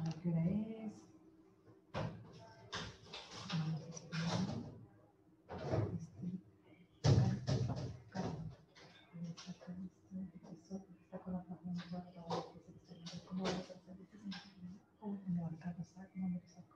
¿A qué hora es? Vamos a esperar. Está con la página guardada. ¿Cómo vamos a hacer esto? No, acá lo saco, no me lo saco.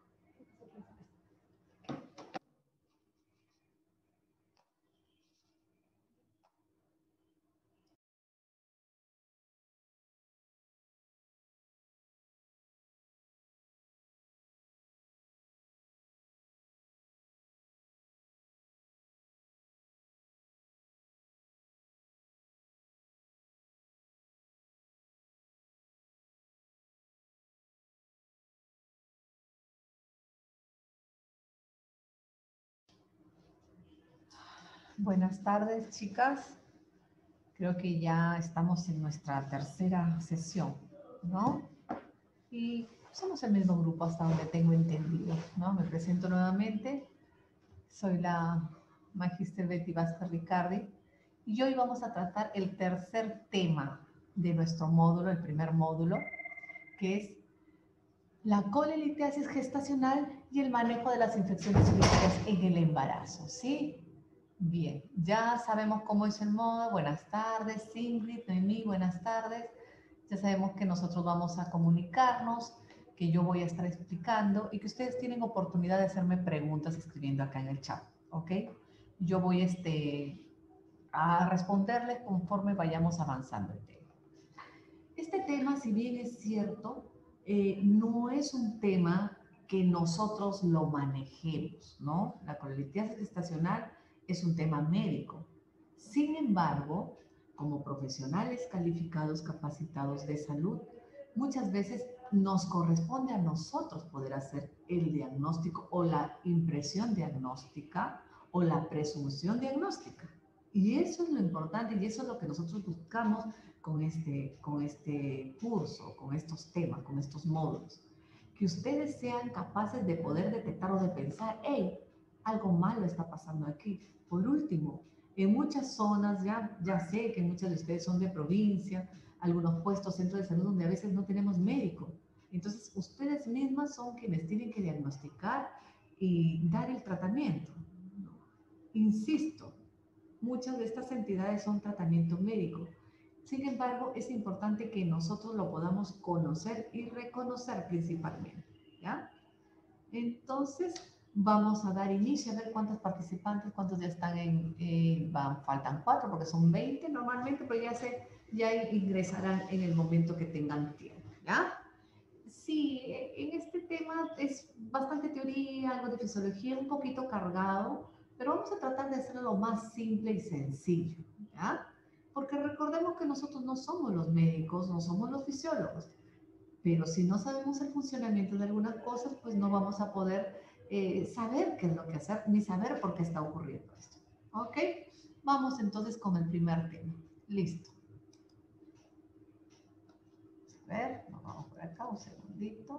Buenas tardes, chicas. Creo que ya estamos en nuestra tercera sesión, ¿no? Y somos el mismo grupo hasta donde tengo entendido, ¿no? Me presento nuevamente. Soy la Magíster Betty Vázquez Ricardi y hoy vamos a tratar el tercer tema de nuestro módulo, el primer módulo, que es la colelitiasis gestacional y el manejo de las infecciones urinarias en el embarazo, ¿sí? Bien, ya sabemos cómo es el modo. Buenas tardes, Ingrid, Noemí, buenas tardes. Ya sabemos que nosotros vamos a comunicarnos, que yo voy a estar explicando y que ustedes tienen oportunidad de hacerme preguntas escribiendo acá en el chat, ¿ok? Yo voy a responderles conforme vayamos avanzando el tema. Este tema, si bien es cierto, no es un tema que nosotros lo manejemos, ¿no? La colelitiasis gestacional es un tema médico. Sin embargo, como profesionales calificados, capacitados de salud, muchas veces nos corresponde a nosotros poder hacer el diagnóstico o la impresión diagnóstica o la presunción diagnóstica. Y eso es lo importante y eso es lo que nosotros buscamos con este curso, con estos temas, con estos módulos. Que ustedes sean capaces de poder detectar o de pensar, hey, algo malo está pasando aquí. Por último, en muchas zonas, ya sé que muchas de ustedes son de provincia, algunos puestos, centros de salud donde a veces no tenemos médico. Entonces, ustedes mismas son quienes tienen que diagnosticar y dar el tratamiento. Insisto, muchas de estas entidades son tratamiento médico. Sin embargo, es importante que nosotros lo podamos conocer y reconocer principalmente, ¿ya? Entonces, vamos a dar inicio a ver cuántos participantes, cuántos ya están faltan 4 porque son 20 normalmente, pero ya ingresarán en el momento que tengan tiempo, ¿ya? Sí, en este tema es bastante teoría, algo de fisiología, un poquito cargado, pero vamos a tratar de hacerlo lo más simple y sencillo, ¿ya? Porque recordemos que nosotros no somos los médicos, no somos los fisiólogos, pero si no sabemos el funcionamiento de algunas cosas, pues no vamos a poder saber qué es lo que hacer, ni saber por qué está ocurriendo esto, ¿ok? Vamos entonces con el primer tema. Listo. A ver, nos vamos por acá, un segundito.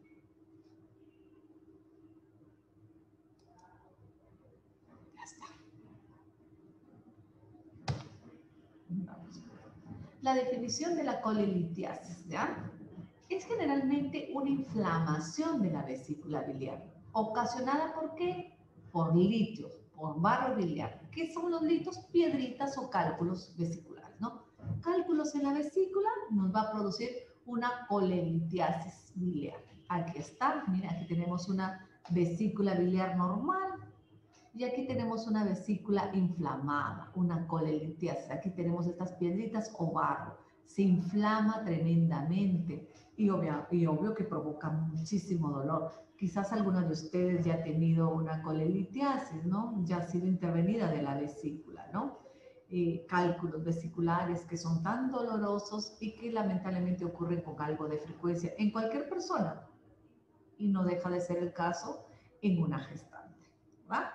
La definición de la colelitiasis, ¿ya? Es generalmente una inflamación de la vesícula biliar, ocasionada ¿por qué? Por litios, por barro biliar. ¿Qué son los litios? Piedritas o cálculos vesiculares, ¿no? Cálculos en la vesícula nos va a producir una colelitiasis biliar. Aquí está, mira, aquí tenemos una vesícula biliar normal, y aquí tenemos una vesícula inflamada, una colelitiasis. Aquí tenemos estas piedritas o barro. Se inflama tremendamente y obvio que provoca muchísimo dolor. Quizás alguno de ustedes ya ha tenido una colelitiasis, ¿no? Ya ha sido intervenida de la vesícula, ¿no? Cálculos vesiculares que son tan dolorosos y que lamentablemente ocurren con algo de frecuencia en cualquier persona. Y no deja de ser el caso en una gestante, ¿va?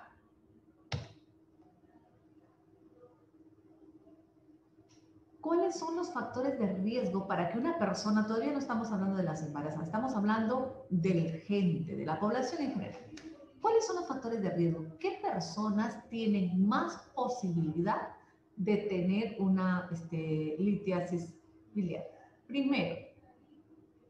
¿Cuáles son los factores de riesgo para que una persona, todavía no estamos hablando de las embarazadas, estamos hablando de la gente, de la población en general? ¿Cuáles son los factores de riesgo? ¿Qué personas tienen más posibilidad de tener una litiasis biliar? Primero,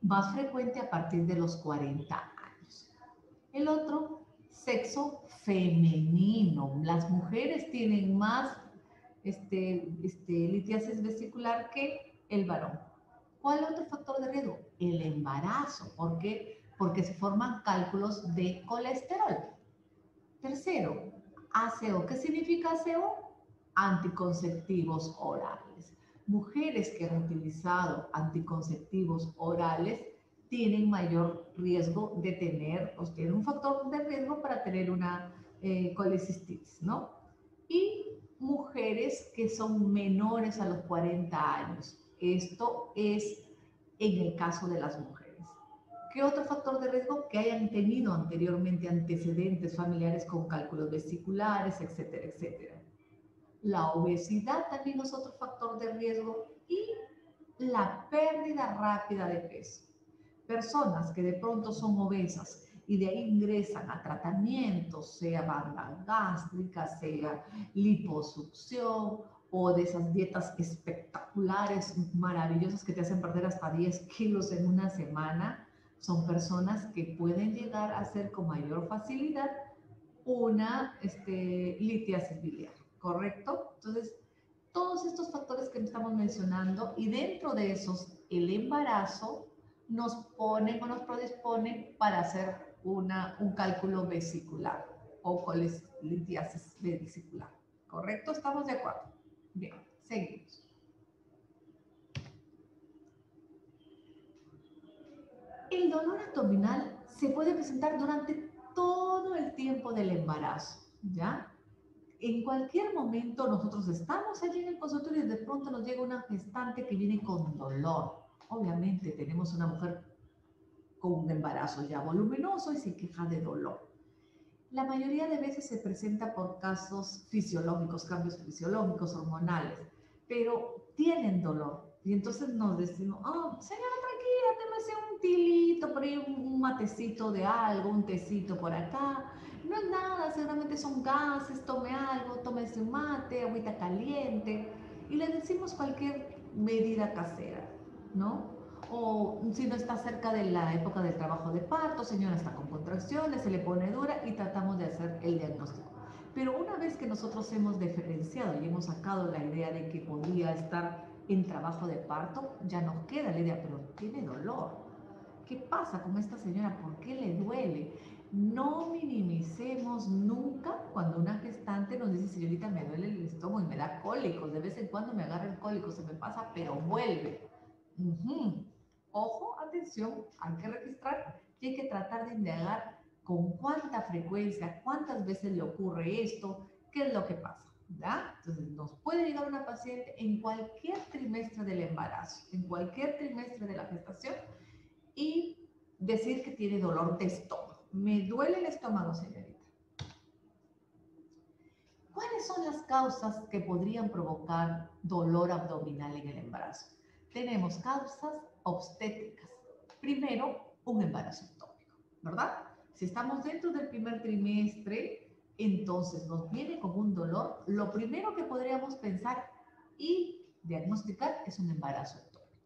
más frecuente a partir de los 40 años. El otro, sexo femenino. Las mujeres tienen más litiasis vesicular que el varón. ¿Cuál otro factor de riesgo? El embarazo. ¿Por qué? Porque se forman cálculos de colesterol. Tercero, ACO. ¿Qué significa ACO? Anticonceptivos orales. Mujeres que han utilizado anticonceptivos orales tienen mayor riesgo de tener, o tienen un factor de riesgo para tener una colecistitis, ¿no? Y mujeres que son menores a los 40 años. Esto es en el caso de las mujeres. ¿Qué otro factor de riesgo? Que hayan tenido anteriormente antecedentes familiares con cálculos vesiculares, etcétera, etcétera. La obesidad también es otro factor de riesgo y la pérdida rápida de peso. Personas que de pronto son obesas y de ahí ingresan a tratamientos, sea banda gástrica, sea liposucción o de esas dietas espectaculares, maravillosas que te hacen perder hasta 10 kilos en una semana, son personas que pueden llegar a hacer con mayor facilidad una litiasis biliar, ¿correcto? Entonces, todos estos factores que estamos mencionando y dentro de esos, el embarazo nos ponen o nos predisponen para hacer un cálculo vesicular o litiasis vesicular, ¿correcto? ¿Estamos de acuerdo? Bien, seguimos. El dolor abdominal se puede presentar durante todo el tiempo del embarazo, ¿ya? En cualquier momento nosotros estamos allí en el consultorio y de pronto nos llega una gestante que viene con dolor. Obviamente tenemos una mujer con un embarazo ya voluminoso y se queja de dolor. La mayoría de veces se presenta por casos fisiológicos, cambios fisiológicos, hormonales, pero tienen dolor. Y entonces nos decimos, oh, señora, tranquila, tómese un tilito, por ahí un matecito de algo, un tecito por acá. No es nada, seguramente son gases, tome algo, tómese un mate, agüita caliente. Y le decimos cualquier medida casera, ¿no? O si no está cerca de la época del trabajo de parto, señora está con contracciones, se le pone dura y tratamos de hacer el diagnóstico. Pero una vez que nosotros hemos diferenciado y hemos sacado la idea de que podía estar en trabajo de parto, ya nos queda la idea, pero tiene dolor. ¿Qué pasa con esta señora? ¿Por qué le duele? No minimicemos nunca cuando una gestante nos dice, señorita, me duele el estómago y me da cólicos. De vez en cuando me agarra el cólico, se me pasa, pero vuelve. Ojo, atención, hay que registrar y hay que tratar de indagar con cuánta frecuencia, cuántas veces le ocurre esto, qué es lo que pasa. ¿Ya? Entonces, nos puede llegar una paciente en cualquier trimestre del embarazo, en cualquier trimestre de la gestación y decir que tiene dolor de estómago. Me duele el estómago, señorita. ¿Cuáles son las causas que podrían provocar dolor abdominal en el embarazo? Tenemos causas obstétricas. Primero, un embarazo ectópico, ¿verdad? Si estamos dentro del primer trimestre, entonces nos viene con un dolor. Lo primero que podríamos pensar y diagnosticar es un embarazo ectópico.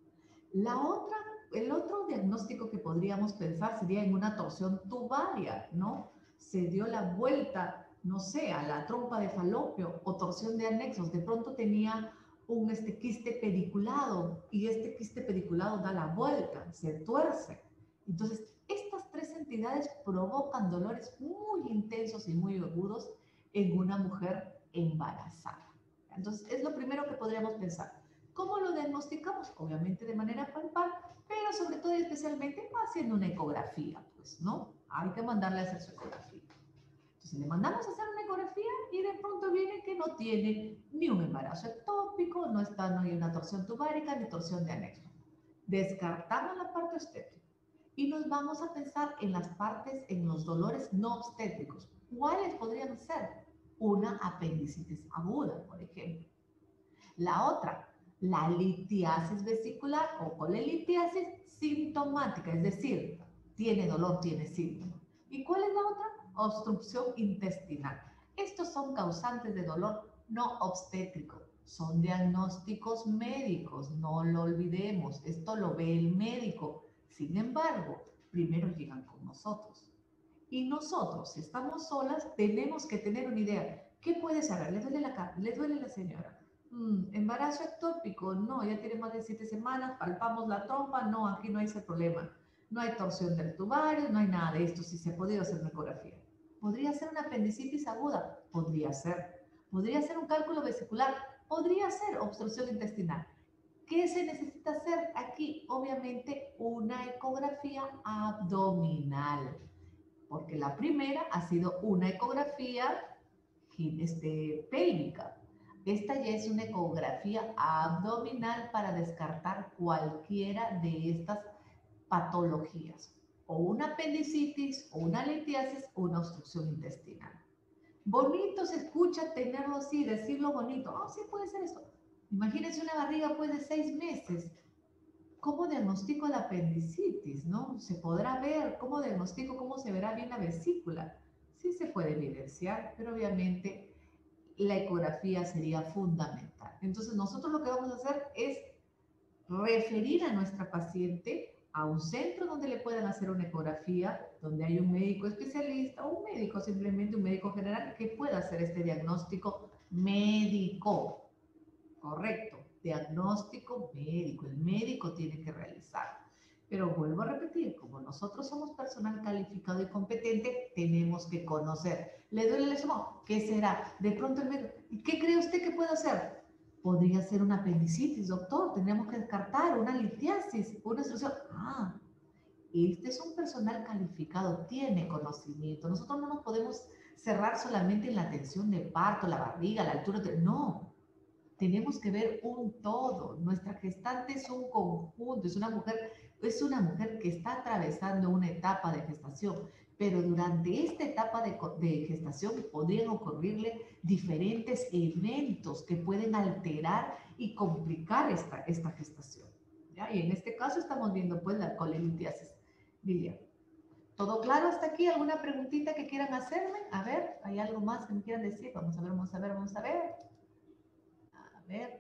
El otro diagnóstico que podríamos pensar sería en una torsión tubaria, ¿no? Se dio la vuelta, no sé, a la trompa de falopio o torsión de anexos. De pronto tenía un quiste pediculado y este quiste pediculado da la vuelta, se tuerce. Entonces, estas tres entidades provocan dolores muy intensos y muy agudos en una mujer embarazada. Entonces, es lo primero que podríamos pensar. ¿Cómo lo diagnosticamos? Obviamente de manera palpable, pero sobre todo y especialmente haciendo una ecografía, pues, ¿no? Hay que mandarle a hacer su ecografía. Entonces le mandamos a hacer una ecografía y de pronto viene que no tiene ni un embarazo ectópico, no hay una torsión tubárica ni torsión de anexo. Descartamos la parte obstétrica y nos vamos a pensar en las partes, en los dolores no obstétricos. ¿Cuáles podrían ser? Una apendicitis aguda, por ejemplo. La otra, la litiasis vesicular o colelitiasis sintomática, es decir, tiene dolor, tiene síntomas. ¿Y cuál es la otra? Obstrucción intestinal. Estos son causantes de dolor no obstétrico. Son diagnósticos médicos, no lo olvidemos. Esto lo ve el médico. Sin embargo, primero llegan con nosotros. Y nosotros, si estamos solas, tenemos que tener una idea. ¿Qué puede saber? ¿Le duele le duele la señora? ¿Embarazo ectópico? No, ya tiene más de 7 semanas, palpamos la trompa, no, aquí no hay ese problema. No hay torsión del tubario, no hay nada de esto, si se ha podido hacer una ecografía. ¿Podría ser una apendicitis aguda? Podría ser. ¿Podría ser un cálculo vesicular? Podría ser obstrucción intestinal. ¿Qué se necesita hacer aquí? Obviamente una ecografía abdominal, porque la primera ha sido una ecografía pélvica. Esta ya es una ecografía abdominal para descartar cualquiera de estas patologías, o una apendicitis, o una litiasis, o una obstrucción intestinal. Bonito se escucha tenerlo así, decirlo bonito. Oh, sí puede ser eso. Imagínense una barriga pues de 6 meses. ¿Cómo diagnostico la apendicitis? ¿No? Se podrá ver, ¿cómo diagnostico? ¿Cómo se verá bien la vesícula? Sí se puede evidenciar, pero obviamente la ecografía sería fundamental. Entonces nosotros lo que vamos a hacer es referir a nuestra paciente a un centro donde le puedan hacer una ecografía, donde hay un médico especialista o un médico, simplemente un médico general que pueda hacer este diagnóstico médico. Correcto, diagnóstico médico, el médico tiene que realizar. Pero vuelvo a repetir, como nosotros somos personal calificado y competente, tenemos que conocer. ¿Le duele el estómago? ¿Qué será? De pronto el médico, ¿y qué cree usted que puede hacer? Podría ser una apendicitis, doctor, tendríamos que descartar una litiasis, una obstrucción. Ah, este es un personal calificado, tiene conocimiento. Nosotros no nos podemos cerrar solamente en la atención de parto, la barriga, la altura. No, tenemos que ver un todo. Nuestra gestante es un conjunto, es una mujer que está atravesando una etapa de gestación, pero durante esta etapa de gestación podrían ocurrirle diferentes eventos que pueden alterar y complicar esta gestación. ¿Ya? Y en este caso estamos viendo pues la colelitiasis biliar. ¿Todo claro hasta aquí? ¿Alguna preguntita que quieran hacerme? A ver, ¿hay algo más que me quieran decir? Vamos a ver, vamos a ver, vamos a ver. A ver.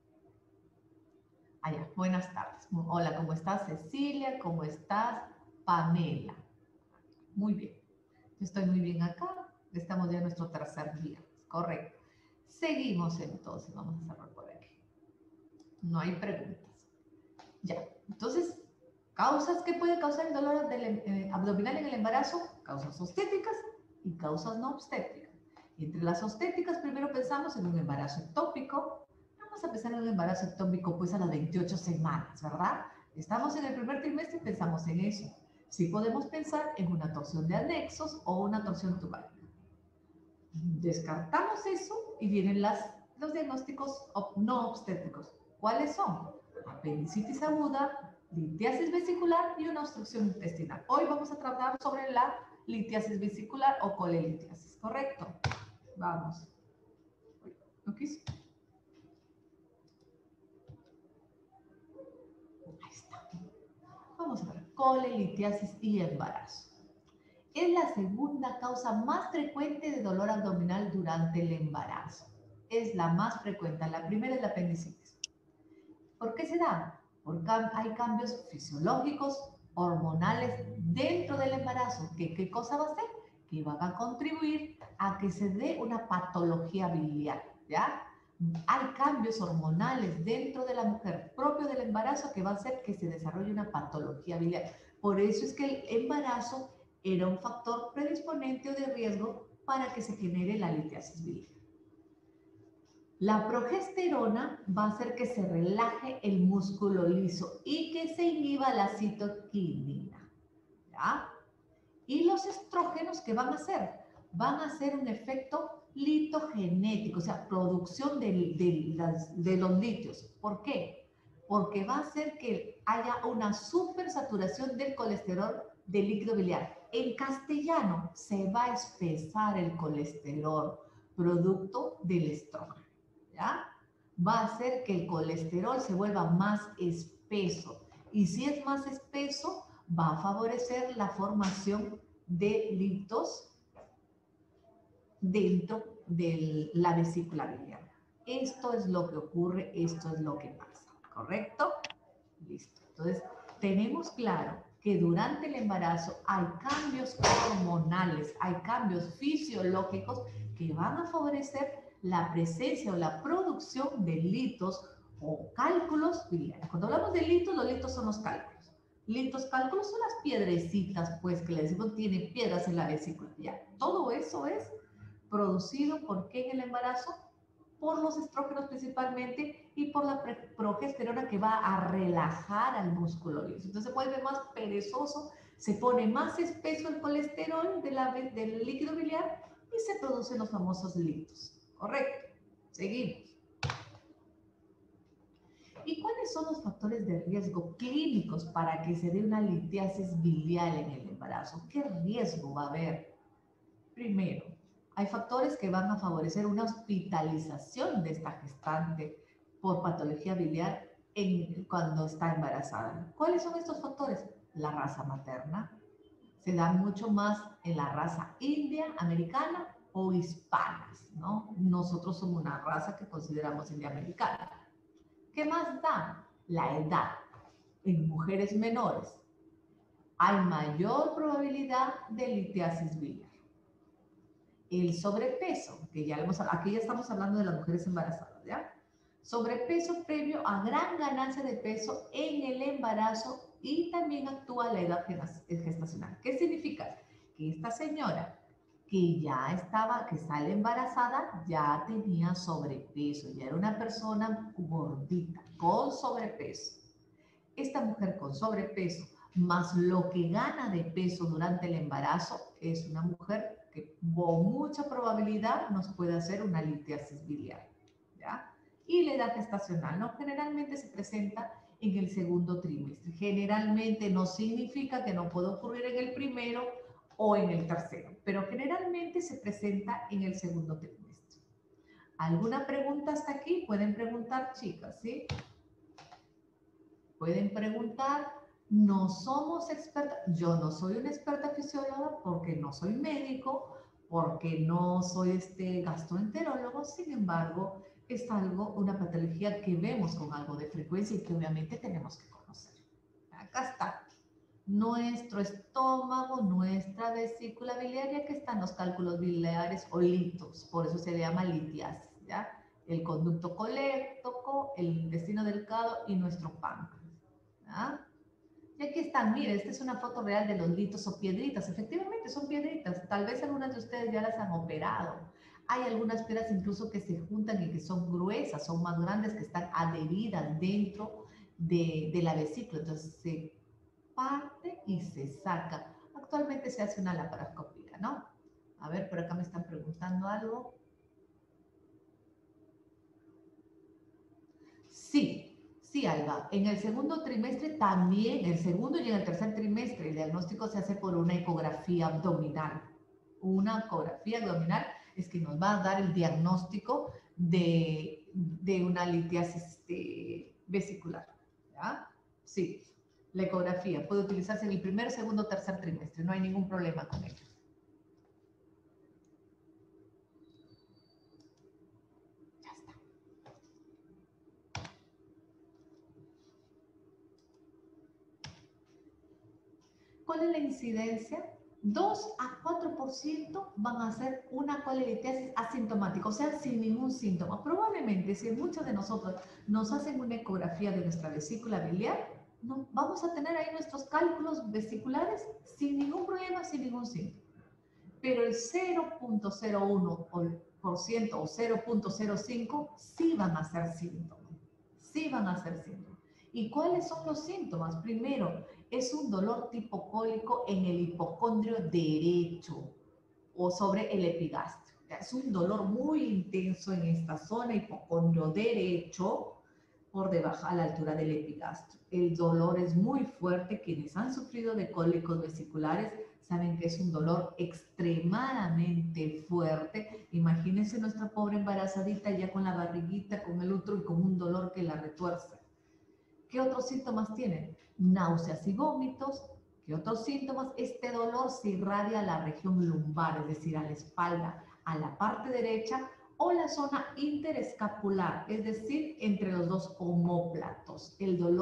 Allá, buenas tardes. Hola, ¿cómo estás, Cecilia? ¿Cómo estás, Pamela? Muy bien. Yo estoy muy bien acá. Estamos ya en nuestro tercer día. Correcto. Seguimos entonces. Vamos a cerrar por aquí. No hay preguntas. Ya. Entonces, causas que puede causar el dolor abdominal en el embarazo, causas obstétricas y causas no obstétricas. Y entre las obstétricas, primero pensamos en un embarazo ectópico. Vamos a pensar en un embarazo ectópico pues a las 28 semanas, ¿verdad? Estamos en el primer trimestre y pensamos en eso. Sí podemos pensar en una torsión de anexos o una torsión tubárica. Descartamos eso y vienen los diagnósticos no obstétricos. ¿Cuáles son? Apendicitis aguda, litiasis vesicular y una obstrucción intestinal. Hoy vamos a tratar sobre la litiasis vesicular o colelitiasis, ¿correcto? Vamos. ¿No quiso? Ahí está. Vamos a ver. Colelitiasis y embarazo. Es la segunda causa más frecuente de dolor abdominal durante el embarazo. Es la más frecuente. La primera es la apendicitis. ¿Por qué se da? Porque hay cambios fisiológicos, hormonales dentro del embarazo. ¿Qué cosa va a hacer? Que van a contribuir a que se dé una patología biliar, ¿ya? Hay cambios hormonales dentro de la mujer propio del embarazo que va a hacer que se desarrolle una patología biliar. Por eso es que el embarazo era un factor predisponente o de riesgo para que se genere la litiasis biliar. La progesterona va a hacer que se relaje el músculo liso y que se inhiba la citoquinina, ¿ya? Y los estrógenos, ¿qué van a hacer? Van a hacer un efecto litogenético, o sea, producción de los litios. ¿Por qué? Porque va a hacer que haya una supersaturación del colesterol del líquido biliar. En castellano, se va a espesar el colesterol, producto del estrógeno, ¿ya? Va a hacer que el colesterol se vuelva más espeso. Y si es más espeso, va a favorecer la formación de litos dentro de la vesícula biliar. Esto es lo que ocurre, esto es lo que pasa, ¿correcto? Listo. Entonces, tenemos claro que durante el embarazo hay cambios hormonales, hay cambios fisiológicos que van a favorecer la presencia o la producción de litos o cálculos biliares. Cuando hablamos de litos, los litos son los cálculos. Litos, cálculos son las piedrecitas, pues, que le decimos tiene piedras en la vesícula. Ya, todo eso es producido por qué en el embarazo, por los estrógenos principalmente y por la progesterona que va a relajar al músculo liso. Entonces se vuelve más perezoso, se pone más espeso el colesterol del líquido biliar y se producen los famosos litos. Correcto. Seguimos. ¿Y cuáles son los factores de riesgo clínicos para que se dé una litiasis biliar en el embarazo? ¿Qué riesgo va a haber? Primero, hay factores que van a favorecer una hospitalización de esta gestante por patología biliar cuando está embarazada. ¿Cuáles son estos factores? La raza materna. Se da mucho más en la raza india, americana o hispanas, ¿no? Nosotros somos una raza que consideramos india-americana. ¿Qué más da? La edad. En mujeres menores hay mayor probabilidad de litiasis biliar. El sobrepeso, que ya aquí ya estamos hablando de las mujeres embarazadas, ¿ya? Sobrepeso previo a gran ganancia de peso en el embarazo y también actúa la edad gestacional. ¿Qué significa? Que esta señora que sale embarazada, ya tenía sobrepeso, ya era una persona gordita, con sobrepeso. Esta mujer con sobrepeso, más lo que gana de peso durante el embarazo, es una mujer que con mucha probabilidad nos puede hacer una litiasis biliar, ¿ya? Y la edad gestacional, ¿no? Generalmente se presenta en el segundo trimestre. Generalmente no significa que no pueda ocurrir en el primero o en el tercero, pero generalmente se presenta en el segundo trimestre. ¿Alguna pregunta hasta aquí? Pueden preguntar, chicas, ¿sí? Pueden preguntar, no somos expertas, yo no soy una experta fisióloga porque no soy médico, porque no soy gastroenterólogo, sin embargo, es una patología que vemos con algo de frecuencia y que obviamente tenemos que conocer. Acá está, nuestro estómago, nuestra vesícula biliaria, que están los cálculos biliares o litos, por eso se le llama litiasis, ¿ya? El conducto coléctico, el intestino delgado y nuestro páncreas. ¿Ah? Y aquí están, mire, esta es una foto real de los litos o piedritas. Efectivamente, son piedritas. Tal vez algunas de ustedes ya las han operado. Hay algunas piedras incluso que se juntan y que son gruesas, son más grandes, que están adheridas dentro de la vesícula. Entonces se parte y se saca. Actualmente se hace una laparoscopía, ¿no? A ver, por acá me están preguntando algo. Sí. Sí, Alba. En el segundo trimestre también, el segundo y en el tercer trimestre, el diagnóstico se hace por una ecografía abdominal. Una ecografía abdominal es que nos va a dar el diagnóstico de una litiasis vesicular. ¿Ya? Sí, la ecografía puede utilizarse en el primer, segundo, tercer trimestre. No hay ningún problema con ello. ¿Cuál es la incidencia? 2 a 4% van a hacer una colelitiasis asintomática, o sea, sin ningún síntoma. Probablemente, si muchos de nosotros nos hacen una ecografía de nuestra vesícula biliar, no, vamos a tener ahí nuestros cálculos vesiculares sin ningún problema, sin ningún síntoma. Pero el 0.01% o 0.05 sí van a ser síntomas. Sí van a ser síntomas. ¿Y cuáles son los síntomas? Primero, es un dolor tipo cólico en el hipocondrio derecho o sobre el epigastrio. Es un dolor muy intenso en esta zona, hipocondrio derecho, por debajo a la altura del epigastrio. El dolor es muy fuerte. Quienes han sufrido de cólicos vesiculares saben que es un dolor extremadamente fuerte. Imagínense nuestra pobre embarazadita ya con la barriguita, con el útero y con un dolor que la retuerce. ¿Qué otros síntomas tienen? Náuseas y vómitos. ¿Qué otros síntomas? Este dolor se irradia a la región lumbar, es decir, a la espalda, a la parte derecha o la zona interescapular, es decir, entre los dos omóplatos. El dolor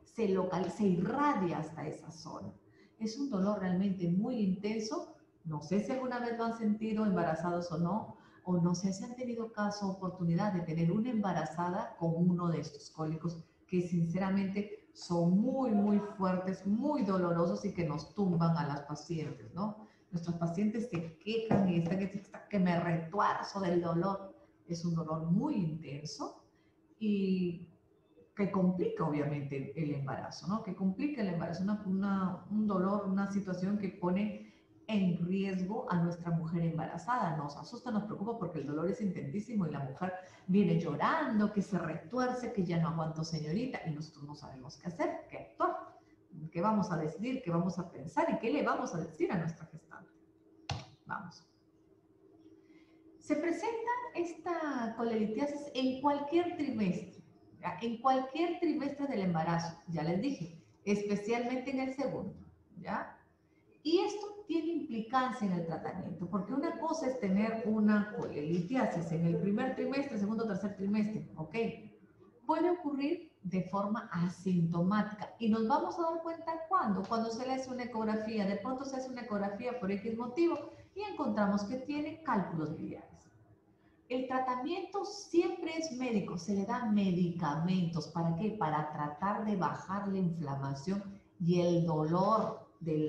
se irradia hasta esa zona. Es un dolor realmente muy intenso. No sé si alguna vez lo han sentido embarazados o no sé si han tenido caso, oportunidad de tener una embarazada con uno de estos cólicos que sinceramente son muy, muy fuertes, muy dolorosos y que nos tumban a las pacientes, ¿no? Nuestros pacientes se quejan y están que me retuerzo del dolor. Es un dolor muy intenso y que complica obviamente el embarazo, ¿no? Que complica el embarazo, un dolor, una situación que pone en riesgo a nuestra mujer embarazada. Nos asusta, nos preocupa porque el dolor es intentísimo y la mujer viene llorando, que se retuerce, que ya no aguanto señorita y nosotros no sabemos qué hacer, qué actuar, qué vamos a decidir, qué vamos a pensar y qué le vamos a decir a nuestra gestante. Vamos. Se presenta esta colelitiasis en cualquier trimestre, ¿ya? En cualquier trimestre del embarazo, ya les dije, especialmente en el segundo, ¿ya? Y esto tiene implicancia en el tratamiento, porque una cosa es tener una colelitiasis en el primer trimestre, segundo, tercer trimestre, ¿ok? Puede ocurrir de forma asintomática y nos vamos a dar cuenta cuando se le hace una ecografía, de pronto se hace una ecografía por X motivo y encontramos que tiene cálculos biliares. El tratamiento siempre es médico, se le dan medicamentos. ¿Para qué? Para tratar de bajar la inflamación y el dolor de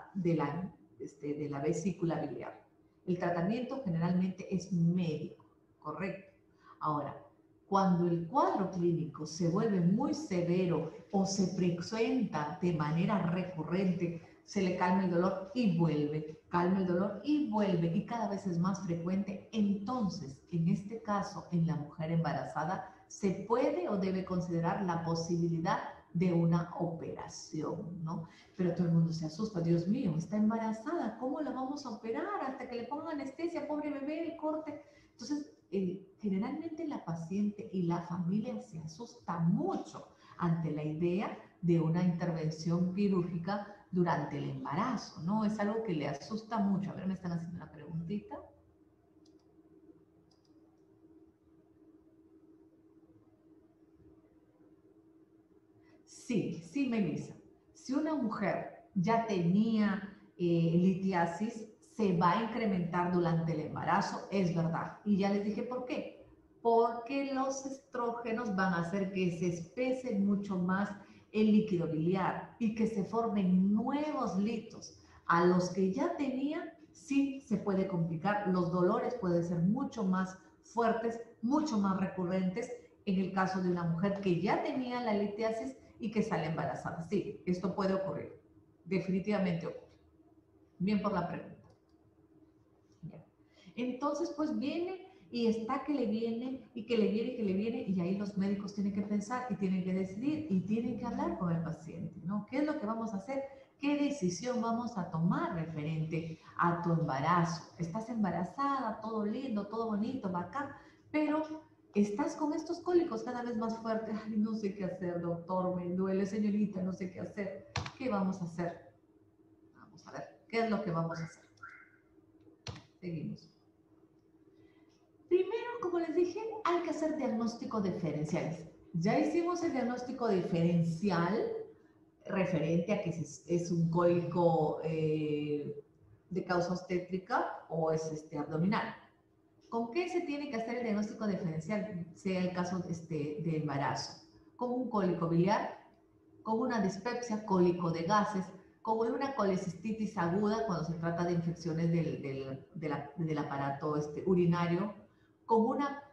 la vesícula biliar. El tratamiento generalmente es médico, ¿correcto? Ahora, cuando el cuadro clínico se vuelve muy severo o se presenta de manera recurrente, se le calma el dolor y vuelve, calma el dolor y vuelve, y cada vez es más frecuente, entonces, en este caso, en la mujer embarazada, se puede o debe considerar la posibilidad de una operación, ¿no? Pero todo el mundo se asusta, Dios mío, está embarazada, ¿cómo la vamos a operar? Hasta que le pongan anestesia, pobre bebé, el corte. Entonces, generalmente la paciente y la familia se asusta mucho ante la idea de una intervención quirúrgica durante el embarazo, ¿no? Es algo que le asusta mucho. A ver, me están haciendo una preguntita. Sí, sí, Melissa. Si una mujer ya tenía litiasis, se va a incrementar durante el embarazo, es verdad. Y ya les dije por qué. Porque los estrógenos van a hacer que se espese mucho más el líquido biliar y que se formen nuevos litos. A los que ya tenía, sí se puede complicar. Los dolores pueden ser mucho más fuertes, mucho más recurrentes en el caso de una mujer que ya tenía la litiasis y que sale embarazada. Sí, esto puede ocurrir. Definitivamente ocurre. Bien por la pregunta. Ya. Entonces, pues viene y está que le viene y que le viene y que le viene y ahí los médicos tienen que pensar y tienen que decidir y tienen que hablar con el paciente, ¿no? ¿Qué es lo que vamos a hacer? ¿Qué decisión vamos a tomar referente a tu embarazo? Estás embarazada, todo lindo, todo bonito, bacán, pero estás con estos cólicos cada vez más fuertes. Ay, no sé qué hacer, doctor, me duele, señorita, no sé qué hacer. ¿Qué vamos a hacer? Vamos a ver, ¿qué es lo que vamos a hacer? Seguimos. Primero, como les dije, hay que hacer diagnósticos diferenciales. Ya hicimos el diagnóstico diferencial referente a que es un cólico de causa obstétrica o es abdominal. ¿Con qué se tiene que hacer el diagnóstico diferencial, sea el caso de embarazo? Con un cólico biliar, con una dispepsia, cólico de gases, con una colecistitis aguda cuando se trata de infecciones del aparato urinario, con una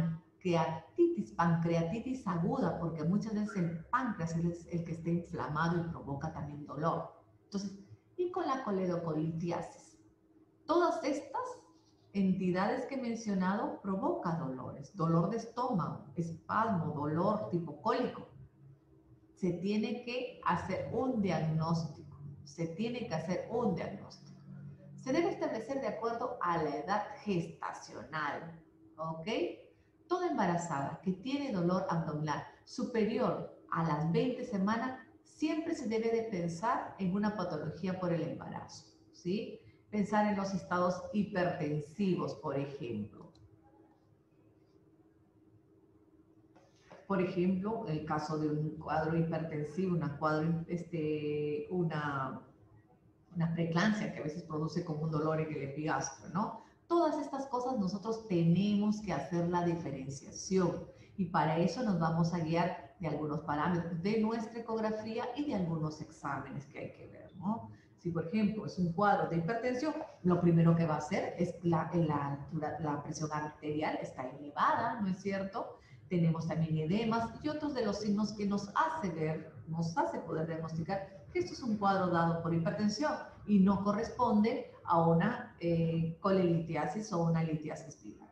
pancreatitis aguda, porque muchas veces el páncreas es el que está inflamado y provoca también dolor. Entonces, y con la coledocolitiasis. Todas estas entidades que he mencionado provocan dolores, dolor de estómago, espasmo, dolor tipo cólico. Se tiene que hacer un diagnóstico, se tiene que hacer un diagnóstico. Se debe establecer de acuerdo a la edad gestacional, ¿ok? Toda embarazada que tiene dolor abdominal superior a las 20 semanas, siempre se debe de pensar en una patología por el embarazo, ¿sí? Pensar en los estados hipertensivos, por ejemplo. Por ejemplo, el caso de un cuadro hipertensivo, una preeclampsia que a veces produce como un dolor en el epigastro, ¿no? Todas estas cosas nosotros tenemos que hacer la diferenciación y para eso nos vamos a guiar de algunos parámetros de nuestra ecografía y de algunos exámenes que hay que ver, ¿no? Si, por ejemplo, es un cuadro de hipertensión, lo primero que va a hacer es la presión arterial está elevada, ¿no es cierto? Tenemos también edemas y otros de los signos que nos hace ver, nos hace poder diagnosticar que esto es un cuadro dado por hipertensión y no corresponde a una colelitiasis o una litiasis biliar.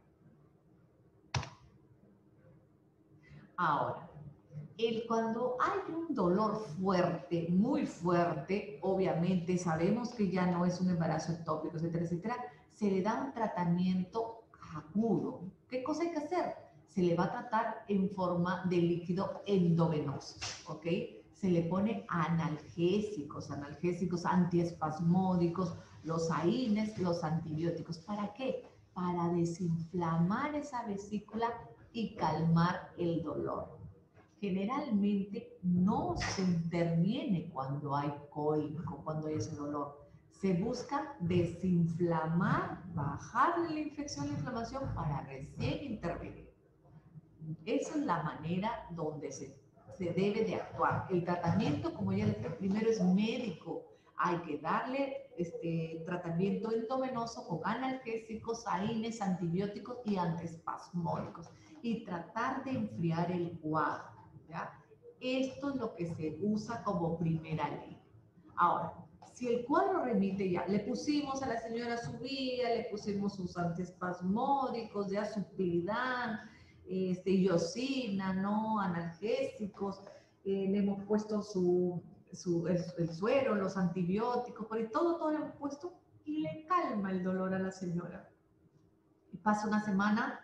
Ahora, cuando hay un dolor fuerte, muy fuerte, obviamente sabemos que ya no es un embarazo ectópico, etcétera, etcétera, se le da un tratamiento agudo. ¿Qué cosa hay que hacer? Se le va a tratar en forma de líquido endovenoso, ¿ok? Se le pone analgésicos antiespasmódicos, los AINES, los antibióticos. ¿Para qué? Para desinflamar esa vesícula y calmar el dolor. Generalmente no se interviene cuando hay cólico, cuando hay ese dolor. Se busca desinflamar, bajarle la infección, la inflamación para recién intervenir. Esa es la manera donde se debe de actuar. El tratamiento, como ya les dije, primero es médico. Hay que darle tratamiento endovenoso con analgésicos, AINES, antibióticos y antiespasmódicos y tratar de enfriar el cuadro, ¿ya? Esto es lo que se usa como primera línea. Ahora, si el cuadro remite ya, le pusimos a la señora su vía, le pusimos sus antiespasmódicos, ya su Piridan, iosina, ¿no? Analgésicos, le hemos puesto el suero, los antibióticos, por ahí todo le hemos puesto y le calma el dolor a la señora. Y pasa una semana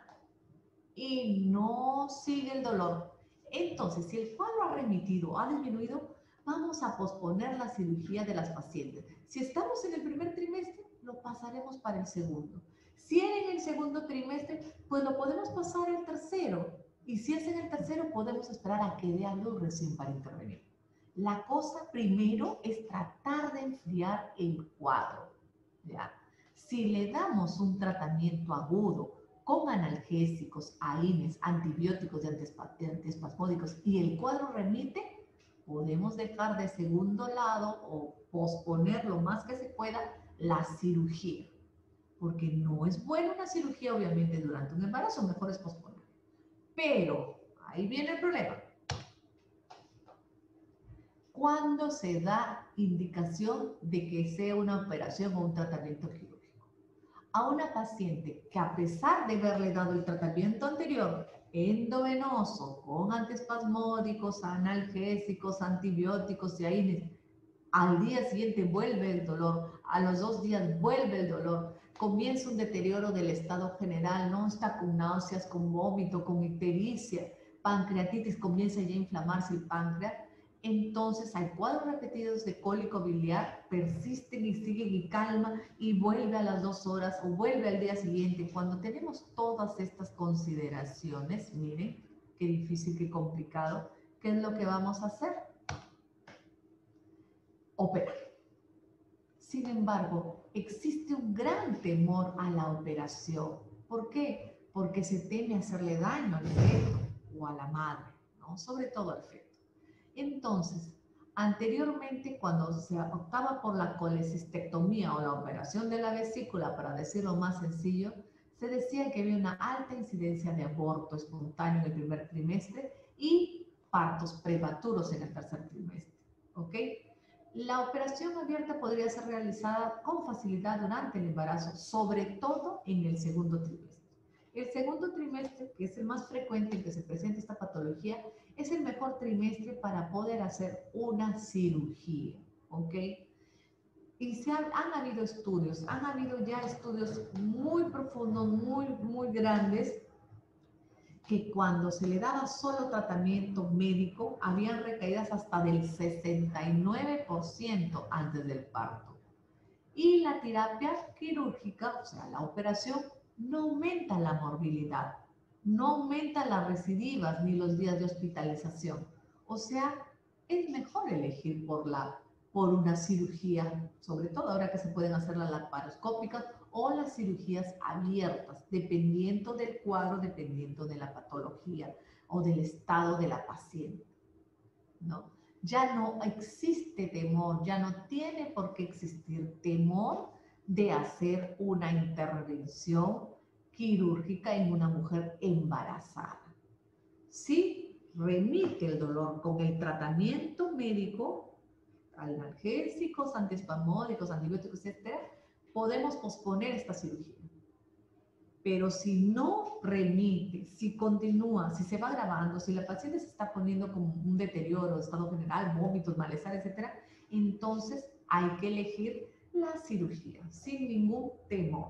y no sigue el dolor. Entonces, si el cuadro ha remitido, ha disminuido, vamos a posponer la cirugía de las pacientes. Si estamos en el primer trimestre, lo pasaremos para el segundo. Si es en el segundo trimestre, pues lo podemos pasar al tercero. Y si es en el tercero, podemos esperar a que dé a luz recién para intervenir. La cosa primero es tratar de enfriar el cuadro, ¿ya? Si le damos un tratamiento agudo con analgésicos, AINES, antibióticos y antiespasmódicos y el cuadro remite, podemos dejar de segundo lado o posponer lo más que se pueda la cirugía. Porque no es buena una cirugía, obviamente, durante un embarazo, mejor es posponer. Pero, ahí viene el problema. ¿Cuándo se da indicación de que sea una operación o un tratamiento quirúrgico? A una paciente que a pesar de haberle dado el tratamiento anterior, endovenoso, con antiespasmódicos, analgésicos, antibióticos y AINES, al día siguiente vuelve el dolor, a los 2 días vuelve el dolor, comienza un deterioro del estado general, no está con náuseas, con vómito, con ictericia, pancreatitis, comienza ya a inflamarse el páncreas. Entonces hay cuadros repetidos de cólico biliar, persisten y siguen y calma y vuelve a las 2 horas o vuelve al día siguiente. Cuando tenemos todas estas consideraciones, miren qué difícil, qué complicado, ¿qué es lo que vamos a hacer? Operar. Sin embargo, existe un gran temor a la operación. ¿Por qué? Porque se teme hacerle daño al feto o a la madre, ¿no? Sobre todo al feto. Entonces, anteriormente, cuando se optaba por la colecistectomía o la operación de la vesícula, para decirlo más sencillo, se decía que había una alta incidencia de aborto espontáneo en el primer trimestre y partos prematuros en el tercer trimestre, ¿ok? La operación abierta podría ser realizada con facilidad durante el embarazo, sobre todo en el segundo trimestre. El segundo trimestre, que es el más frecuente en que se presenta esta patología, es el mejor trimestre para poder hacer una cirugía, ¿ok? Y han habido estudios, han habido ya estudios muy profundos, muy grandes, que cuando se le daba solo tratamiento médico, habían recaídas hasta del 69% antes del parto. Y la terapia quirúrgica, o sea, la operación, no aumenta la morbilidad. no aumenta las recidivas ni los días de hospitalización. O sea, es mejor elegir por una cirugía, sobre todo ahora que se pueden hacer las laparoscópicas o las cirugías abiertas, dependiendo del cuadro, dependiendo de la patología o del estado de la paciente, ¿no? Ya no existe temor, ya no tiene por qué existir temor de hacer una intervención quirúrgica en una mujer embarazada. Si remite el dolor con el tratamiento médico, analgésicos, antiespasmódicos, antibióticos, etcétera, podemos posponer esta cirugía. Pero si no remite, si continúa, si se va agravando, si la paciente se está poniendo como un deterioro, estado general, vómitos, malestar, etcétera, entonces hay que elegir la cirugía sin ningún temor.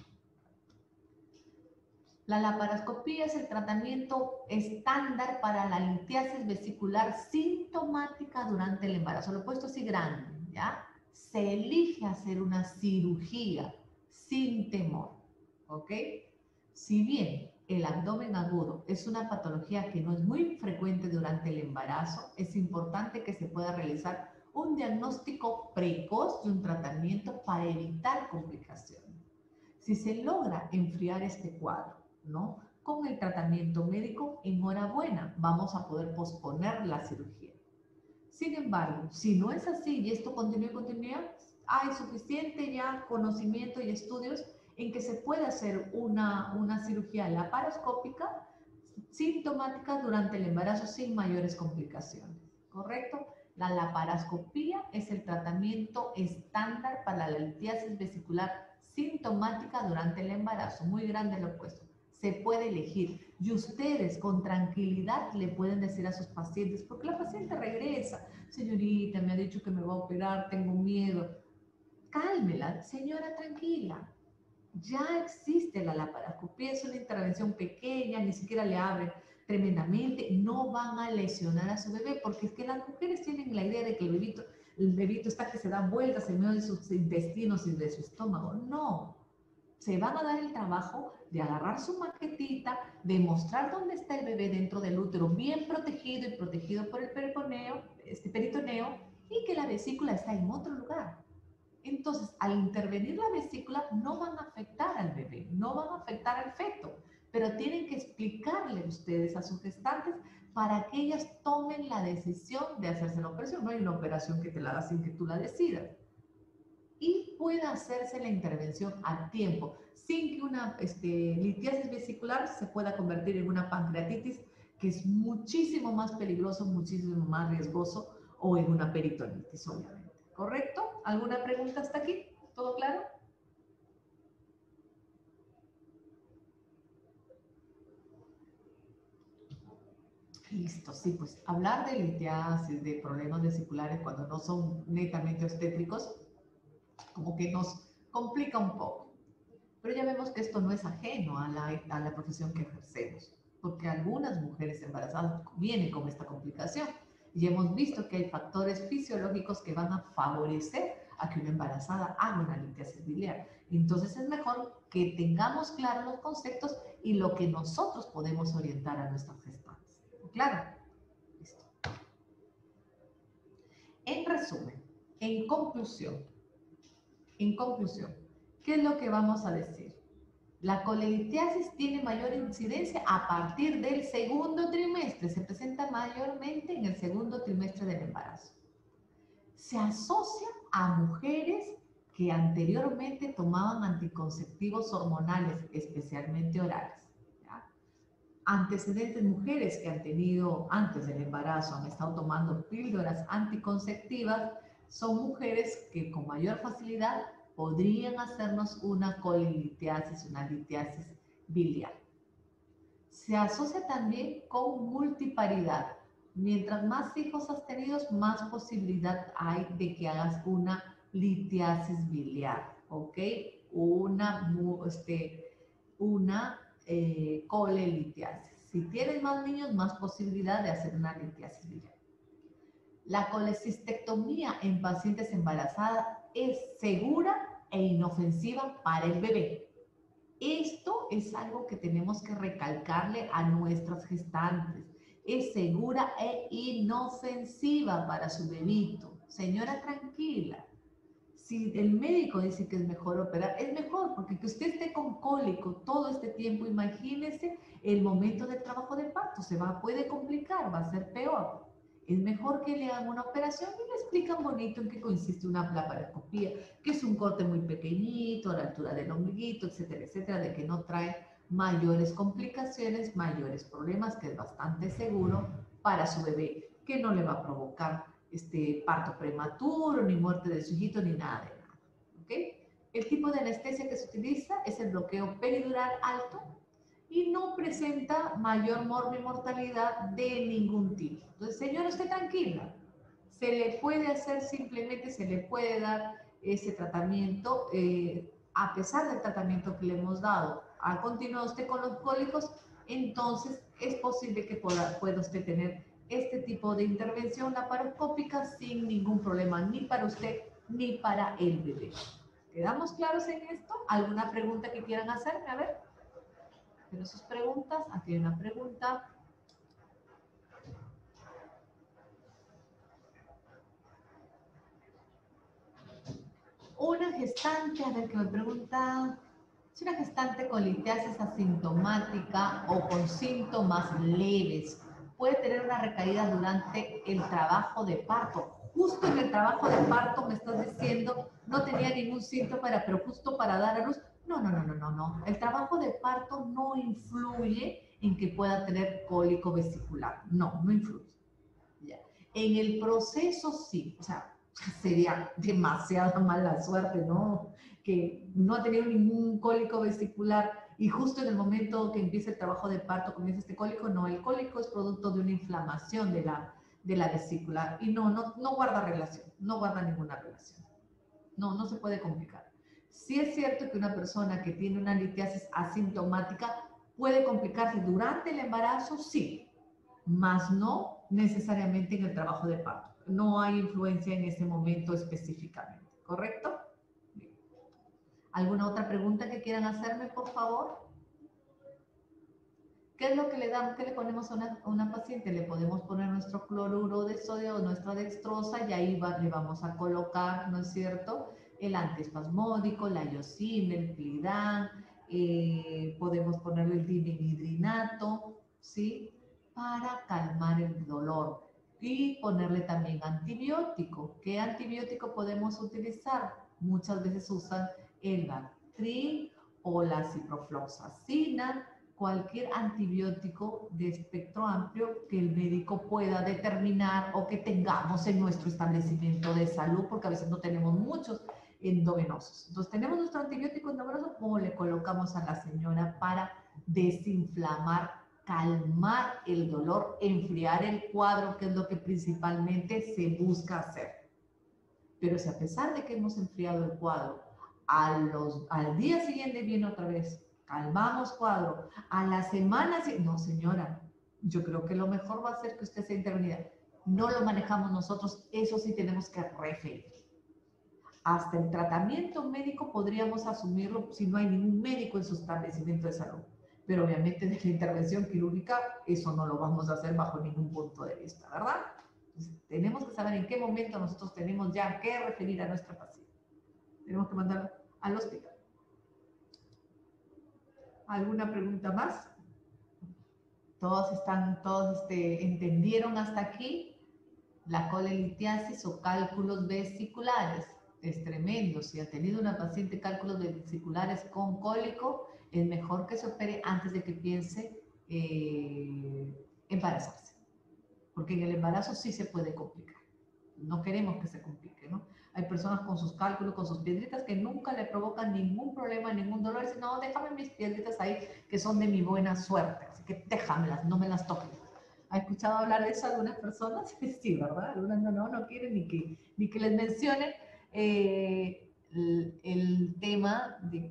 La laparoscopía es el tratamiento estándar para la litiasis vesicular sintomática durante el embarazo. Lo he puesto así grande, ¿ya? Se elige hacer una cirugía sin temor, ¿ok? Si bien el abdomen agudo es una patología que no es muy frecuente durante el embarazo, es importante que se pueda realizar un diagnóstico precoz y un tratamiento para evitar complicaciones. Si se logra enfriar este cuadro, ¿no? Con el tratamiento médico, enhorabuena, vamos a poder posponer la cirugía. Sin embargo, si no es así y esto continúa, hay suficiente ya conocimiento y estudios en que se puede hacer una cirugía laparoscópica sintomática durante el embarazo sin mayores complicaciones, ¿correcto? La laparoscopía es el tratamiento estándar para la litiasis vesicular sintomática durante el embarazo. Muy grande lo he puesto. Se puede elegir y ustedes con tranquilidad le pueden decir a sus pacientes, porque la paciente regresa, señorita, me ha dicho que me va a operar, tengo miedo. Cálmela, señora, tranquila. Ya existe la laparoscopía, es una intervención pequeña, ni siquiera le abren tremendamente, no van a lesionar a su bebé, porque es que las mujeres tienen la idea de que el bebito está que se da vueltas en medio de sus intestinos y de su estómago. No, se van a dar el trabajo de agarrar su maquetita, de mostrar dónde está el bebé dentro del útero, bien protegido y protegido por el peritoneo, y que la vesícula está en otro lugar. Entonces, al intervenir la vesícula, no van a afectar al bebé, no van a afectar al feto, pero tienen que explicarle ustedes a sus gestantes para que ellas tomen la decisión de hacerse la operación. No hay una operación que te la haga sin que tú la decidas. Y pueda hacerse la intervención a tiempo, sin que una litiasis vesicular se pueda convertir en una pancreatitis, que es muchísimo más peligroso, muchísimo más riesgoso, o en una peritonitis, obviamente. ¿Correcto? ¿Alguna pregunta hasta aquí? ¿Todo claro? Listo, sí, pues hablar de litiasis, de problemas vesiculares cuando no son netamente obstétricos, como que nos complica un poco. Pero ya vemos que esto no es ajeno a la profesión que ejercemos, porque algunas mujeres embarazadas vienen con esta complicación y hemos visto que hay factores fisiológicos que van a favorecer a que una embarazada haga una litiasis biliar. Entonces es mejor que tengamos claros los conceptos y lo que nosotros podemos orientar a nuestras gestantes. ¿Claro? Listo. En resumen, en conclusión, ¿qué es lo que vamos a decir? La colelitiasis tiene mayor incidencia a partir del segundo trimestre, se presenta mayormente en el segundo trimestre del embarazo. Se asocia a mujeres que anteriormente tomaban anticonceptivos hormonales, especialmente orales. ¿Ya? Antecedentes, mujeres que han tenido antes del embarazo, han estado tomando píldoras anticonceptivas, son mujeres que con mayor facilidad podrían hacernos una colelitiasis, una litiasis biliar. Se asocia también con multiparidad. Mientras más hijos has tenido, más posibilidad hay de que hagas una litiasis biliar, ¿ok? Una colelitiasis. Si tienes más niños, más posibilidad de hacer una litiasis biliar. La colecistectomía en pacientes embarazadas es segura e inofensiva para el bebé. Esto es algo que tenemos que recalcarle a nuestras gestantes. Es segura e inofensiva para su bebito. Señora, tranquila. Si el médico dice que es mejor operar, es mejor, porque que usted esté con cólico todo este tiempo, imagínese el momento del trabajo de parto, puede complicar, va a ser peor. Es mejor que le hagan una operación y le explican bonito en qué consiste una laparoscopía, que es un corte muy pequeñito, a la altura del ombliguito, etcétera, etcétera, de que no trae mayores complicaciones, mayores problemas, que es bastante seguro para su bebé, que no le va a provocar parto prematuro, ni muerte de su hijito, ni nada de nada. ¿Okay? El tipo de anestesia que se utiliza es el bloqueo peridural alto y no presenta mayor mortalidad de ningún tipo. Entonces, señora, usted tranquila. Se le puede hacer simplemente, se le puede dar ese tratamiento, a pesar del tratamiento que le hemos dado. Ha continuado usted con los cólicos, entonces es posible que pueda usted tener este tipo de intervención laparoscópica sin ningún problema, ni para usted ni para el bebé. ¿Quedamos claros en esto? ¿Alguna pregunta que quieran hacerme? A ver, pero sus preguntas. Aquí hay una pregunta. Una gestante, a ver qué me pregunta. Si una gestante con litiasis asintomática o con síntomas leves puede tener una recaída durante el trabajo de parto. Justo en el trabajo de parto me estás diciendo, no tenía ningún síntoma, pero justo para dar a luz. No, no, no, no, no, no. El trabajo de parto no influye en que pueda tener cólico vesicular. No, no influye. Ya. En el proceso sí, o sea, sería demasiada mala suerte, ¿no? Que no ha tenido ningún cólico vesicular y justo en el momento que empieza el trabajo de parto comienza este cólico. No, el cólico es producto de una inflamación de la vesícula y no guarda relación, no guarda ninguna relación. No se puede complicar. Sí es cierto que una persona que tiene una litiasis asintomática puede complicarse durante el embarazo, sí, más no necesariamente en el trabajo de parto. No hay influencia en ese momento específicamente, ¿correcto? Bien. ¿Alguna otra pregunta que quieran hacerme, por favor? ¿Qué es lo que le damos? ¿Qué le ponemos a una paciente? Le podemos poner nuestro cloruro de sodio o nuestra dextrosa y ahí le vamos a colocar, ¿no es cierto?, el antiespasmódico, la iosina, el Plidan, podemos ponerle el dimenhidrinato, ¿sí?, para calmar el dolor. Y ponerle también antibiótico. ¿Qué antibiótico podemos utilizar? Muchas veces usan el Bactrim o la ciprofloxacina, cualquier antibiótico de espectro amplio que el médico pueda determinar o que tengamos en nuestro establecimiento de salud, porque a veces no tenemos muchos endovenosos. Entonces, tenemos nuestro antibiótico endovenoso, ¿cómo le colocamos a la señora para desinflamar, calmar el dolor, enfriar el cuadro, que es lo que principalmente se busca hacer? Pero si a pesar de que hemos enfriado el cuadro, al día siguiente viene otra vez, calmamos cuadro, a la semana, no señora, yo creo que lo mejor va a ser que usted sea intervenida. No lo manejamos nosotros, eso sí tenemos que referir. Hasta el tratamiento médico podríamos asumirlo si no hay ningún médico en su establecimiento de salud. Pero obviamente de la intervención quirúrgica, eso no lo vamos a hacer bajo ningún punto de vista, ¿verdad? Entonces, tenemos que saber en qué momento nosotros tenemos ya que referir a nuestra paciente. Tenemos que mandarla al hospital. ¿Alguna pregunta más? ¿Todos entendieron hasta aquí? La colelitiasis o cálculos vesiculares es tremendo. Si ha tenido una paciente cálculos vesiculares con cólico, es mejor que se opere antes de que piense embarazarse, porque en el embarazo sí se puede complicar. No queremos que se complique, ¿no? Hay personas con sus cálculos, con sus piedritas que nunca le provocan ningún problema, ningún dolor. Dicen, no, déjame mis piedritas ahí que son de mi buena suerte, así que déjamelas, no me las toques. ¿Ha escuchado hablar de eso algunas personas? Sí, ¿verdad? Algunas no quieren ni que les mencionen el tema de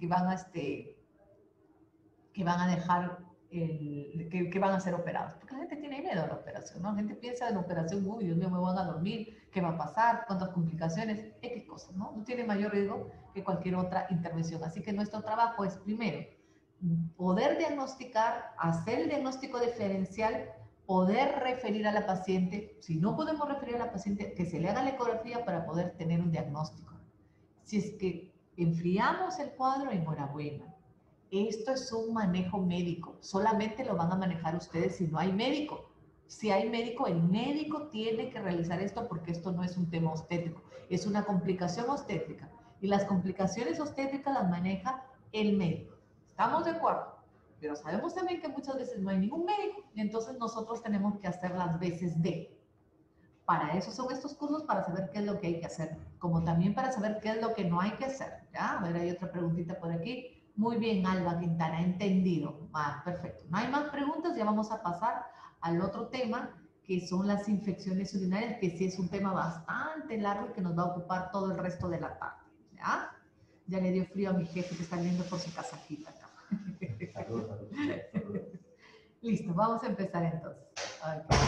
que van a dejar, que van a ser operados. Porque la gente tiene miedo a la operación, ¿no? La gente piensa en la operación, uy, Dios mío, me van a dormir, ¿qué va a pasar? ¿Cuántas complicaciones? X cosas, ¿no? No tiene mayor riesgo que cualquier otra intervención. Así que nuestro trabajo es, primero, poder diagnosticar, hacer el diagnóstico diferencial, poder referir a la paciente. Si no podemos referir a la paciente, que se le haga la ecografía para poder tener un diagnóstico. Si es que enfriamos el cuadro, enhorabuena. Esto es un manejo médico. Solamente lo van a manejar ustedes si no hay médico. Si hay médico, el médico tiene que realizar esto porque esto no es un tema obstétrico, es una complicación obstétrica. Y las complicaciones obstétricas las maneja el médico. ¿Estamos de acuerdo? Pero sabemos también que muchas veces no hay ningún médico y entonces nosotros tenemos que hacer las veces de. Para eso son estos cursos, para saber qué es lo que hay que hacer, como también para saber qué es lo que no hay que hacer. ¿Ya? A ver, hay otra preguntita por aquí. Muy bien, Alba Quintana, entendido. Ah, perfecto. No hay más preguntas, ya vamos a pasar al otro tema, que son las infecciones urinarias, que sí es un tema bastante largo y que nos va a ocupar todo el resto de la tarde. ¿Ya? Ya le dio frío a mi jefe que está viendo por su casajita acá. Saludos, saludos. Listo, vamos a empezar entonces. Okay.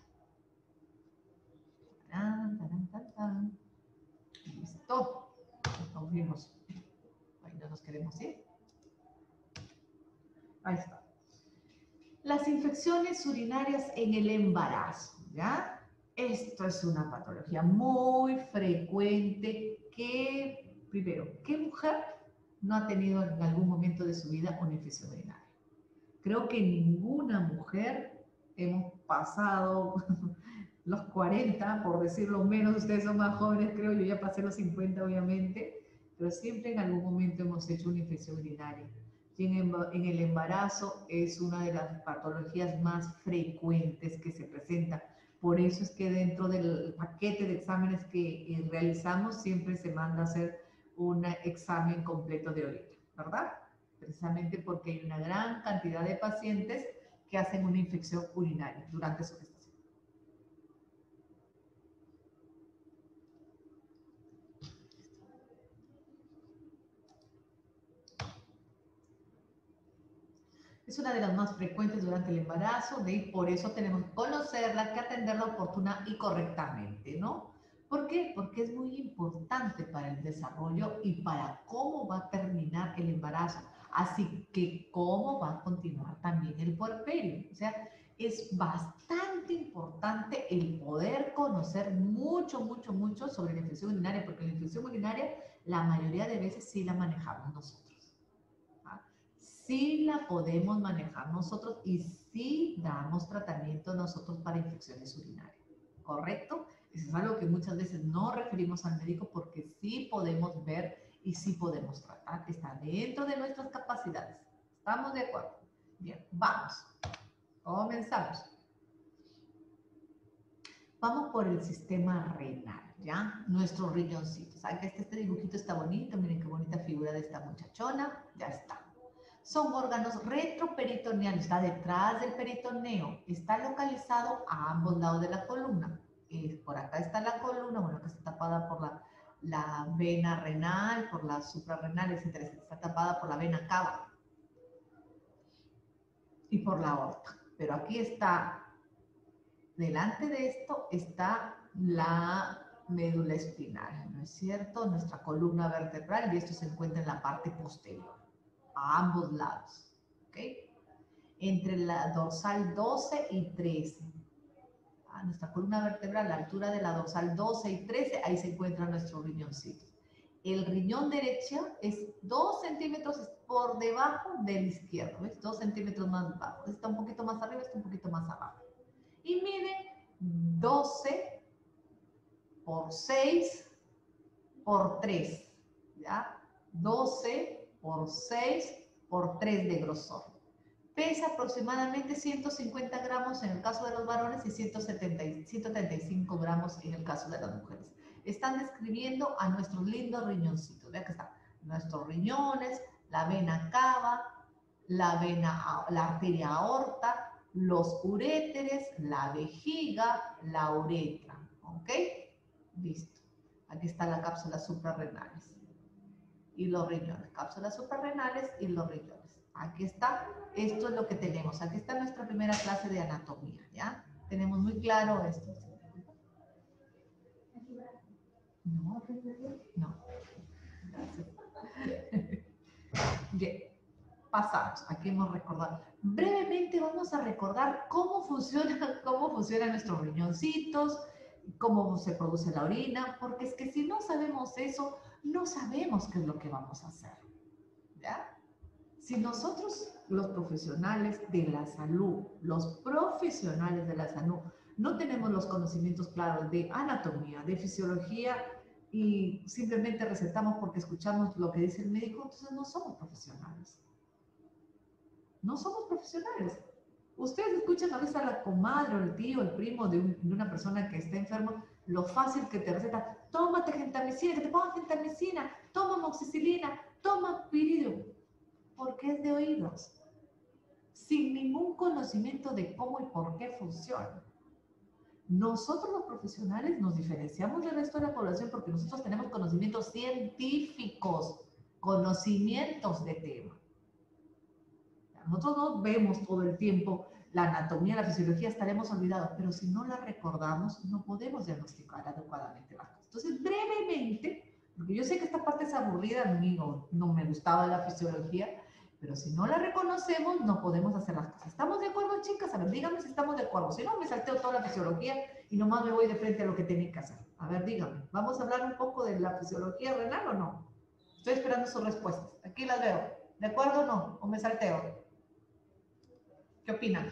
Listo. Nos vimos. Ahí no nos queremos ir. Ahí está. Las infecciones urinarias en el embarazo, ¿ya? Esto es una patología muy frecuente que, primero, ¿qué mujer no ha tenido en algún momento de su vida una infección urinaria? Creo que ninguna mujer hemos pasado los 40, por decirlo menos, ustedes son más jóvenes, creo, yo ya pasé los 50 obviamente, pero siempre en algún momento hemos hecho una infección urinaria. Y en el embarazo es una de las patologías más frecuentes que se presentan. Por eso es que dentro del paquete de exámenes que realizamos siempre se manda a hacer un examen completo de orina, ¿verdad? Precisamente porque hay una gran cantidad de pacientes que hacen una infección urinaria durante su gestación. Es una de las más frecuentes durante el embarazo, y por eso tenemos que conocerla, que atenderla oportuna y correctamente, ¿no? ¿Por qué? Porque es muy importante para el desarrollo y para cómo va a terminar el embarazo. Así que cómo va a continuar también el puerperio. O sea, es bastante importante el poder conocer mucho, mucho, mucho sobre la infección urinaria, porque la infección urinaria la mayoría de veces sí la manejamos nosotros. Sí la podemos manejar nosotros y sí damos tratamiento nosotros para infecciones urinarias, ¿correcto? Eso es algo que muchas veces no referimos al médico porque sí podemos ver y sí podemos tratar. Está dentro de nuestras capacidades. ¿Estamos de acuerdo? Bien, vamos. Comenzamos. Vamos por el sistema renal, ¿ya? Nuestros riñoncitos. ¿Saben que este dibujito está bonito? Miren qué bonita figura de esta muchachona. Ya está. Son órganos retroperitoneales, está detrás del peritoneo, está localizado a ambos lados de la columna. Por acá está la columna, bueno, que está tapada por la vena renal, por la suprarrenal, etc. Está tapada por la vena cava y por la aorta. Pero aquí está, delante de esto está la médula espinal, ¿no es cierto? Nuestra columna vertebral, y esto se encuentra en la parte posterior, a ambos lados, ¿ok? Entre la dorsal 12 y 13. Nuestra columna vertebral, a la altura de la dorsal 12 y 13, ahí se encuentran nuestros riñoncitos. El riñón derecho es 2 centímetros por debajo del izquierdo, ¿ves? 2 centímetros más bajo. Está un poquito más arriba, está un poquito más abajo. Y mide 12 por 6 por 3, ¿ya? 12 por 6 por 3 de grosor. Pesa aproximadamente 150 gramos en el caso de los varones y 175 gramos en el caso de las mujeres. Están describiendo a nuestros lindos riñoncitos. Vean que están nuestros riñones, la vena cava, la arteria aorta, los uréteres, la vejiga, la uretra. ¿Ok? Listo. Aquí está la cápsula suprarrenales y los riñones. Cápsulas suprarrenales y los riñones. Aquí está, esto es lo que tenemos. Aquí está nuestra primera clase de anatomía, ¿ya? Tenemos muy claro esto. No, no. Gracias. Bien. pasamos. Aquí hemos recordado. Brevemente vamos a recordar cómo funcionan nuestros riñoncitos, cómo se produce la orina, porque es que si no sabemos eso, no sabemos qué es lo que vamos a hacer. ¿Ya? Si nosotros, los profesionales de la salud, no tenemos los conocimientos claros de anatomía, de fisiología y simplemente recetamos porque escuchamos lo que dice el médico, entonces no somos profesionales. No somos profesionales. Ustedes escuchan a veces a la comadre o el tío, el primo de una persona que está enferma, lo fácil que te receta, tómate gentamicina, que te pongan gentamicina, toma moxicilina, toma piridio, porque es de oídos, sin ningún conocimiento de cómo y por qué funciona. Nosotros los profesionales nos diferenciamos del resto de la población porque nosotros tenemos conocimientos científicos, conocimientos de tema. Nosotros no vemos todo el tiempo la anatomía, la fisiología, estaremos olvidados, pero si no la recordamos, no podemos diagnosticar adecuadamente las cosas. Entonces, brevemente, porque yo sé que esta parte es aburrida, a mí no me gustaba la fisiología, pero si no la reconocemos, no podemos hacer las cosas. ¿Estamos de acuerdo, chicas? A ver, díganme si estamos de acuerdo. Si no, me salteo toda la fisiología y nomás me voy de frente a lo que tienen que hacer. A ver, díganme, ¿vamos a hablar un poco de la fisiología renal o no? Estoy esperando sus respuestas. Aquí las veo. ¿De acuerdo o no? ¿O me salteo? ¿Qué opinan?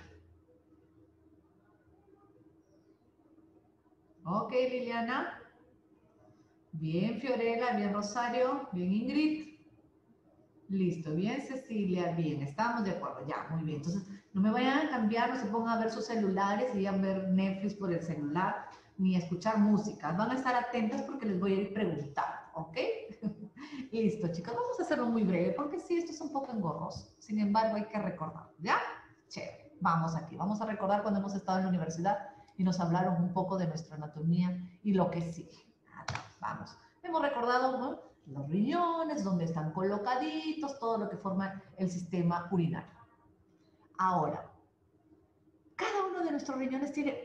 Ok, Liliana. Bien, Fiorella. Bien, Rosario. Bien, Ingrid. Listo. Bien, Cecilia. Bien, estamos de acuerdo. Ya, muy bien. Entonces, no me vayan a cambiar, no se pongan a ver sus celulares y a ver Netflix por el celular, ni a escuchar música. Van a estar atentas porque les voy a ir preguntando, ¿ok? Listo, chicas. Vamos a hacerlo muy breve porque sí, esto es un poco engorroso. Sin embargo, hay que recordar, ¿ya? Chévere. Vamos aquí. Vamos a recordar cuando hemos estado en la universidad y nos hablaron un poco de nuestra anatomía y lo que sigue. Vamos. Hemos recordado, ¿no?, los riñones, donde están colocaditos, todo lo que forma el sistema urinario. Ahora, cada uno de nuestros riñones tiene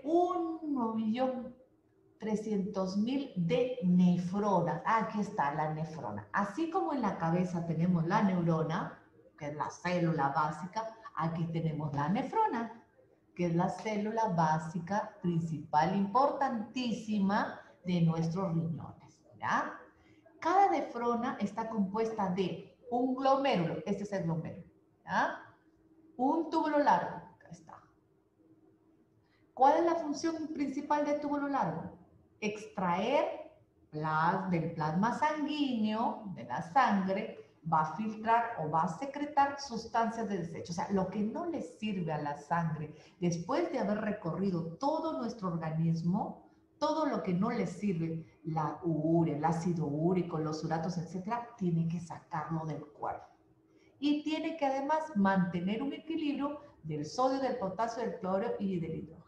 1.300.000 de nefronas. Aquí está la nefrona. Así como en la cabeza tenemos la neurona, que es la célula básica, aquí tenemos la nefrona, que es la célula básica principal, importantísima de nuestros riñones, ¿ya? Cada nefrona está compuesta de un glomérulo, este es el glomérulo, ¿ya? Un túbulo largo, acá está. ¿Cuál es la función principal del túbulo largo? Extraer del plasma sanguíneo, de la sangre, va a filtrar o va a secretar sustancias de desecho. O sea, lo que no le sirve a la sangre después de haber recorrido todo nuestro organismo, todo lo que no le sirve, la urea, el ácido úrico, los uratos, etcétera, tiene que sacarlo del cuerpo. Y tiene que además mantener un equilibrio del sodio, del potasio, del cloro y del hidrógeno.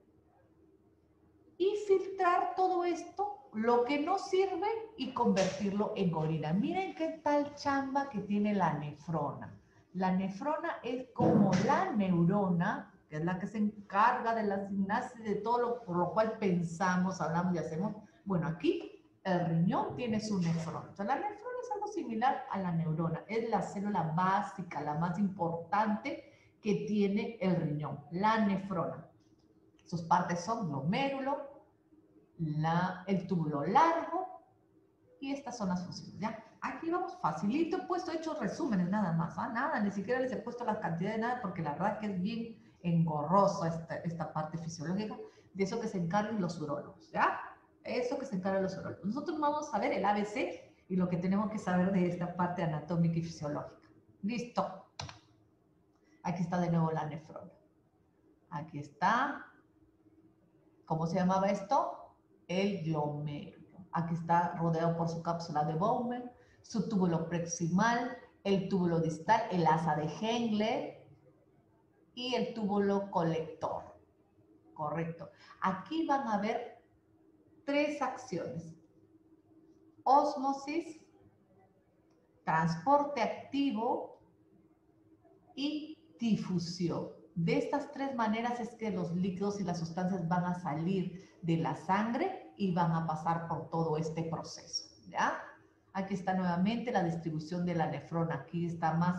Y filtrar todo esto, lo que no sirve, y convertirlo en orina. Miren qué tal chamba que tiene la nefrona. La nefrona es como la neurona, que es la que se encarga de la sinapsis, de todo lo por lo cual pensamos, hablamos y hacemos. Bueno, aquí el riñón tiene su nefrona. Entonces, la nefrona es algo similar a la neurona. Es la célula básica, la más importante que tiene el riñón, la nefrona. Sus partes son glomérulo, el túbulo largo, y estas son las funciones, ¿ya? Aquí vamos facilito, he puesto, he hecho resúmenes nada más, ¿ah? Nada, ni siquiera les he puesto la cantidad de nada, porque la verdad que es bien engorrosa esta parte fisiológica, de eso que se encargan los urólogos, ¿ya? Eso que se encargan los urólogos. Nosotros vamos a ver el ABC y lo que tenemos que saber de esta parte anatómica y fisiológica. Listo. Aquí está de nuevo la nefrona. Aquí está. ¿Cómo se llamaba esto? El glomérulo. Aquí está rodeado por su cápsula de Bowman, su túbulo proximal, el túbulo distal, el asa de Henle y el túbulo colector. Correcto. Aquí van a ver 3 acciones: ósmosis, transporte activo y difusión. De estas 3 maneras es que los líquidos y las sustancias van a salir de la sangre y van a pasar por todo este proceso, ¿ya? Aquí está nuevamente la distribución de la nefrona. Aquí está más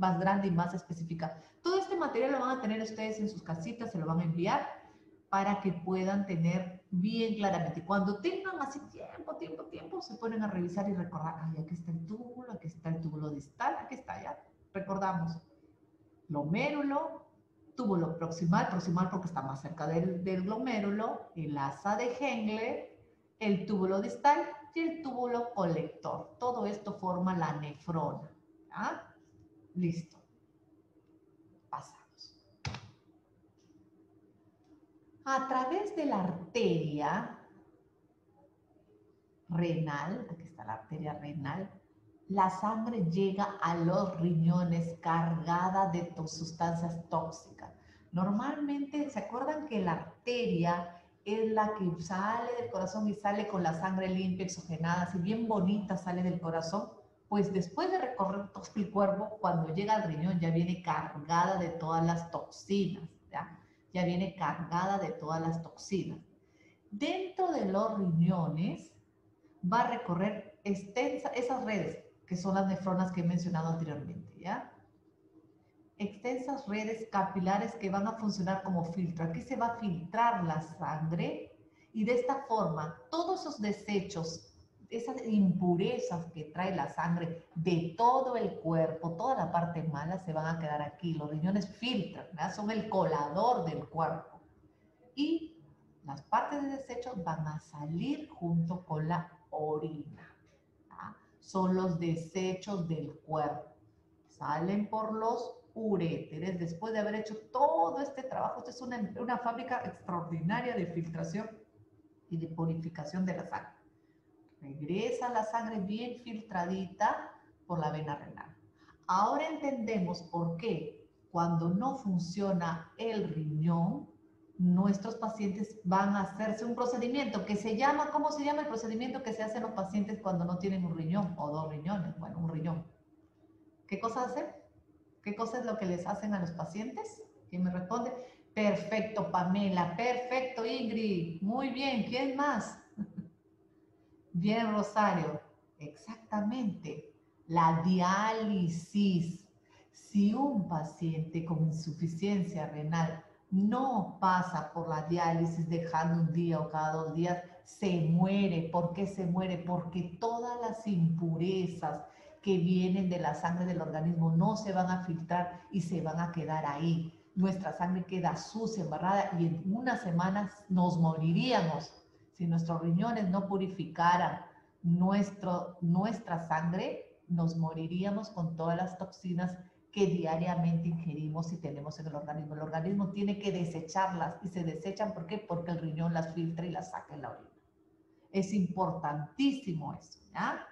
más grande y más específica. Todo este material lo van a tener ustedes en sus casitas, se lo van a enviar para que puedan tener bien claramente. Cuando tengan así tiempo, se ponen a revisar y recordar, ay, aquí está el túbulo distal, aquí está, ya. Recordamos, glomérulo, túbulo proximal porque está más cerca del glomérulo, el asa de Henle, el túbulo distal y el túbulo colector. Todo esto forma la nefrona. ¿Ya? Listo. Pasamos. A través de la arteria renal, aquí está la arteria renal, la sangre llega a los riñones cargada de sustancias tóxicas. Normalmente, ¿se acuerdan que la arteria es la que sale del corazón y sale con la sangre limpia, oxigenada, así bien bonita sale del corazón? Pues después de recorrer todo el cuerpo, cuando llega al riñón ya viene cargada de todas las toxinas, ¿ya? Ya viene cargada de todas las toxinas. Dentro de los riñones va a recorrer esas redes, que son las nefronas que he mencionado anteriormente, ¿ya? Extensas redes capilares que van a funcionar como filtro. Aquí se va a filtrar la sangre y de esta forma todos esos desechos, esas impurezas que trae la sangre de todo el cuerpo, toda la parte mala se van a quedar aquí. Los riñones filtran, ¿verdad? Son el colador del cuerpo. Y las partes de desechos van a salir junto con la orina. ¿Ah? Son los desechos del cuerpo. Salen por los uréteres después de haber hecho todo este trabajo. Esta es una fábrica extraordinaria de filtración y de purificación de la sangre. Regresa la sangre bien filtradita por la vena renal. Ahora entendemos por qué cuando no funciona el riñón, nuestros pacientes van a hacerse un procedimiento que se llama, ¿cómo se llama el procedimiento que se hace en los pacientes cuando no tienen un riñón o dos riñones? Bueno, un riñón. ¿Qué cosa hacen? ¿Qué cosa es lo que les hacen a los pacientes? ¿Quién me responde? Perfecto, Pamela. Perfecto, Ingrid. Muy bien. ¿Quién más? Bien, Rosario. Exactamente. La diálisis. Si un paciente con insuficiencia renal no pasa por la diálisis dejando un día o cada 2 días, se muere. ¿Por qué se muere? Porque todas las impurezas que vienen de la sangre del organismo no se van a filtrar y se van a quedar ahí. Nuestra sangre queda sucia, embarrada y en unas semanas nos moriríamos si nuestros riñones no purificaran nuestra sangre, nos moriríamos con todas las toxinas que diariamente ingerimos y tenemos en el organismo. El organismo tiene que desecharlas y se desechan, ¿por qué? Porque el riñón las filtra y las saca en la orina. Es importantísimo eso, ¿ya?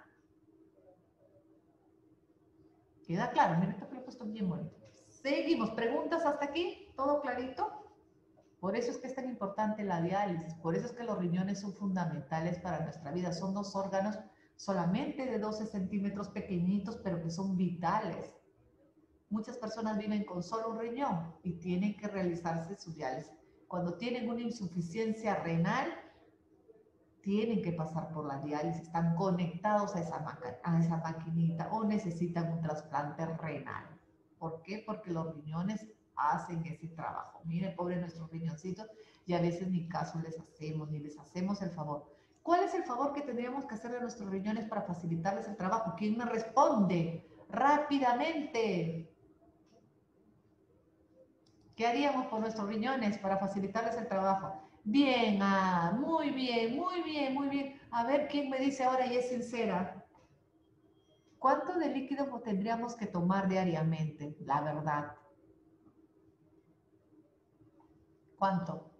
¿Queda claro? Miren, esto que lo he puesto bien bonito. Seguimos. ¿Preguntas hasta aquí? ¿Todo clarito? Por eso es que es tan importante la diálisis, por eso es que los riñones son fundamentales para nuestra vida. Son 2 órganos solamente de 12 centímetros pequeñitos, pero que son vitales. Muchas personas viven con solo un riñón y tienen que realizarse su diálisis. Cuando tienen una insuficiencia renal, tienen que pasar por la diálisis, están conectados a esa maquinita o necesitan un trasplante renal. ¿Por qué? Porque los riñones hacen ese trabajo. Miren, pobre nuestros riñoncitos, y a veces ni caso les hacemos, ni les hacemos el favor. ¿Cuál es el favor que tendríamos que hacerle a nuestros riñones para facilitarles el trabajo? ¿Quién me responde? Rápidamente. ¿Qué haríamos por nuestros riñones para facilitarles el trabajo? Bien, muy bien, muy bien, muy bien. A ver quién me dice ahora y es sincera. ¿Cuánto de líquido tendríamos que tomar diariamente? La verdad. ¿Cuánto?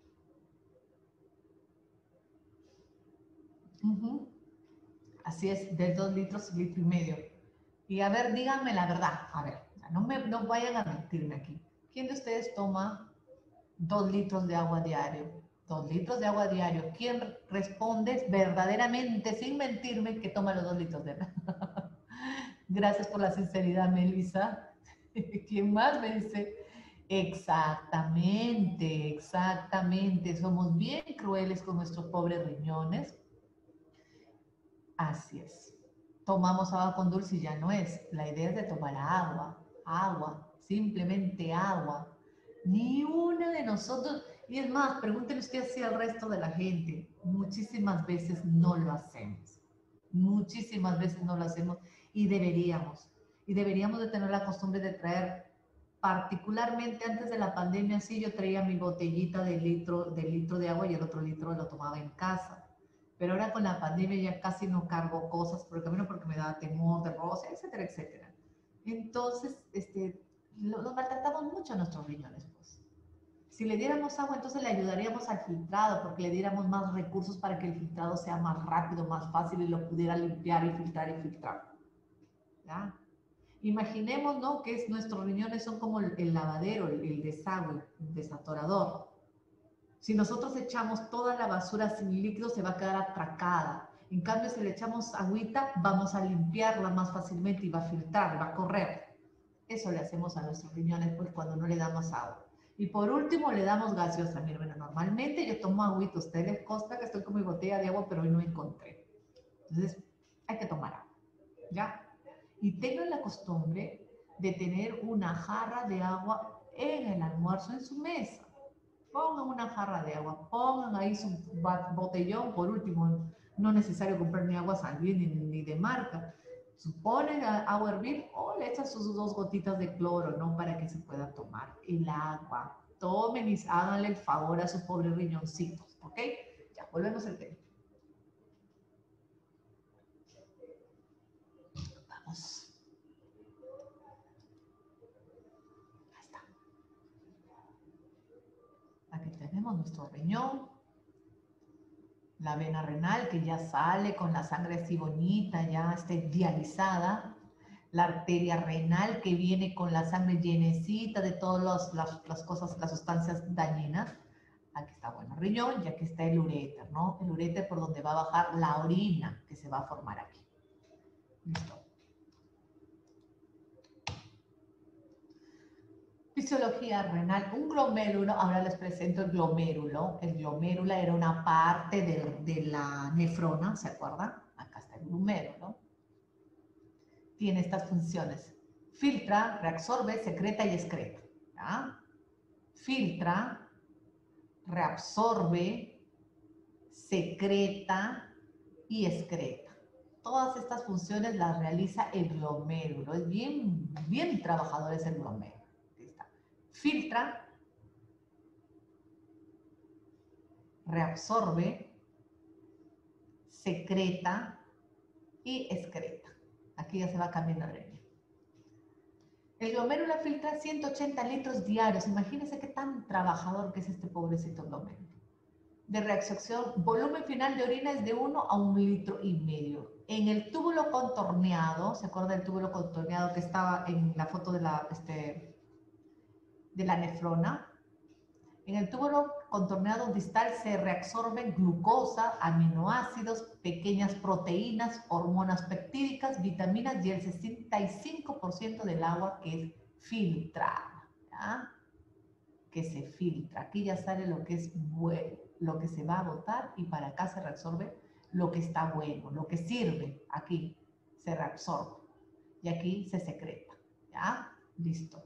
Así es, de 2 litros, litro y medio. Y a ver, díganme la verdad. A ver, no vayan a mentirme aquí. ¿Quién de ustedes toma 2 litros de agua diario? 2 litros de agua diario. ¿Quién responde verdaderamente, sin mentirme, que toma los 2 litros de agua? Gracias por la sinceridad, Melissa. ¿Quién más me dice? Exactamente, exactamente. Somos bien crueles con nuestros pobres riñones. Así es. Tomamos agua con dulce y ya no es. La idea es de tomar agua. Agua, simplemente agua. Ni una de nosotros, y es más, pregúntele usted así al resto de la gente, muchísimas veces no lo hacemos. Muchísimas veces no lo hacemos y deberíamos. Y deberíamos de tener la costumbre de traer, particularmente antes de la pandemia, sí, yo traía mi botellita de litro de agua y el otro litro lo tomaba en casa. Pero ahora con la pandemia ya casi no cargo cosas por el camino porque me da temor de roce, etcétera, etcétera. Entonces, los maltratamos mucho a nuestros riñones, pues. Si le diéramos agua, entonces le ayudaríamos al filtrado, porque le diéramos más recursos para que el filtrado sea más rápido, más fácil y lo pudiera limpiar y filtrar y filtrar. ¿Ya? Imaginemos, ¿no? Que nuestros riñones son como el lavadero, el desagüe, el desatorador. Si nosotros echamos toda la basura sin líquido, se va a quedar atracada. En cambio, si le echamos agüita, vamos a limpiarla más fácilmente y va a filtrar, va a correr. Eso le hacemos a nuestros riñones pues cuando no le damos agua. Y por último le damos gaseosa. Mira, bueno, normalmente yo tomo agüita, a ustedes les consta que estoy con mi botella de agua, pero hoy no encontré. Entonces hay que tomar agua, ¿ya? Y tengan la costumbre de tener una jarra de agua en el almuerzo en su mesa. Pongan una jarra de agua, pongan ahí su botellón, por último, no es necesario comprar ni agua salina ni de marca. Ponen agua a hervir o le echan sus 2 gotitas de cloro, ¿no? Para que se pueda tomar el agua. Tomen y háganle el favor a sus pobres riñoncitos, ¿ok? Ya, volvemos al tema. Vamos. Ahí está. Aquí tenemos nuestro riñón. La vena renal que ya sale con la sangre así bonita, ya está dializada. La arteria renal que viene con la sangre llenecita de todas las cosas, las sustancias dañinas. Aquí está, bueno, riñón y aquí está el uréter, ¿no? El uréter por donde va a bajar la orina que se va a formar aquí. Listo. Fisiología renal, un glomérulo, ahora les presento el glomérulo. El glomérulo era una parte de la nefrona, ¿se acuerdan? Acá está el glomérulo. Tiene estas funciones. Filtra, reabsorbe, secreta y excreta. ¿Ya? Filtra, reabsorbe, secreta y excreta. Todas estas funciones las realiza el glomérulo. Es bien, bien trabajador ese glomérulo. Filtra, reabsorbe, secreta y excreta. Aquí ya se va cambiando el ritmo. El glomérulo filtra 180 litros diarios. Imagínense qué tan trabajador que es este pobrecito glomérulo. De reabsorción, volumen final de orina es de 1 a 1,5 litros. En el túbulo contorneado, ¿se acuerda del túbulo contorneado que estaba en la foto de la nefrona? En el túbulo contorneado distal se reabsorben glucosa, aminoácidos, pequeñas proteínas, hormonas peptídicas, vitaminas y el 65% del agua que es filtrada, ¿ya? Que se filtra. Aquí ya sale lo que es bueno, lo que se va a botar y para acá se reabsorbe lo que está bueno, lo que sirve. Aquí se reabsorbe y aquí se secreta, ¿ya? Listo.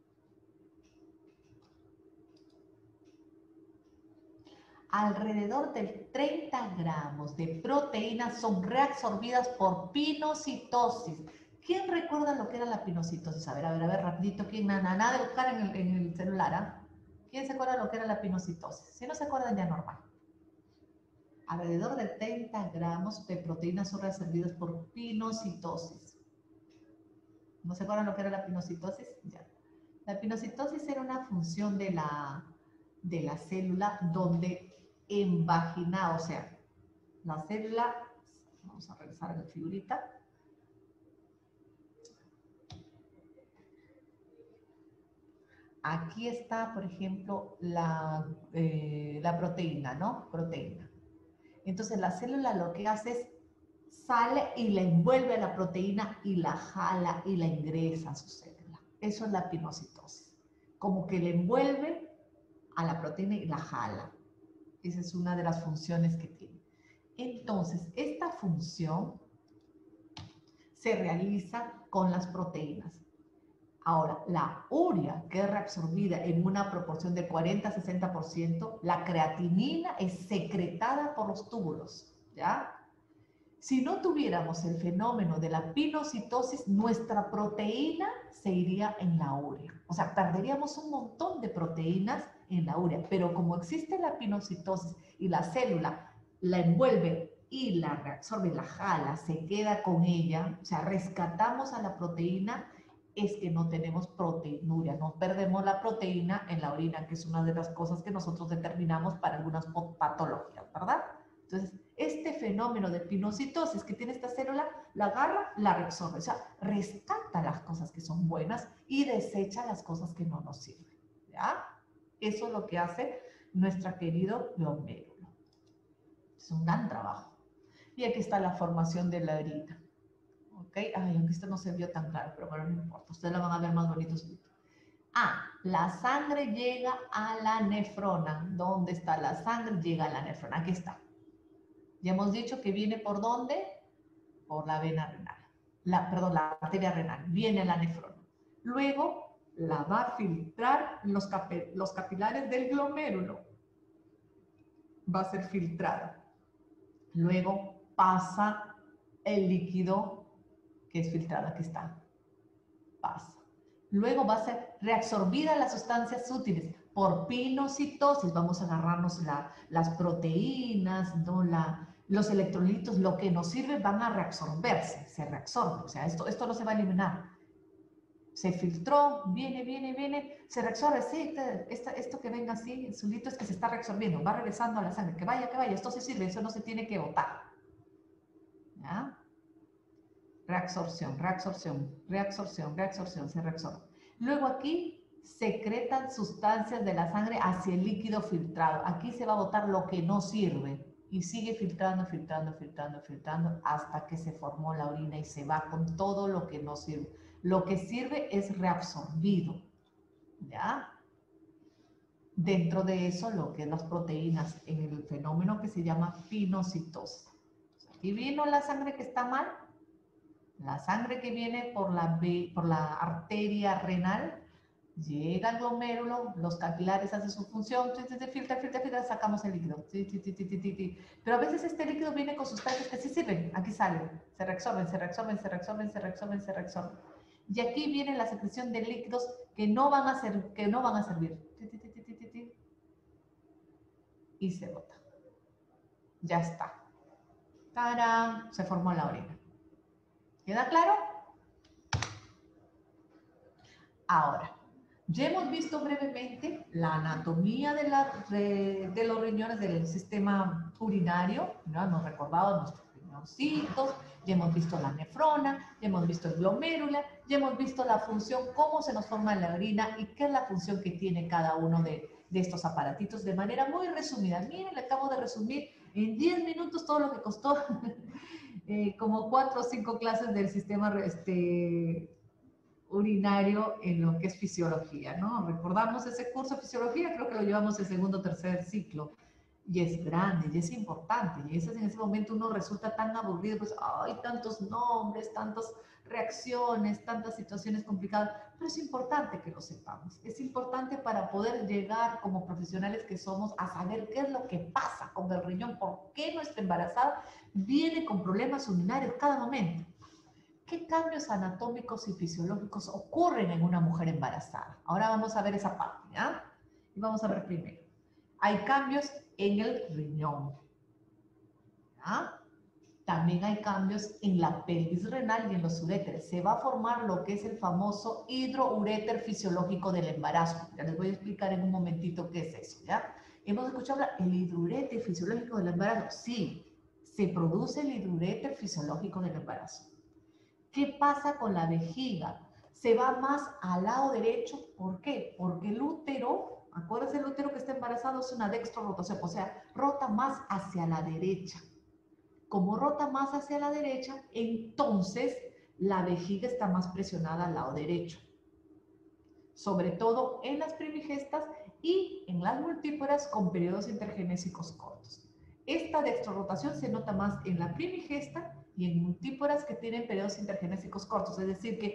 Alrededor de 30 gramos de proteínas son reabsorbidas por pinocitosis. ¿Quién recuerda lo que era la pinocitosis? A ver, rapidito. ¿Quién? Nada de buscar en el celular, ¿ah? ¿Quién se acuerda lo que era la pinocitosis? Si no se acuerdan, ya normal. Alrededor de 30 gramos de proteínas son reabsorbidas por pinocitosis. ¿No se acuerdan lo que era la pinocitosis? Ya. La pinocitosis era una función de la célula donde invaginada, o sea, la célula, vamos a regresar a la figurita. Aquí está, por ejemplo, la proteína, ¿no? Proteína. Entonces la célula lo que hace es sale y la envuelve a la proteína y la jala y la ingresa a su célula. Eso es la pinocitosis. Como que le envuelve a la proteína y la jala. Esa es una de las funciones que tiene. Entonces, esta función se realiza con las proteínas. Ahora, la urea, que es reabsorbida en una proporción de 40-60%, la creatinina es secretada por los túbulos, ¿ya? Si no tuviéramos el fenómeno de la pinocitosis, nuestra proteína se iría en la urea. O sea, perderíamos un montón de proteínas en la urea. Pero como existe la pinocitosis y la célula la envuelve y la reabsorbe, la jala, se queda con ella, o sea, rescatamos a la proteína, es que no tenemos proteinuria, no perdemos la proteína en la orina, que es una de las cosas que nosotros determinamos para algunas patologías, ¿verdad? Entonces, este fenómeno de pinocitosis que tiene esta célula, la agarra, la reabsorbe, o sea, rescata las cosas que son buenas y desecha las cosas que no nos sirven, ¿ya? Eso es lo que hace nuestro querido glomérulo. Es un gran trabajo. Y aquí está la formación de la orina. ¿Ok? Ay, aunque esto no se vio tan claro, pero bueno, no importa. Ustedes la van a ver más bonito. Ah, la sangre llega a la nefrona. ¿Dónde está la sangre? Llega a la nefrona. Aquí está. Ya hemos dicho que viene por dónde? Por la vena renal. Perdón, la arteria renal. Viene a la nefrona. Luego la va a filtrar los capilares del glomérulo. Va a ser filtrada. Luego pasa el líquido que es filtrado. Aquí está. Pasa. Luego va a ser reabsorbida las sustancias útiles por pinocitosis. Vamos a agarrarnos las proteínas, ¿no? Los electrolitos, lo que nos sirve van a reabsorberse, se reabsorbe. O sea, esto no se va a eliminar. Se filtró, viene, se reabsorbe. Sí, esto que venga así, el solito es que se está reabsorbiendo, va regresando a la sangre. Que vaya, esto se sirve, eso no se tiene que botar. ¿Ya? Reabsorción, se reabsorbe. Luego aquí secretan sustancias de la sangre hacia el líquido filtrado. Aquí se va a botar lo que no sirve y sigue filtrando hasta que se formó la orina y se va con todo lo que no sirve. Lo que sirve es reabsorbido, ¿ya? Dentro de eso, lo que es las proteínas en el fenómeno que se llama pinocitosis. Aquí vino la sangre que está mal. La sangre que viene por la arteria renal llega al glomérulo, los capilares hacen su función, filtra, sacamos el líquido. Pero a veces este líquido viene con sustancias que sí sirven, aquí salen, se reabsorben. Y aquí viene la secreción de líquidos que no van a servir. Y se bota. Ya está. ¡Tarán! Se formó la orina. ¿Queda claro? Ahora, ya hemos visto brevemente la anatomía de los riñones del sistema urinario, ¿no? Hemos recordado nuestros riñoncitos, ya hemos visto la nefrona, ya hemos visto el glomérulo, ya hemos visto la función, cómo se nos forma la orina y qué es la función que tiene cada uno de estos aparatitos de manera muy resumida. Miren, le acabo de resumir en 10 minutos todo lo que costó como 4 o 5 clases del sistema urinario en lo que es fisiología, ¿no? Recordamos ese curso de fisiología, creo que lo llevamos en segundo o tercer ciclo, y es grande, y es importante, y en ese momento uno resulta tan aburrido, pues, hay tantos nombres, tantas reacciones, tantas situaciones complicadas, pero es importante que lo sepamos, es importante para poder llegar como profesionales que somos a saber qué es lo que pasa con el riñón, por qué nuestra embarazada viene con problemas urinarios cada momento. ¿Qué cambios anatómicos y fisiológicos ocurren en una mujer embarazada? Ahora vamos a ver esa parte, ¿ya? Y vamos a ver primero. Hay cambios en el riñón, ¿ya? También hay cambios en la pelvis renal y en los uréteres. Se va a formar lo que es el famoso hidrouréter fisiológico del embarazo. Ya les voy a explicar en un momentito qué es eso, ¿ya? Hemos escuchado hablar del hidrouréter fisiológico del embarazo. Sí, se produce el hidrouréter fisiológico del embarazo. ¿Qué pasa con la vejiga? Se va más al lado derecho. ¿Por qué? Porque el útero, acuérdense, el útero que está embarazado es una dextrorotación, o sea, rota más hacia la derecha. Como rota más hacia la derecha, entonces la vejiga está más presionada al lado derecho. Sobre todo en las primigestas y en las multíporas con periodos intergenésicos cortos. Esta dextrorotación se nota más en la primigesta y en multíporas que tienen periodos intergenésicos cortos, es decir, que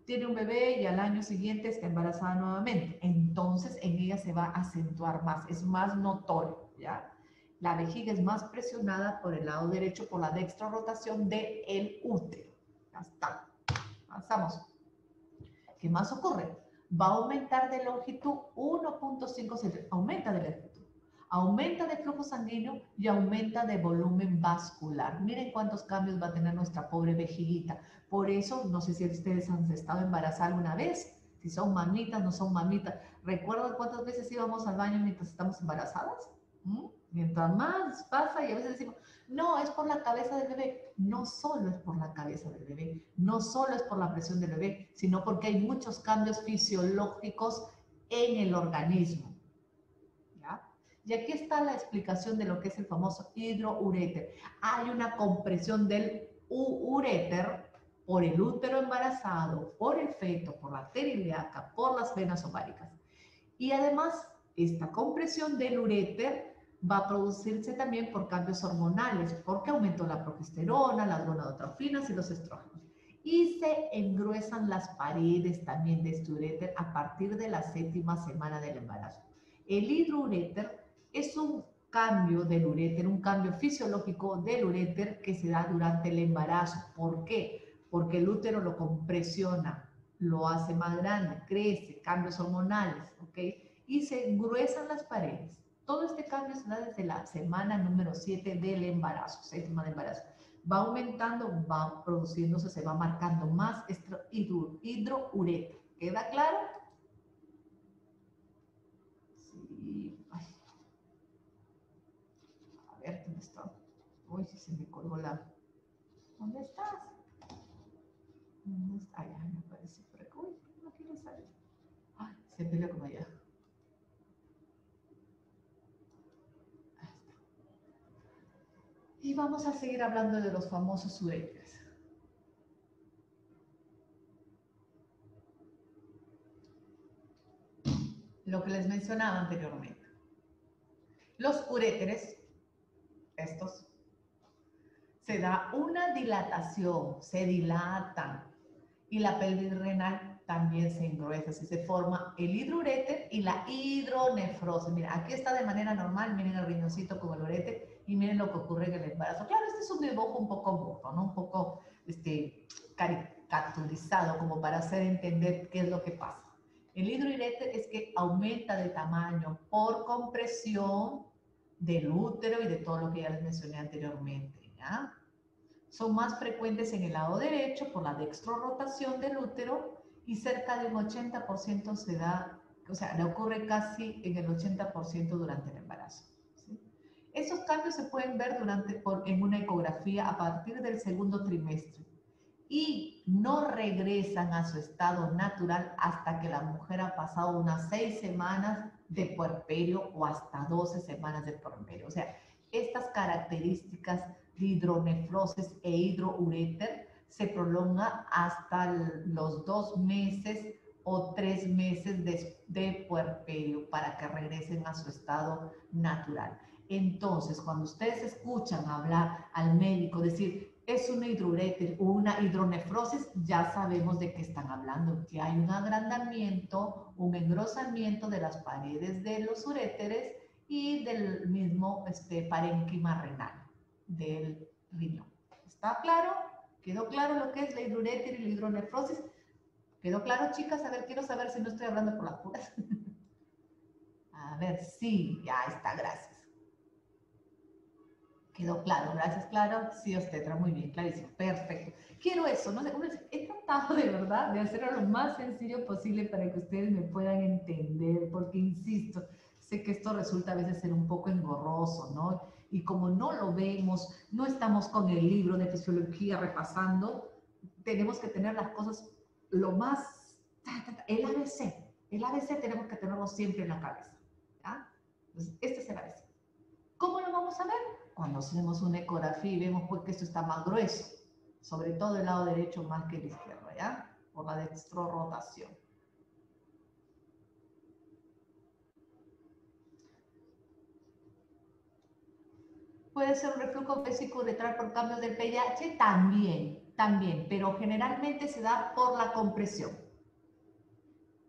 tiene un bebé y al año siguiente está embarazada nuevamente. Entonces en ella se va a acentuar más, es más notorio, ¿ya? La vejiga es más presionada por el lado derecho por la dextrorotación del útero. Ya está. Avanzamos. ¿Qué más ocurre? Va a aumentar de longitud 1.5 centímetros. Aumenta de longitud. Aumenta de flujo sanguíneo y aumenta de volumen vascular. Miren cuántos cambios va a tener nuestra pobre vejiguita. Por eso, no sé si ustedes han estado embarazadas alguna vez, si son mamitas, no son mamitas. ¿Recuerdan cuántas veces íbamos al baño mientras estamos embarazadas? Mientras más pasa y a veces decimos, no, es por la cabeza del bebé. No solo es por la cabeza del bebé, no solo es por la presión del bebé, sino porque hay muchos cambios fisiológicos en el organismo. ¿Ya? Y aquí está la explicación de lo que es el famoso hidrouréter. Hay una compresión del uréter por el útero embarazado, por el feto, por la arteria ilíaca, por las venas ováricas. Y además, esta compresión del uréter va a producirse también por cambios hormonales, porque aumentó la progesterona, las gonadotrofinas y los estrógenos. Y se engruesan las paredes también de este uréter a partir de la 7ª semana del embarazo. El hidrouréter es un cambio del uréter, un cambio fisiológico del uréter que se da durante el embarazo. ¿Por qué? Porque el útero lo compresiona, lo hace más grande, crece, cambios hormonales, ¿ok? Y se engruesan las paredes. Todo este cambio se da desde la semana número 7 del embarazo, 7ª de embarazo. Va aumentando, va produciéndose, se va marcando más hidrouréter. ¿Queda claro? Sí. Ay. A ver, ¿dónde está? Uy, si se me colgó la... ¿Dónde estás? ¿Dónde está? Ay, me apareció por aquí. Uy, no quiere salir. Ay, se peleó como allá. Y vamos a seguir hablando de los famosos uréteres. Lo que les mencionaba anteriormente. Los uréteres, estos, se da una dilatación, se dilatan y la pelvis renal también se engruesa, así se forma el hidrouréter y la hidronefrosis. Mira, aquí está de manera normal, miren el riñoncito con el uréter y miren lo que ocurre en el embarazo. Claro, este es un dibujo un poco burdo, ¿no? Un poco caricaturizado como para hacer entender qué es lo que pasa. El hidrouréter es que aumenta de tamaño por compresión del útero y de todo lo que ya les mencioné anteriormente, ¿ya? Son más frecuentes en el lado derecho por la dextrorotación del útero y cerca de un 80% se da, o sea, le ocurre casi en el 80% durante el embarazo. ¿Sí? Esos cambios se pueden ver en una ecografía a partir del 2º trimestre y no regresan a su estado natural hasta que la mujer ha pasado unas 6 semanas de puerperio o hasta 12 semanas de puerperio. O sea, estas características de hidronefrosis e hidrouréter se prolonga hasta los 2 meses o 3 meses de puerperio para que regresen a su estado natural. Entonces, cuando ustedes escuchan hablar al médico decir es una hidrouréter o una hidronefrosis, ya sabemos de qué están hablando, que hay un agrandamiento, un engrosamiento de las paredes de los uréteres y del mismo parénquima renal del riñón. ¿Está claro? ¿Quedó claro lo que es la hidrouréter y la hidronefrosis? ¿Quedó claro, chicas? A ver, quiero saber si no estoy hablando por las puras. A ver, sí, ya está, gracias. ¿Quedó claro? Gracias, claro. Sí, obstetra, muy bien, clarísimo. Perfecto. Quiero eso, ¿no? He tratado de verdad de hacerlo lo más sencillo posible para que ustedes me puedan entender, porque insisto, sé que esto resulta a veces ser un poco engorroso, ¿no? Y como no lo vemos, no estamos con el libro de fisiología repasando, tenemos que tener las cosas lo más... El ABC tenemos que tenerlo siempre en la cabeza, ¿ya? Entonces, este es el ABC. ¿Cómo lo vamos a ver? Cuando hacemos una ecografía y vemos pues que esto está más grueso, sobre todo el lado derecho más que el izquierdo, ¿ya? Por la dextrorotación. ¿Puede ser un reflujo vesículo-uretral por cambios del pH? También, pero generalmente se da por la compresión.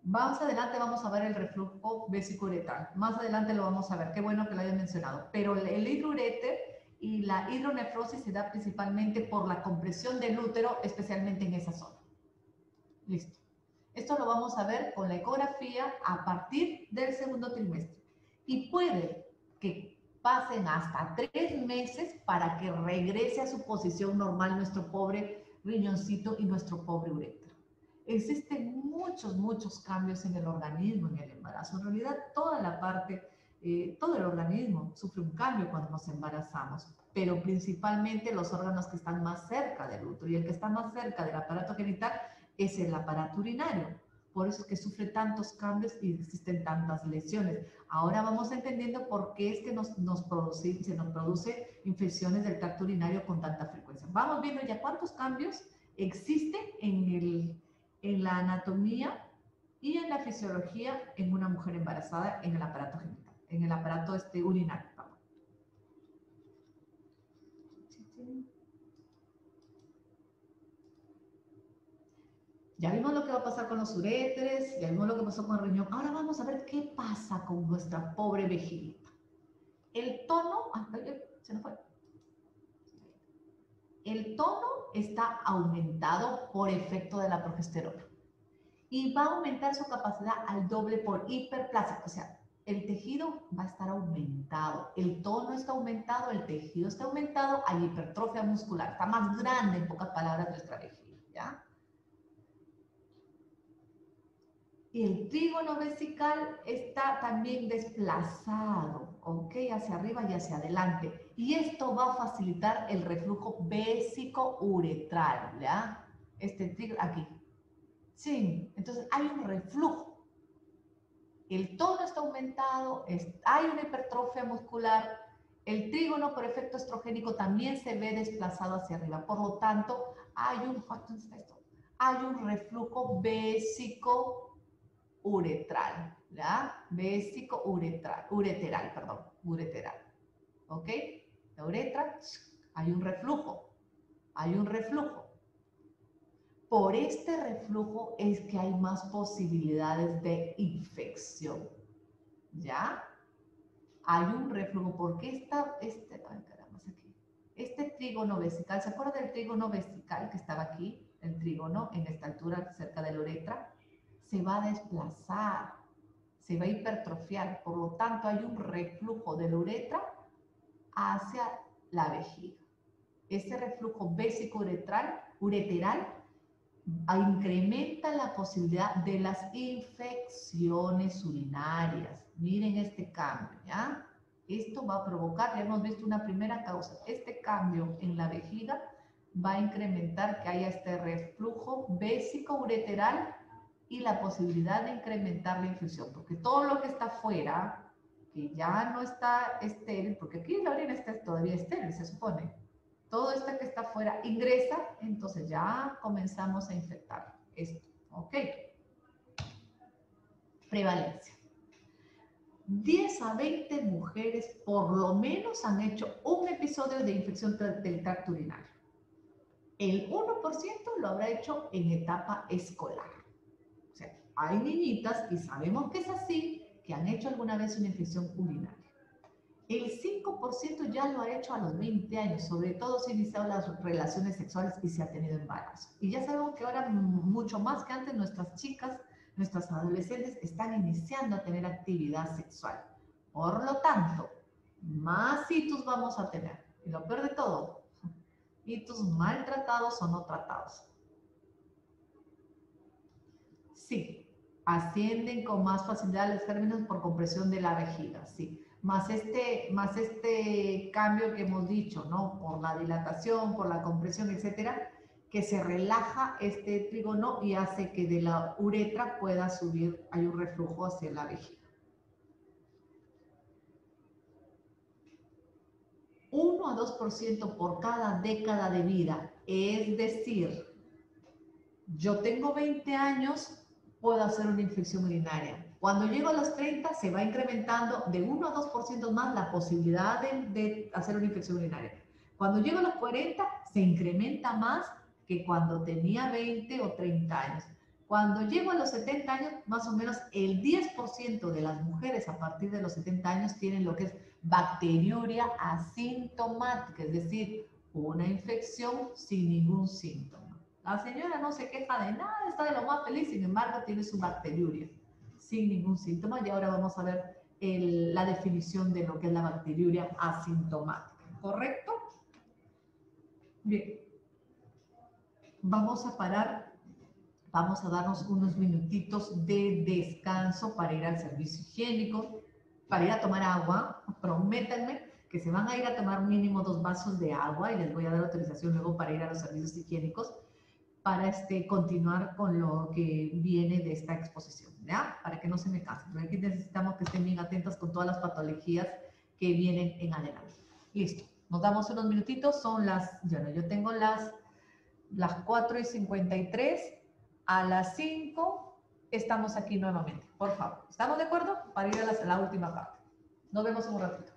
Más adelante vamos a ver el reflujo vesicouretal. Más adelante lo vamos a ver. Qué bueno que lo hayas mencionado. Pero el hidroureter y la hidronefrosis se da principalmente por la compresión del útero, especialmente en esa zona. Listo. Esto lo vamos a ver con la ecografía a partir del segundo trimestre. Y puede que pasen hasta 3 meses para que regrese a su posición normal nuestro pobre riñoncito y nuestro pobre uretra. Existen muchos cambios en el organismo en el embarazo. En realidad, toda la parte, todo el organismo sufre un cambio cuando nos embarazamos, pero principalmente los órganos que están más cerca del útero, y el que está más cerca del aparato genital es el aparato urinario. Por eso es que sufre tantos cambios y existen tantas lesiones. Ahora vamos entendiendo por qué es que se nos produce infecciones del tracto urinario con tanta frecuencia. Vamos viendo ya cuántos cambios existen en la anatomía y en la fisiología en una mujer embarazada en el aparato genital, en el aparato urinario. Ya vimos lo que va a pasar con los uréteres, ya vimos lo que pasó con el riñón. Ahora vamos a ver qué pasa con nuestra pobre vejiguita. El tono, se nos fue. El tono está aumentado por efecto de la progesterona y va a aumentar su capacidad al doble por hiperplasia. O sea, el tejido va a estar aumentado, el tono está aumentado, el tejido está aumentado, hay hipertrofia muscular, está más grande en pocas palabras nuestra vejiga, ¿ya? Y el trígono vesical está también desplazado, ¿ok? Hacia arriba y hacia adelante. Y esto va a facilitar el reflujo vésico-uretral, ¿ya? Este trígono, aquí. Sí, entonces hay un reflujo. El tono está aumentado, hay una hipertrofia muscular. El trígono por efecto estrogénico también se ve desplazado hacia arriba. Por lo tanto, hay un reflujo vésico uretral, ¿ya? Vésico ureteral, perdón, ureteral, ¿ok? La uretra, hay un reflujo, hay un reflujo. Por este reflujo es que hay más posibilidades de infección, ¿ya? Hay un reflujo, porque este trígono vesical, ¿se acuerda del trígono vesical que estaba aquí? El trígono en esta altura, cerca de la uretra, se va a desplazar, se va a hipertrofiar, por lo tanto hay un reflujo de la uretra hacia la vejiga. Ese reflujo vésico-ureteral incrementa la posibilidad de las infecciones urinarias. Miren este cambio, ¿ya? Esto va a provocar, ya hemos visto una primera causa, este cambio en la vejiga va a incrementar que haya este reflujo vésico-ureteral y la posibilidad de incrementar la infección, porque todo lo que está fuera, que ya no está estéril, porque aquí la orina está todavía estéril, se supone, todo esto que está fuera ingresa, entonces ya comenzamos a infectar esto, ¿ok? Prevalencia. 10 a 20 mujeres por lo menos han hecho un episodio de infección del tracto urinario. El 1% lo habrá hecho en etapa escolar. O sea, hay niñitas, y sabemos que es así, que han hecho alguna vez una infección urinaria. El 5% ya lo ha hecho a los 20 años, sobre todo si ha iniciado las relaciones sexuales y se ha tenido embarazo. Y ya sabemos que ahora, mucho más que antes, nuestras chicas, nuestras adolescentes están iniciando a tener actividad sexual. Por lo tanto, más hitos vamos a tener. Y lo peor de todo, hitos maltratados o no tratados. Sí, ascienden con más facilidad los gérmenes por compresión de la vejiga, sí. Más este cambio que hemos dicho, ¿no? Por la dilatación, por la compresión, etcétera, que se relaja este trígono y hace que de la uretra pueda subir, hay un reflujo hacia la vejiga. 1 a 2% por cada década de vida, es decir, yo tengo 20 años, puedo hacer una infección urinaria. Cuando llego a los 30, se va incrementando de 1 a 2% más la posibilidad de hacer una infección urinaria. Cuando llego a los 40, se incrementa más que cuando tenía 20 o 30 años. Cuando llego a los 70 años, más o menos el 10% de las mujeres a partir de los 70 años tienen lo que es bacteriuria asintomática, es decir, una infección sin ningún síntoma. La señora no se queja de nada, está de lo más feliz, sin embargo tiene su bacteriuria sin ningún síntoma. Y ahora vamos a ver la definición de lo que es la bacteriuria asintomática, ¿correcto? Bien, vamos a parar, vamos a darnos unos minutitos de descanso para ir al servicio higiénico, para ir a tomar agua. Prométanme que se van a ir a tomar mínimo 2 vasos de agua y les voy a dar autorización luego para ir a los servicios higiénicos para continuar con lo que viene de esta exposición, ¿ya? Para que no se me cansen, porque aquí necesitamos que estén bien atentas con todas las patologías que vienen en adelante. Listo, nos damos unos minutitos, son yo tengo las 4:53, a las 5 estamos aquí nuevamente, por favor. ¿Estamos de acuerdo? Para ir a la última parte. Nos vemos en un ratito.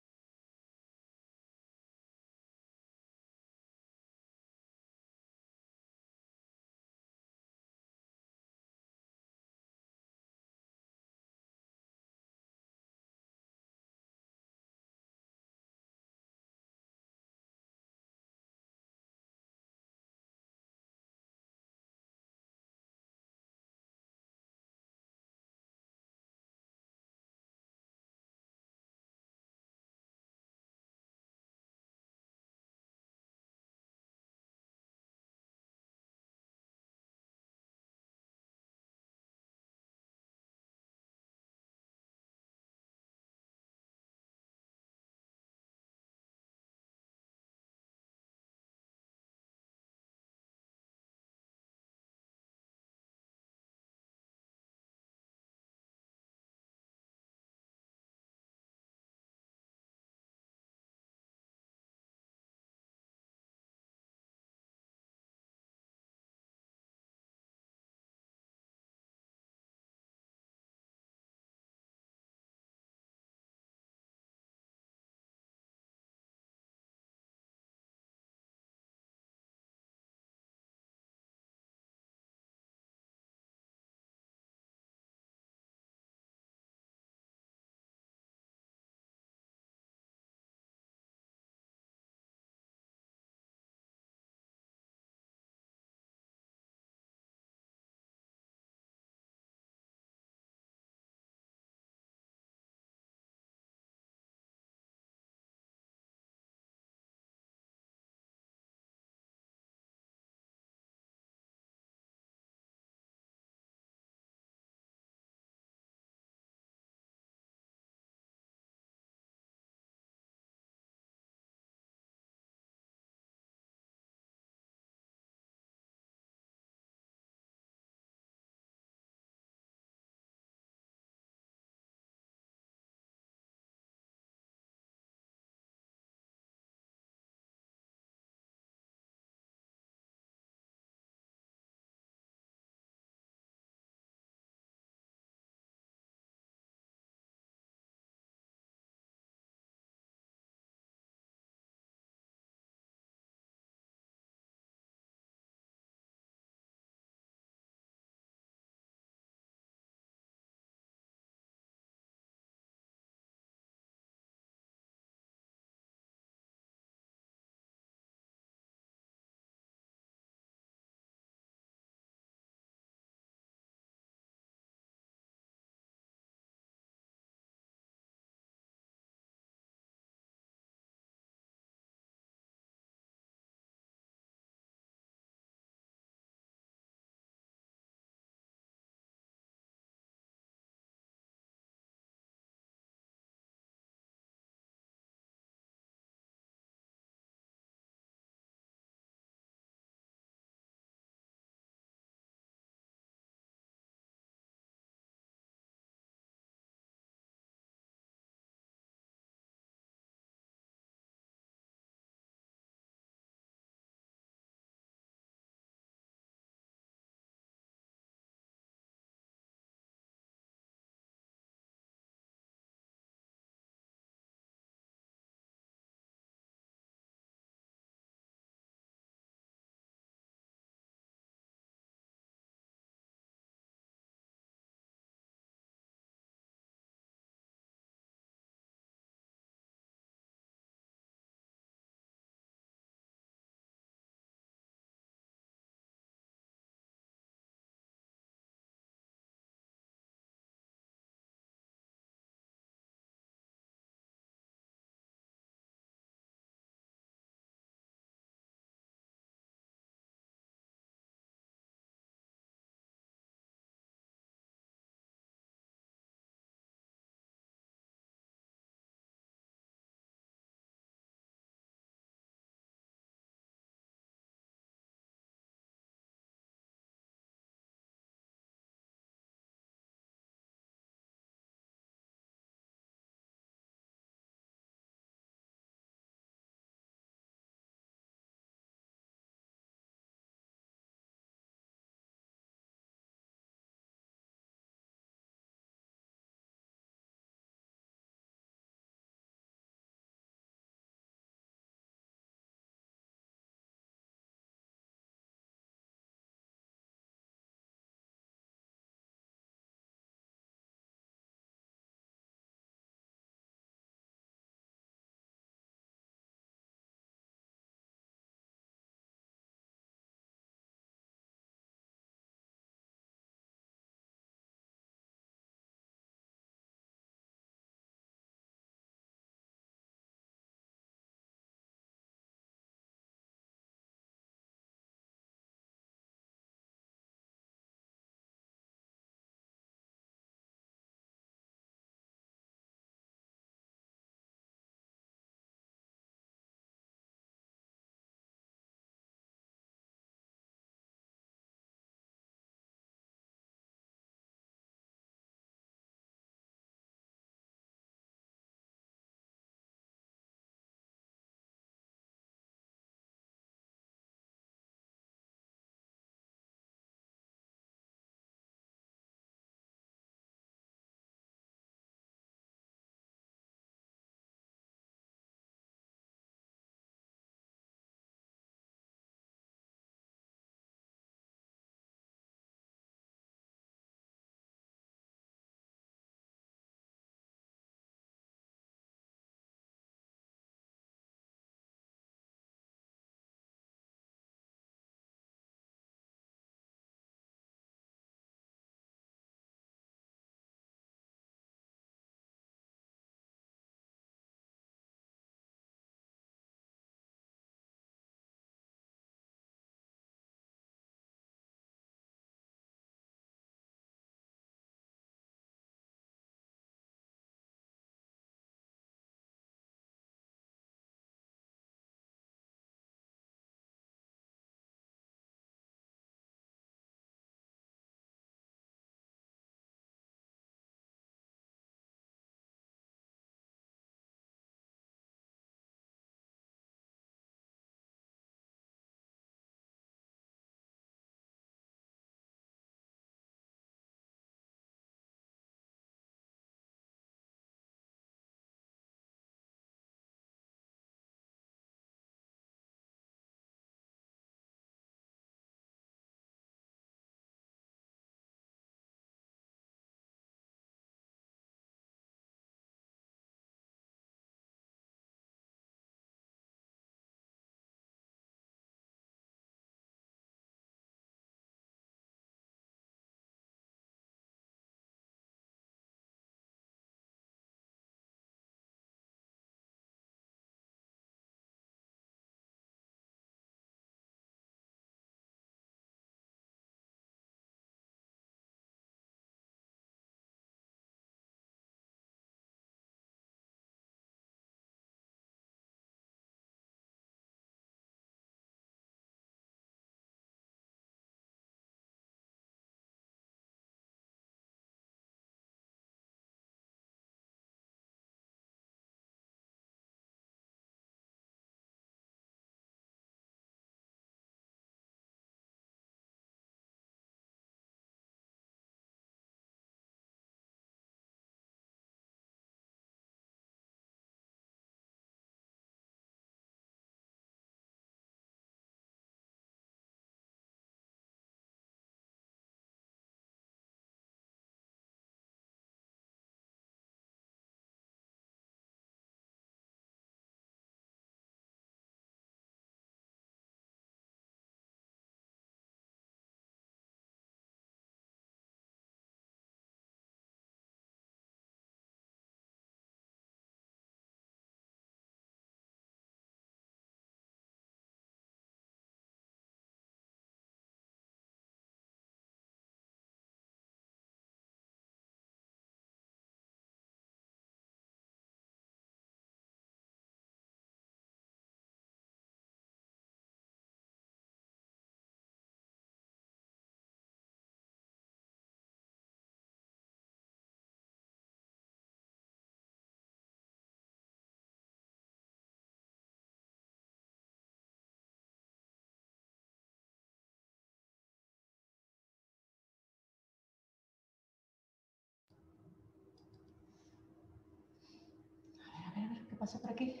pasó por aquí?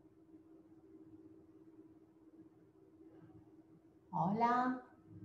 Hola.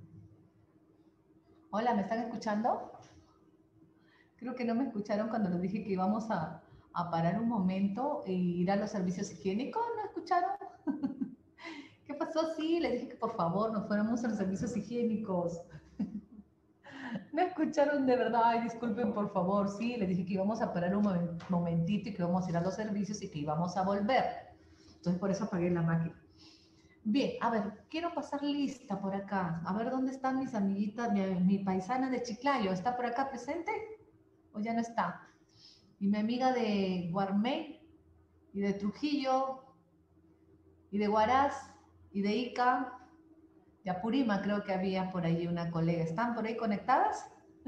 Hola, ¿me están escuchando? Creo que no me escucharon cuando les dije que íbamos a parar un momento e ir a los servicios higiénicos. ¿No escucharon? ¿Qué pasó? Sí, les dije que por favor nos fuéramos a los servicios higiénicos. ¿No escucharon de verdad? Ay, disculpen, por favor. Sí, les dije que íbamos a parar un momentito y que íbamos a ir a los servicios y que íbamos a volver. Entonces, por eso apagué la máquina. Bien, a ver, quiero pasar lista por acá. A ver, ¿dónde están mis amiguitas, mi paisana de Chiclayo? ¿Está por acá presente o ya no está? Y mi amiga de Guarmey y de Trujillo y de Huaraz y de Ica, de Apurima creo que había por ahí una colega. ¿Están por ahí conectadas?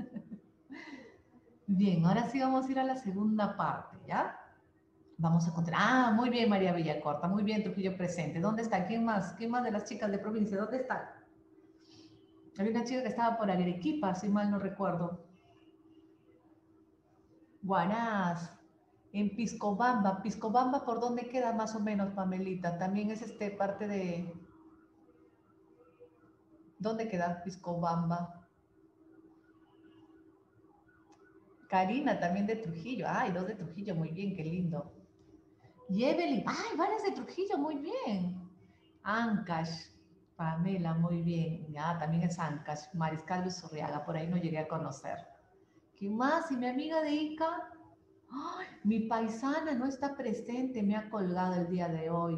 Bien, ahora sí vamos a ir a la segunda parte, ¿ya? Vamos a contar. Ah, muy bien, María Villacorta, muy bien, Trujillo presente. ¿Dónde está? ¿Quién más? ¿Quién más de las chicas de provincia? ¿Dónde está? Había una chica que estaba por Arequipa, si mal no recuerdo. Huaraz, en Piscobamba. ¿Piscobamba por dónde queda más o menos, Pamelita? También es parte de... ¿Dónde queda Piscobamba? Karina, también de Trujillo. Ay, dos de Trujillo, muy bien, qué lindo. Y Evelyn, ay, varias de Trujillo, muy bien. Ancash, Pamela, muy bien. Ya, también es Ancash. Mariscal Luis Urriaga, por ahí no llegué a conocer. ¿Qué más? ¿Y mi amiga de Ica? Ay, mi paisana no está presente, me ha colgado el día de hoy.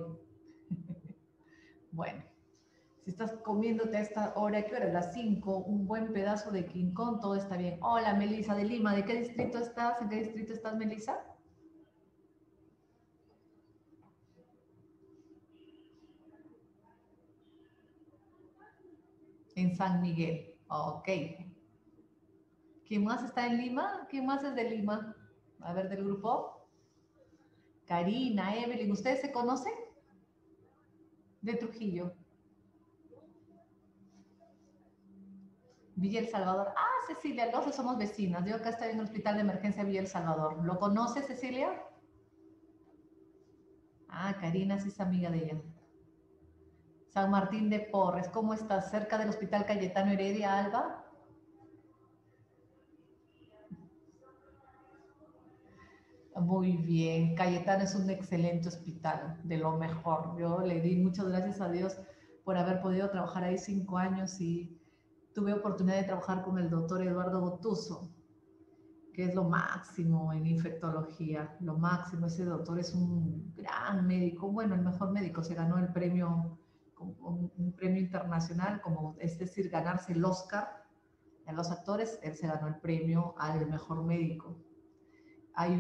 Bueno, si estás comiéndote a esta hora, ¿qué hora? Las 5, un buen pedazo de King Kong, todo está bien. Hola, Melisa de Lima, ¿de qué distrito estás? ¿En qué distrito estás, Melisa? En San Miguel. Ok. ¿Quién más está en Lima? ¿Quién más es de Lima? A ver, del grupo. Karina, Evelyn, ¿ustedes se conocen? De Trujillo. Villa El Salvador. Ah, Cecilia, los dos somos vecinas. Yo acá estoy en el Hospital de Emergencia Villa El Salvador. ¿Lo conoce, Cecilia? Ah, Karina sí es amiga de ella. San Martín de Porres, ¿cómo estás? Cerca del Hospital Cayetano Heredia, Alba. Muy bien, Cayetano es un excelente hospital, de lo mejor. Yo le di muchas gracias a Dios por haber podido trabajar ahí 5 años y tuve oportunidad de trabajar con el doctor Eduardo Gotuso, que es lo máximo en infectología, lo máximo. Ese doctor es un gran médico, bueno, el mejor médico, se ganó el premio, un premio internacional, como es decir, ganarse el Oscar en los actores, él se ganó el premio al mejor médico. Hay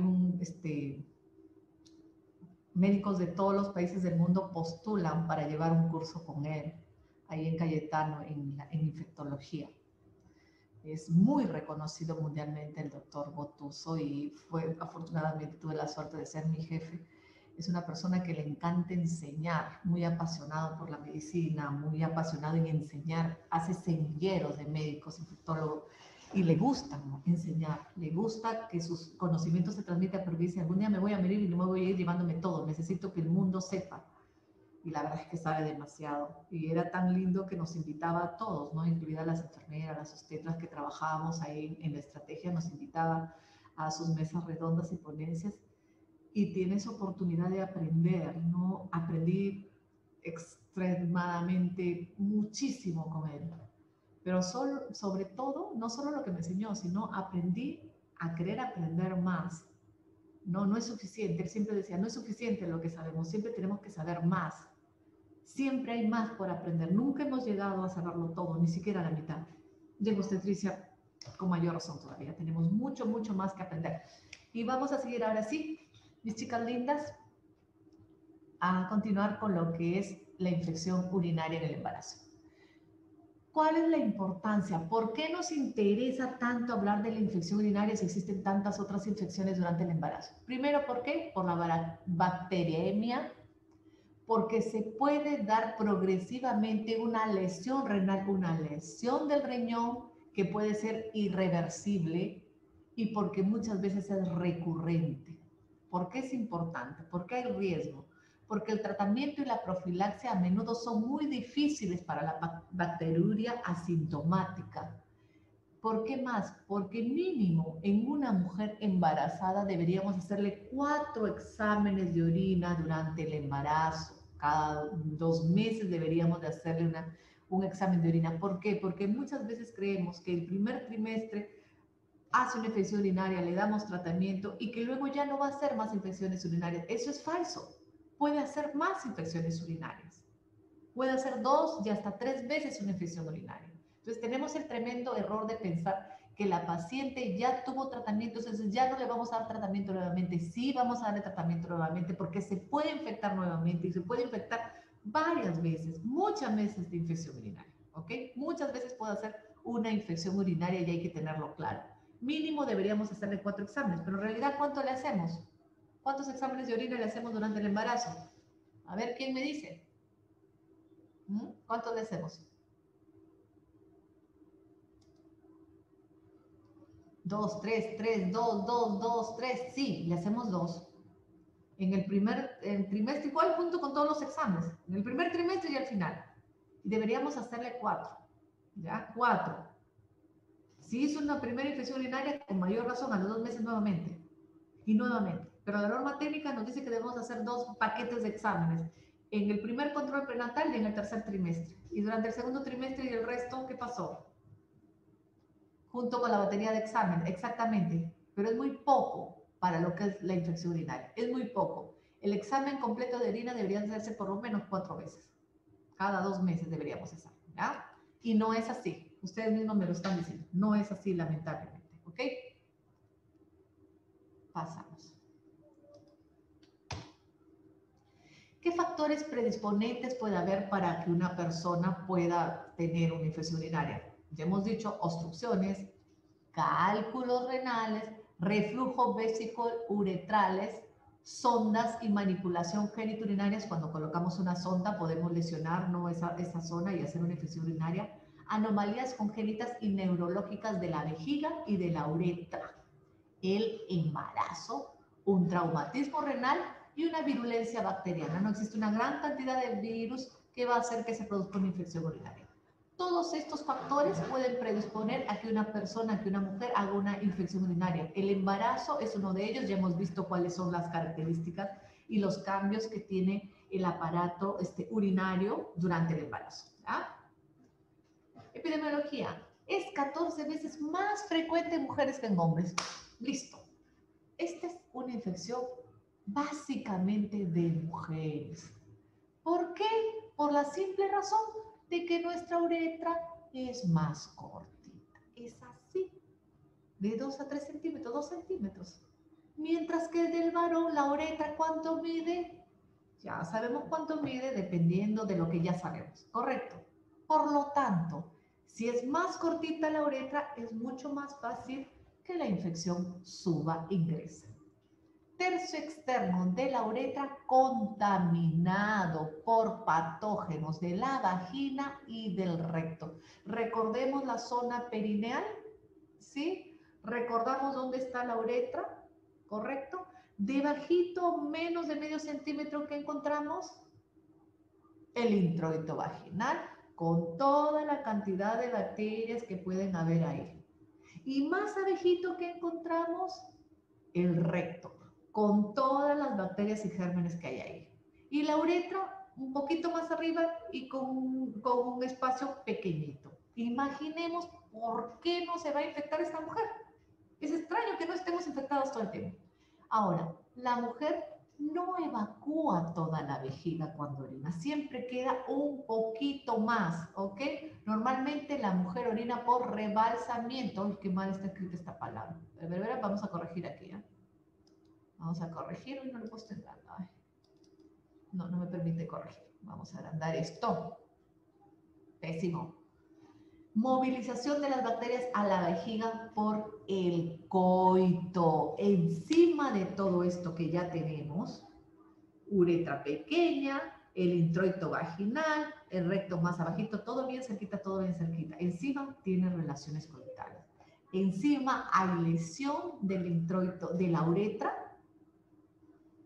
médicos de todos los países del mundo postulan para llevar un curso con él, ahí en Cayetano, en infectología. Es muy reconocido mundialmente el doctor Botuso y afortunadamente tuve la suerte de ser mi jefe. Es una persona que le encanta enseñar, muy apasionado por la medicina, muy apasionado en enseñar, hace semilleros de médicos, infectólogos, y le gusta, ¿no?, enseñar, le gusta que sus conocimientos se transmitan, porque dice, algún día me voy a morir y no me voy a ir llevándome todo, necesito que el mundo sepa. Y la verdad es que sabe demasiado. Y era tan lindo que nos invitaba a todos, ¿no? Incluidas las enfermeras, las obstetras que trabajábamos ahí en la estrategia, nos invitaba a sus mesas redondas y ponencias. Y tienes oportunidad de aprender, ¿no? Aprendí extremadamente muchísimo con él. Pero sobre todo, no solo lo que me enseñó, sino aprendí a querer aprender más. No, no es suficiente. Él siempre decía, no es suficiente lo que sabemos, siempre tenemos que saber más. Siempre hay más por aprender. Nunca hemos llegado a saberlo todo, ni siquiera a la mitad. Llega usted, Tricia, con mayor razón todavía. Tenemos mucho, mucho más que aprender. Y vamos a seguir ahora sí, mis chicas lindas, a continuar con lo que es la infección urinaria en el embarazo. ¿Cuál es la importancia? ¿Por qué nos interesa tanto hablar de la infección urinaria si existen tantas otras infecciones durante el embarazo? Primero, ¿por qué? Por la bacteriemia, porque se puede dar progresivamente una lesión renal, una lesión del riñón que puede ser irreversible y porque muchas veces es recurrente. ¿Por qué es importante? ¿Por qué hay riesgo? Porque el tratamiento y la profilaxia a menudo son muy difíciles para la bacteriuria asintomática. ¿Por qué más? Porque mínimo en una mujer embarazada deberíamos hacerle 4 exámenes de orina durante el embarazo. Cada 2 meses deberíamos de hacerle un examen de orina. ¿Por qué? Porque muchas veces creemos que el primer trimestre hace una infección urinaria, le damos tratamiento y que luego ya no va a hacer más infecciones urinarias. Eso es falso. Puede hacer más infecciones urinarias. Puede hacer 2 y hasta 3 veces una infección urinaria. Entonces tenemos el tremendo error de pensar que la paciente ya tuvo tratamiento, entonces ya no le vamos a dar tratamiento nuevamente. Sí vamos a darle tratamiento nuevamente porque se puede infectar nuevamente y se puede infectar varias veces, muchas veces de infección urinaria, ¿ok? Muchas veces puede hacer una infección urinaria y hay que tenerlo claro. Mínimo deberíamos hacerle 4 exámenes, pero en realidad ¿cuánto le hacemos? ¿Cuántos exámenes de orina le hacemos durante el embarazo? A ver, ¿quién me dice? ¿Cuántos le hacemos? 2, 3, 3, 2, 2, 2, 3. Sí, le hacemos 2. En el primer trimestre, igual junto con todos los exámenes. En el primer trimestre y al final. Y deberíamos hacerle 4. ¿Ya? 4. Si hizo una primera infección urinaria, con mayor razón, a los 2 meses nuevamente. Y nuevamente. Pero la norma técnica nos dice que debemos hacer 2 paquetes de exámenes. En el primer control prenatal y en el tercer trimestre. Y durante el segundo trimestre y el resto, ¿qué pasó? Junto con la batería de examen, exactamente, pero es muy poco para lo que es la infección urinaria, es muy poco. El examen completo de orina debería hacerse por lo menos 4 veces, cada 2 meses deberíamos hacerlo, ¿ya? Y no es así, ustedes mismos me lo están diciendo, no es así lamentablemente, ¿ok? Pasamos. ¿Qué factores predisponentes puede haber para que una persona pueda tener una infección urinaria? Ya hemos dicho obstrucciones, cálculos renales, reflujo vesículo-uretrales, sondas y manipulación genitourinarias. Cuando colocamos una sonda podemos lesionar, ¿no?, esa zona y hacer una infección urinaria. Anomalías congénitas y neurológicas de la vejiga y de la uretra. El embarazo, un traumatismo renal y una virulencia bacteriana. No existe una gran cantidad de virus que va a hacer que se produzca una infección urinaria. Todos estos factores pueden predisponer a que una persona, que una mujer haga una infección urinaria. El embarazo es uno de ellos, ya hemos visto cuáles son las características y los cambios que tiene el aparato urinario durante el embarazo. ¿Ya? Epidemiología. Es 14 veces más frecuente en mujeres que en hombres. Listo. Esta es una infección básicamente de mujeres. ¿Por qué? Por la simple razón de que nuestra uretra es más cortita. Es así, de 2 a 3 centímetros, 2 centímetros. Mientras que del varón, la uretra, ¿cuánto mide? Ya sabemos cuánto mide dependiendo de lo que ya sabemos, ¿correcto? Por lo tanto, si es más cortita la uretra, es mucho más fácil que la infección suba, ingrese. Tercio externo de la uretra contaminado por patógenos de la vagina y del recto. Recordemos la zona perineal, ¿sí? Recordamos dónde está la uretra, ¿correcto? Debajito, menos de medio centímetro, que encontramos el introito vaginal, con toda la cantidad de bacterias que pueden haber ahí. Y más abajito que encontramos el recto, con todas las bacterias y gérmenes que hay ahí. Y la uretra un poquito más arriba y con un espacio pequeñito. Imaginemos por qué no se va a infectar esta mujer. Es extraño que no estemos infectados todo el tiempo. Ahora, la mujer no evacúa toda la vejiga cuando orina, siempre queda un poquito más, ¿ok? Normalmente la mujer orina por rebalsamiento. ¡Ay, qué mal está escrita esta palabra! Vamos a corregir aquí, ¿eh? Vamos a corregir, hoy no lo he puesto en grande. No, no me permite corregir. Vamos a agrandar esto. Pésimo. Movilización de las bacterias a la vejiga por el coito. Encima de todo esto que ya tenemos, uretra pequeña, el introito vaginal, el recto más abajito, todo bien cerquita, todo bien cerquita. Encima tiene relaciones coitales. Encima hay lesión del introito, de la uretra,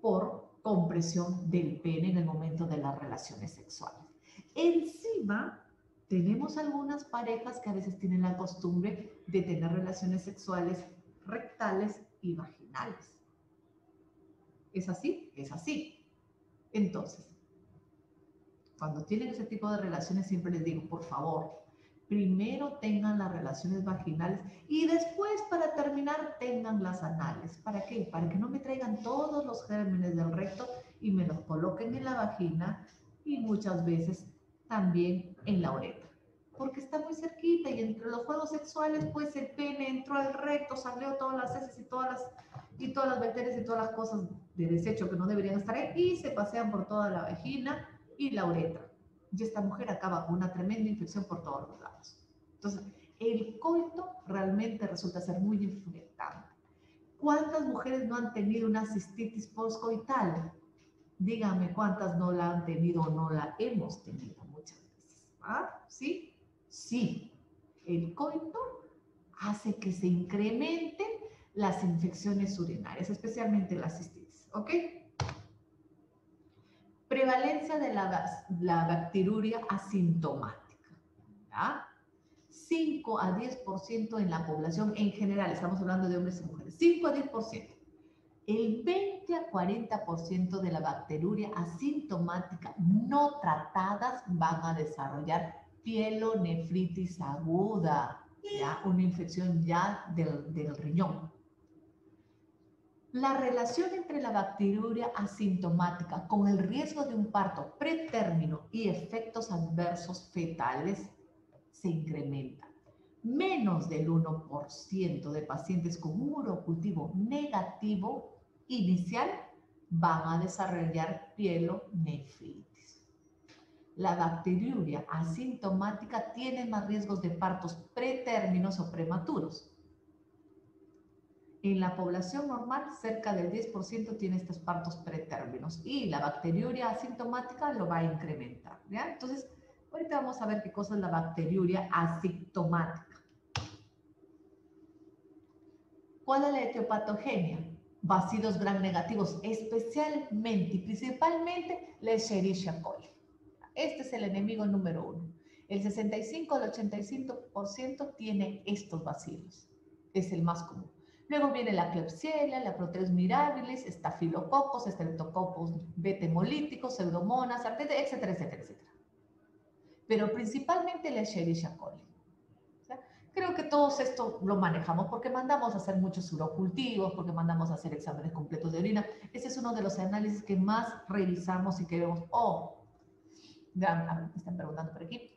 por compresión del pene en el momento de las relaciones sexuales. Encima, tenemos algunas parejas que a veces tienen la costumbre de tener relaciones sexuales rectales y vaginales. ¿Es así? Es así. Entonces, cuando tienen ese tipo de relaciones, siempre les digo, por favor, primero tengan las relaciones vaginales y después, para terminar, tengan las anales. ¿Para qué? Para que no me traigan todos los gérmenes del recto y me los coloquen en la vagina y muchas veces también en la uretra. Porque está muy cerquita y entre los juegos sexuales, pues el pene entró al recto, salió todas las heces y todas las bacterias y todas las cosas de desecho que no deberían estar ahí y se pasean por toda la vagina y la uretra. Y esta mujer acaba con una tremenda infección por todos los lados. Entonces, el coito realmente resulta ser muy infectante. ¿Cuántas mujeres no han tenido una cistitis postcoital? Díganme cuántas no la han tenido o no la hemos tenido muchas veces. ¿Ah? ¿Sí? Sí. El coito hace que se incrementen las infecciones urinarias, especialmente la cistitis. ¿Ok? Prevalencia de la bacteriuria asintomática. ¿Ya? 5 a 10% en la población en general, estamos hablando de hombres y mujeres, 5 a 10%. El 20 a 40% de la bacteriuria asintomática no tratadas van a desarrollar pielonefritis aguda, ¿ya? Una infección ya del riñón. La relación entre la bacteriuria asintomática con el riesgo de un parto pretérmino y efectos adversos fetales se incrementa. Menos del 1% de pacientes con un urocultivo negativo inicial van a desarrollar pielonefritis. La bacteriuria asintomática tiene más riesgos de partos pretérminos o prematuros. En la población normal, cerca del 10% tiene estos partos pretérminos y la bacteriuria asintomática lo va a incrementar, ¿ya? Entonces, ahorita vamos a ver qué cosa es la bacteriuria asintomática. ¿Cuál es la etiopatogenia? Bacilos gram negativos, especialmente y principalmente la Escherichia coli. Este es el enemigo número 1. El 65 al 85% tiene estos bacilos. Es el más común. Luego viene la Klebsiella, la Proteus mirabilis, estafilococos, streptococcus beta-hemolíticos, pseudomonas, etcétera, etcétera, etcétera. Pero principalmente la Escherichia coli. Creo que todos esto lo manejamos porque mandamos a hacer muchos urocultivos, porque mandamos a hacer exámenes completos de orina. Ese es uno de los análisis que más revisamos y que vemos, oh, ya me están preguntando por aquí.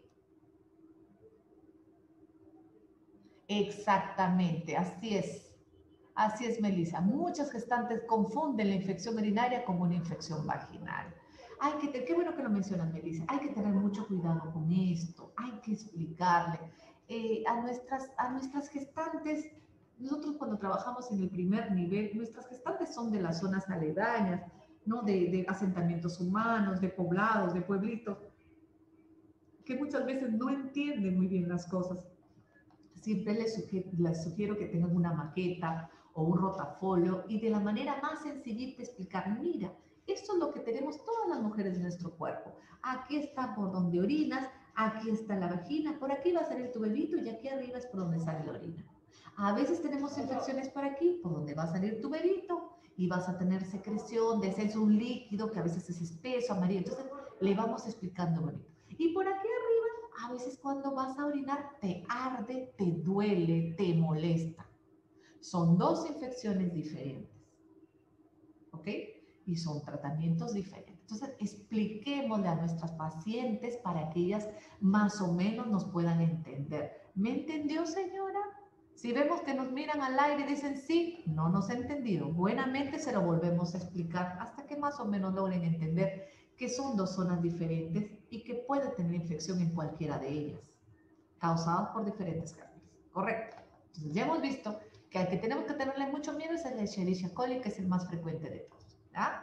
Exactamente, así es. Así es, Melissa. Muchas gestantes confunden la infección urinaria como una infección vaginal. Qué bueno que lo mencionas, Melissa. Hay que tener mucho cuidado con esto. Hay que explicarle a nuestras gestantes. Nosotros cuando trabajamos en el primer nivel, nuestras gestantes son de las zonas aledañas, ¿no? De asentamientos humanos, de poblados, de pueblitos, que muchas veces no entienden muy bien las cosas. Siempre les sugiero que tengan una maqueta o un rotafolio y de la manera más sencillita explicar, mira, esto es lo que tenemos todas las mujeres de nuestro cuerpo. Aquí está por donde orinas, aquí está la vagina, por aquí va a salir tu bebito y aquí arriba es por donde sale la orina. A veces tenemos infecciones por aquí, por donde va a salir tu bebito y vas a tener secreción de ese un líquido que a veces es espeso, amarillo. Entonces le vamos explicando bonito. Y por aquí arriba, a veces cuando vas a orinar te arde, te duele, te molesta. Son dos infecciones diferentes, ¿ok? Y son tratamientos diferentes. Entonces, expliquémosle a nuestras pacientes para que ellas más o menos nos puedan entender. ¿Me entendió, señora? Si vemos que nos miran al aire y dicen sí, no nos ha entendido. Buenamente se lo volvemos a explicar hasta que más o menos logren entender que son dos zonas diferentes y que puede tener infección en cualquiera de ellas, causadas por diferentes cánceres. Correcto. Entonces, ya hemos visto que al que tenemos que tenerle mucho miedo es el Escherichia coli, que es el más frecuente de todos. ¿Ya?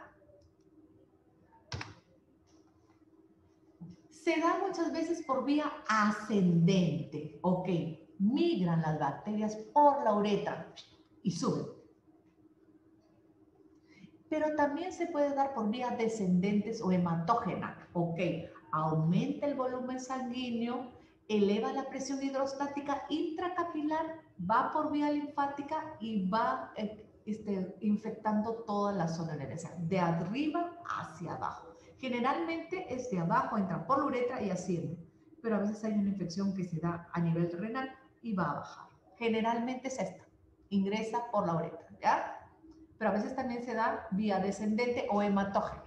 Se da muchas veces por vía ascendente. Ok, migran las bacterias por la uretra y suben. pero también se puede dar por vías descendentes o hematógena. Ok, aumenta el volumen sanguíneo, eleva la presión hidrostática intracapilar, va por vía linfática y va infectando toda la zona nerviosa, de arriba hacia abajo. Generalmente es de abajo, entra por la uretra y asciende, pero a veces hay una infección que se da a nivel renal y va a bajar. Generalmente es esta, ingresa por la uretra, ¿ya? Pero a veces también se da vía descendente o hematógena.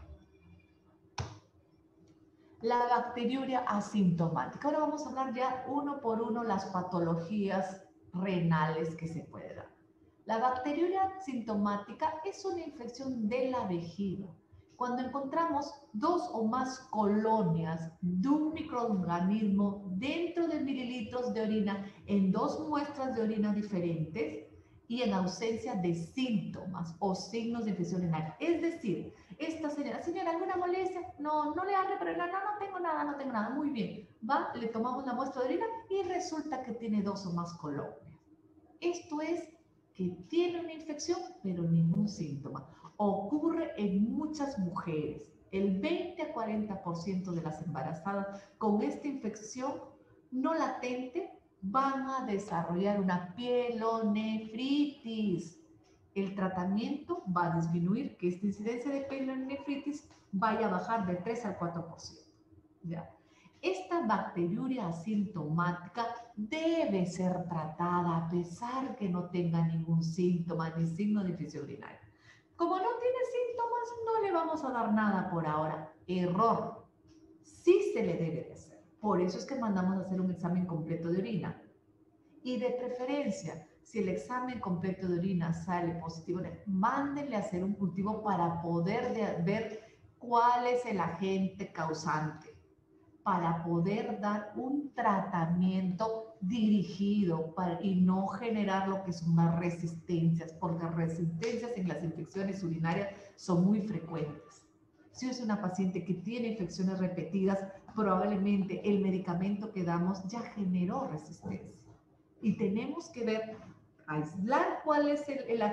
La bacteriuria asintomática. Ahora vamos a hablar ya uno por uno las patologías renales que se puede dar. La bacteriuria asintomática es una infección de la vejiga. Cuando encontramos dos o más colonias de un microorganismo dentro de mililitros de orina en dos muestras de orina diferentes y en ausencia de síntomas o signos de infección renal. Es decir, esta señora, ¿alguna molestia? No, no le hace, pero no tengo nada, no tengo nada. Muy bien. Va, le tomamos la muestra de orina y resulta que tiene dos o más colonias. Esto es que tiene una infección, pero ningún síntoma. Ocurre en muchas mujeres. El 20 a 40% de las embarazadas con esta infección no latente van a desarrollar una pielonefritis. El tratamiento va a disminuir que esta incidencia de pielonefritis vaya a bajar del 3 al 4%. ¿Ya? Esta bacteriuria asintomática debe ser tratada a pesar que no tenga ningún síntoma ni signo de infección urinaria. Como no tiene síntomas, no le vamos a dar nada por ahora. Error. Sí se le debe de hacer. Por eso es que mandamos a hacer un examen completo de orina. Y de preferencia, si el examen completo de orina sale positivo, mándenle a hacer un cultivo para poder ver cuál es el agente causante, para poder dar un tratamiento dirigido y no generar lo que son las resistencias, porque las resistencias en las infecciones urinarias son muy frecuentes. Si es una paciente que tiene infecciones repetidas, probablemente el medicamento que damos ya generó resistencia. Y tenemos que ver, aislar cuál es el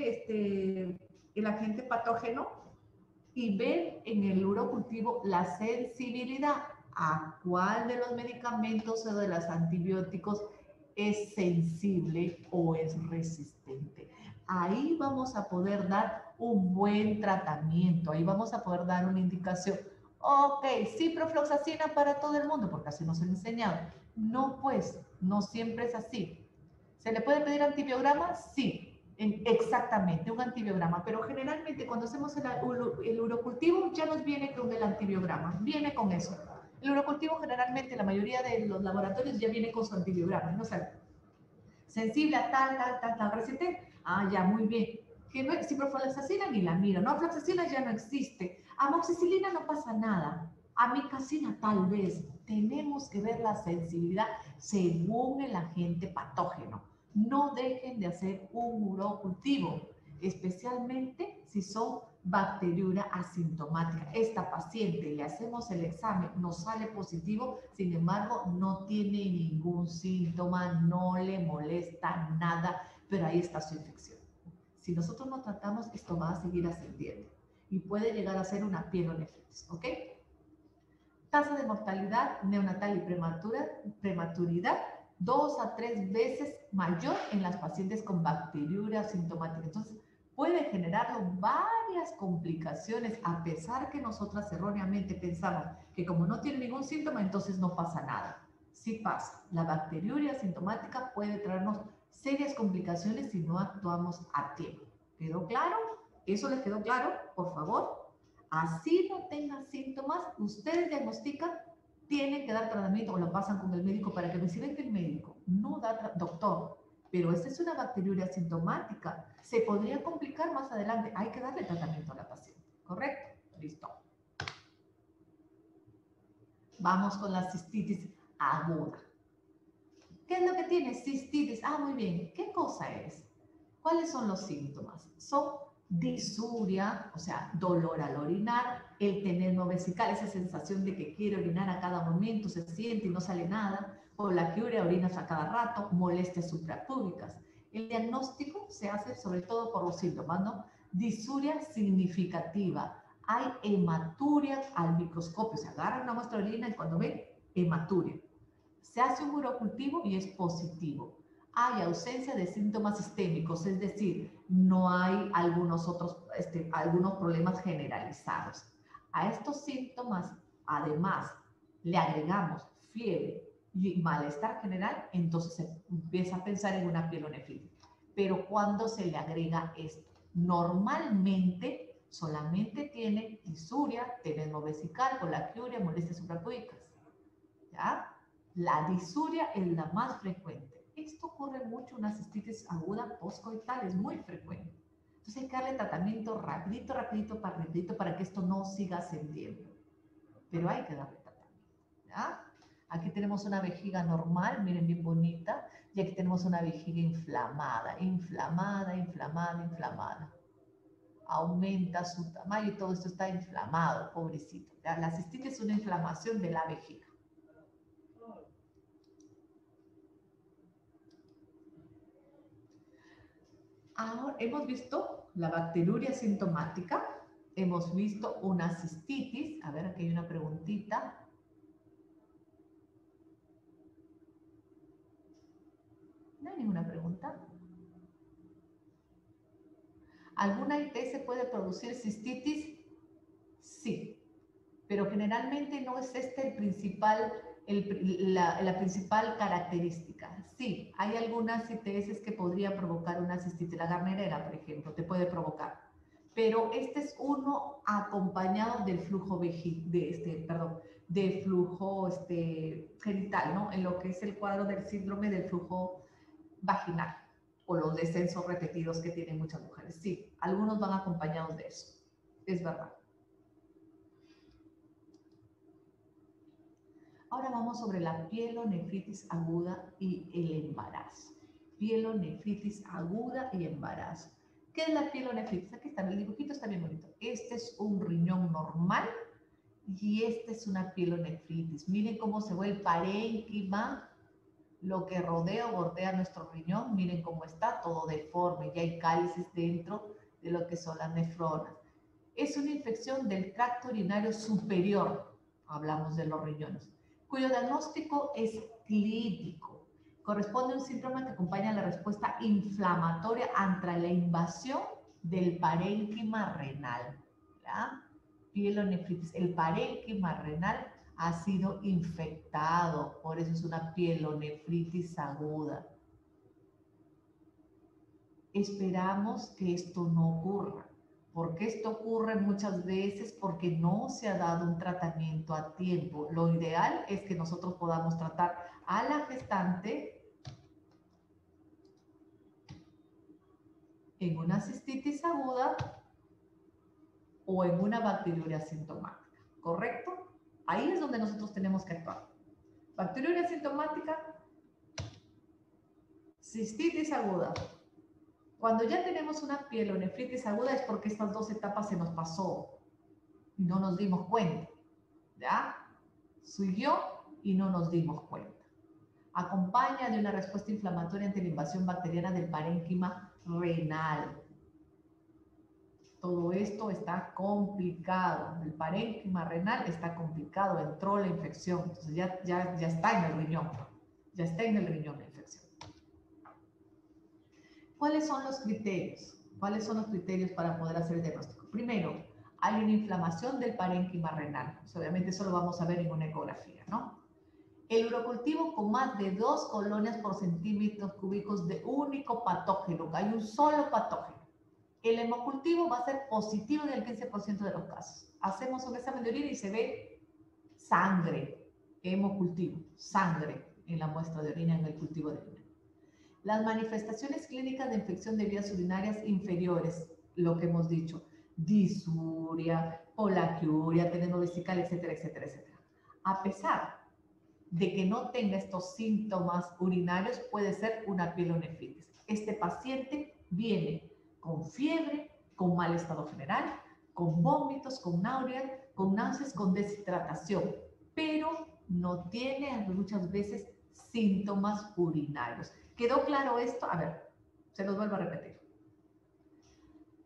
agente patógeno y ver en el urocultivo la sensibilidad a cuál de los medicamentos o de los antibióticos es sensible o es resistente. Ahí vamos a poder dar un buen tratamiento, ahí vamos a poder dar una indicación. Ok, ciprofloxacina para todo el mundo, porque así nos han enseñado. No, pues, no siempre es así. ¿Se le puede pedir antibiograma? Sí, exactamente, un antibiograma. Pero generalmente cuando hacemos el urocultivo ya nos viene con el antibiograma, viene con eso. El urocultivo generalmente, la mayoría de los laboratorios ya viene con su antibiograma, ¿no? O sea, sensible a tal resistente. Ah, ya, muy bien. Que no, ciprofloxacina ni la miro, no, fluoxacina ya no existe. Amoxicilina no pasa nada. Amicacina tal vez. Tenemos que ver la sensibilidad según el agente patógeno. No dejen de hacer un urocultivo, especialmente si son bacteriuria asintomática. Esta paciente le hacemos el examen, nos sale positivo, sin embargo no tiene ningún síntoma, no le molesta nada, pero ahí está su infección. Si nosotros no tratamos, esto va a seguir ascendiendo y puede llegar a ser una pielonefritis, ¿ok? Tasa de mortalidad neonatal y prematuridad 2 a 3 veces mayor en las pacientes con bacteriuria asintomática. Entonces, puede generarlo varias complicaciones, a pesar que nosotras erróneamente pensamos que como no tiene ningún síntoma, entonces no pasa nada. Sí pasa. La bacteriuria asintomática puede traernos serias complicaciones si no actuamos a tiempo. ¿Quedó claro? ¿Eso les quedó claro? Por favor. Así no tengan síntomas, ustedes diagnostican, tienen que dar tratamiento o lo pasan con el médico para que si ven que el médico no da doctor, pero esta es una bacteriuria asintomática, se podría complicar más adelante, hay que darle tratamiento a la paciente, ¿correcto? Listo. Vamos con la cistitis aguda. ¿Qué es lo que tiene cistitis? Ah, muy bien. ¿Qué cosa es? ¿Cuáles son los síntomas? Son disuria, o sea, dolor al orinar, el tener vesical, esa sensación de que quiere orinar a cada momento, se siente y no sale nada, polaquiuria, orinas a cada rato, molestias suprapúbicas. El diagnóstico se hace sobre todo por los síntomas, ¿no? Disuria significativa. Hay hematuria al microscopio. Se agarra una muestra de orina y cuando ve hematuria. Se hace un urocultivo y es positivo. Hay ausencia de síntomas sistémicos, es decir, no hay algunos algunos problemas generalizados. A estos síntomas, además, le agregamos fiebre y malestar general, entonces se empieza a pensar en una pielonefritis. Pero cuando se le agrega esto, normalmente solamente tiene disuria, tenesmo vesical, colaquiuria, molestias suprapúbicas. ¿Ya? La disuria es la más frecuente. Esto ocurre mucho en una cistitis aguda postcoital, es muy frecuente. Entonces hay que darle tratamiento rapidito para que esto no siga ascendiendo. Pero hay que darle tratamiento. ¿Ya? Aquí tenemos una vejiga normal, miren bien bonita, y aquí tenemos una vejiga inflamada. Aumenta su tamaño y todo esto está inflamado, pobrecito. ¿Ya? La cistitis es una inflamación de la vejiga. Ahora hemos visto la bacteriuria sintomática, hemos visto una cistitis. A ver, aquí hay una preguntita. No hay ninguna pregunta. ¿Alguna ITS puede producir cistitis? Sí, pero generalmente no es este el principal, la principal característica. Sí, hay algunas ITS que podría provocar una cistitis. La garnerera, por ejemplo, te puede provocar. Pero este es uno acompañado del flujo del flujo genital, ¿no? En lo que es el cuadro del síndrome del flujo vaginal o los descensos repetidos que tienen muchas mujeres. Sí, algunos van acompañados de eso, es verdad. Ahora vamos sobre la pielonefritis aguda y el embarazo. Pielonefritis aguda y embarazo. ¿Qué es la pielonefritis? Aquí está, el dibujito está bien bonito. Este es un riñón normal y esta es una pielonefritis. Miren cómo se ve el parénquima, lo que rodea o bordea nuestro riñón. Miren cómo está todo deforme. Ya hay cálices dentro de lo que son las nefronas. Es una infección del tracto urinario superior. Hablamos de los riñones, cuyo diagnóstico es clínico. Corresponde a un síndrome que acompaña la respuesta inflamatoria ante la invasión del parénquima renal. ¿Ya? Pielonefritis. El parénquima renal ha sido infectado, por eso es una pielonefritis aguda. Esperamos que esto no ocurra. ¿Por qué esto ocurre muchas veces? Porque no se ha dado un tratamiento a tiempo. Lo ideal es que nosotros podamos tratar a la gestante en una cistitis aguda o en una bacteriuria asintomática, ¿correcto? Ahí es donde nosotros tenemos que actuar. Bacteriuria asintomática, cistitis aguda. Cuando ya tenemos una pielonefritis aguda es porque estas dos etapas se nos pasó y no nos dimos cuenta. ¿Ya? Siguió y no nos dimos cuenta. Acompaña de una respuesta inflamatoria ante la invasión bacteriana del parénquima renal. Todo esto está complicado. El parénquima renal está complicado, entró la infección. Entonces ya está en el riñón. Ya está en el riñón la infección. ¿Cuáles son los criterios? ¿Cuáles son los criterios para poder hacer el diagnóstico? Primero, hay una inflamación del parénquima renal. Pues obviamente eso lo vamos a ver en una ecografía, ¿no? El urocultivo con más de 2 colonias por centímetros cúbicos de único patógeno. Hay un solo patógeno. El hemocultivo va a ser positivo en el 15% de los casos. Hacemos un examen de orina y se ve sangre, hemocultivo, sangre en la muestra de orina, en el cultivo de orina. Las manifestaciones clínicas de infección de vías urinarias inferiores, lo que hemos dicho, disuria, colaquiuria, teneno vesical, etcétera, etcétera, etcétera. A pesar de que no tenga estos síntomas urinarios, puede ser una pielonefritis. Este paciente viene con fiebre, con mal estado general, con vómitos, con náuseas, con deshidratación, pero no tiene muchas veces síntomas urinarios. ¿Quedó claro esto? A ver, se los vuelvo a repetir.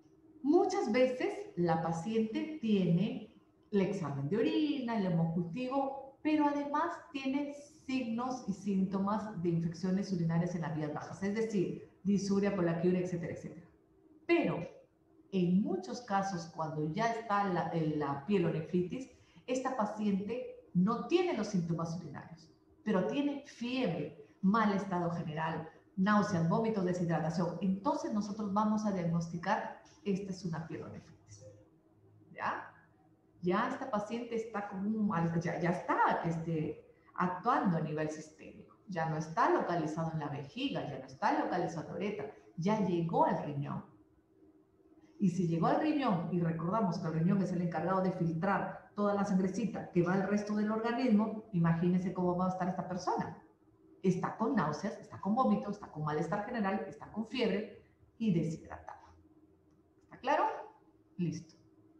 Muchas veces la paciente tiene el examen de orina, el hemocultivo, pero además tiene signos y síntomas de infecciones urinarias en las vías bajas, es decir, disuria, poliaquiuria, etcétera, etcétera. Pero en muchos casos, cuando ya está la pielonefritis, esta paciente no tiene los síntomas urinarios, pero tiene fiebre, mal estado general, náuseas, vómitos, deshidratación. Entonces nosotros vamos a diagnosticar, esta es una pielonefritis. ¿Ya? Ya esta paciente está ya está actuando a nivel sistémico. Ya no está localizado en la vejiga, ya no está localizado en la uretra, ya llegó al riñón. Y si llegó al riñón, y recordamos que el riñón es el encargado de filtrar toda la sangrecita que va al resto del organismo, imagínense cómo va a estar esta persona. Está con náuseas, está con vómito, está con malestar general, está con fiebre y deshidratada. ¿Está claro? Listo.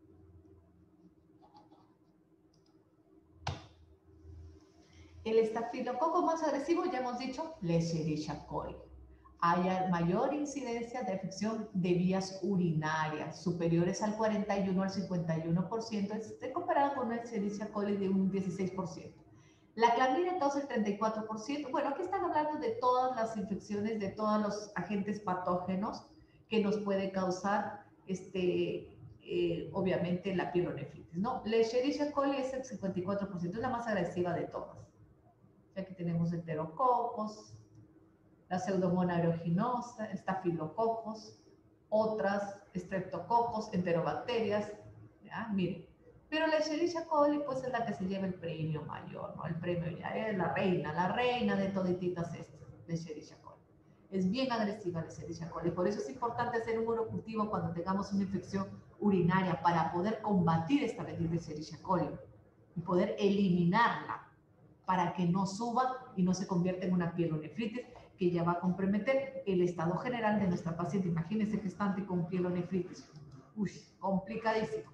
El estafilococo más agresivo, ya hemos dicho, Escherichia coli. Hay mayor incidencia de afección de vías urinarias, superiores al 41 al 51%, comparado con una Escherichia coli de un 16%. La clamidia causa el 34%. Bueno, aquí están hablando de todas las infecciones, de todos los agentes patógenos que nos puede causar, obviamente, la pielonefritis, ¿no? La Escherichia coli es el 54%, es la más agresiva de todas. Aquí tenemos enterococos, la pseudomonas aeruginosa, estafilococos, otras estreptococos, enterobacterias, ¿ya? Miren. Pero la Escherichia coli, pues es la que se lleva el premio mayor, ¿no? El premio ya es la reina de todititas estas, la Escherichia coli. Es bien agresiva la Escherichia coli, por eso es importante hacer un urocultivo cuando tengamos una infección urinaria para poder combatir esta bendita Escherichia coli y poder eliminarla para que no suba y no se convierta en una pielonefritis que ya va a comprometer el estado general de nuestra paciente. Imagínense gestante con pielonefritis. Uy, complicadísimo.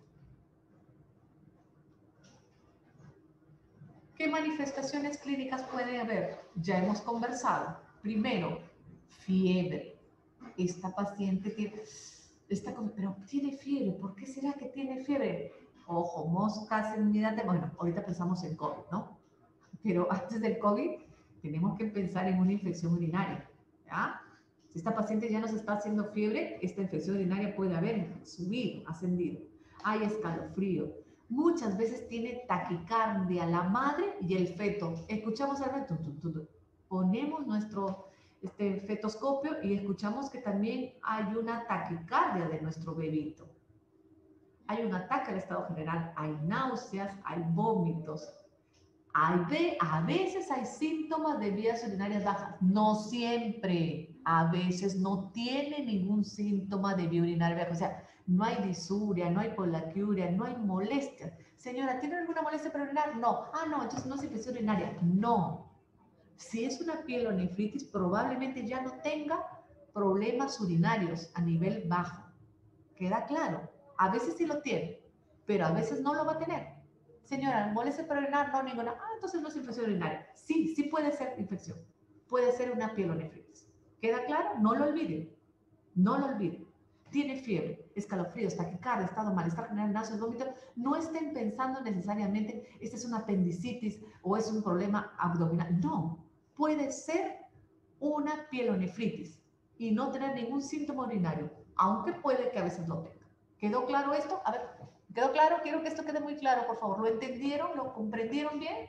¿Qué manifestaciones clínicas puede haber? Ya hemos conversado. Primero, fiebre. Esta paciente tiene, pero tiene fiebre. ¿Por qué será que tiene fiebre? Ojo, moscas, inmunidad. Bueno, ahorita pensamos en COVID, ¿no? Pero antes del COVID tenemos que pensar en una infección urinaria, ¿ya? Si esta paciente ya nos está haciendo fiebre, esta infección urinaria puede haber subido, ascendido. Hay escalofrío. Muchas veces tiene taquicardia la madre y el feto. Escuchamos al feto, ponemos nuestro fetoscopio y escuchamos que también hay una taquicardia de nuestro bebito. Hay un ataque al estado general, hay náuseas, hay vómitos. A veces hay síntomas de vías urinarias bajas, no siempre. A veces no tiene ningún síntoma de vía urinaria baja, o sea, no hay disuria, no hay poliaquiuria, no hay molestias. Señora, ¿tiene alguna molestia para orinar? No. Ah, no, entonces no es infección urinaria. No. Si es una pielonefritis, probablemente ya no tenga problemas urinarios a nivel bajo. ¿Queda claro? A veces sí lo tiene, pero a veces no lo va a tener. Señora, ¿molestia para orinar? No, ninguna. Ah, entonces no es infección urinaria. Sí, sí puede ser infección. Puede ser una pielonefritis. ¿Queda claro? No lo olviden. No lo olviden. Tiene fiebre, escalofríos, taquicardia, estado malestar general, náuseas, vómito. No estén pensando necesariamente, esta es una apendicitis o es un problema abdominal. No, puede ser una pielonefritis y no tener ningún síntoma urinario, aunque puede que a veces lo tenga. ¿Quedó claro esto? A ver, ¿quedó claro? Quiero que esto quede muy claro, por favor. ¿Lo entendieron? ¿Lo comprendieron bien?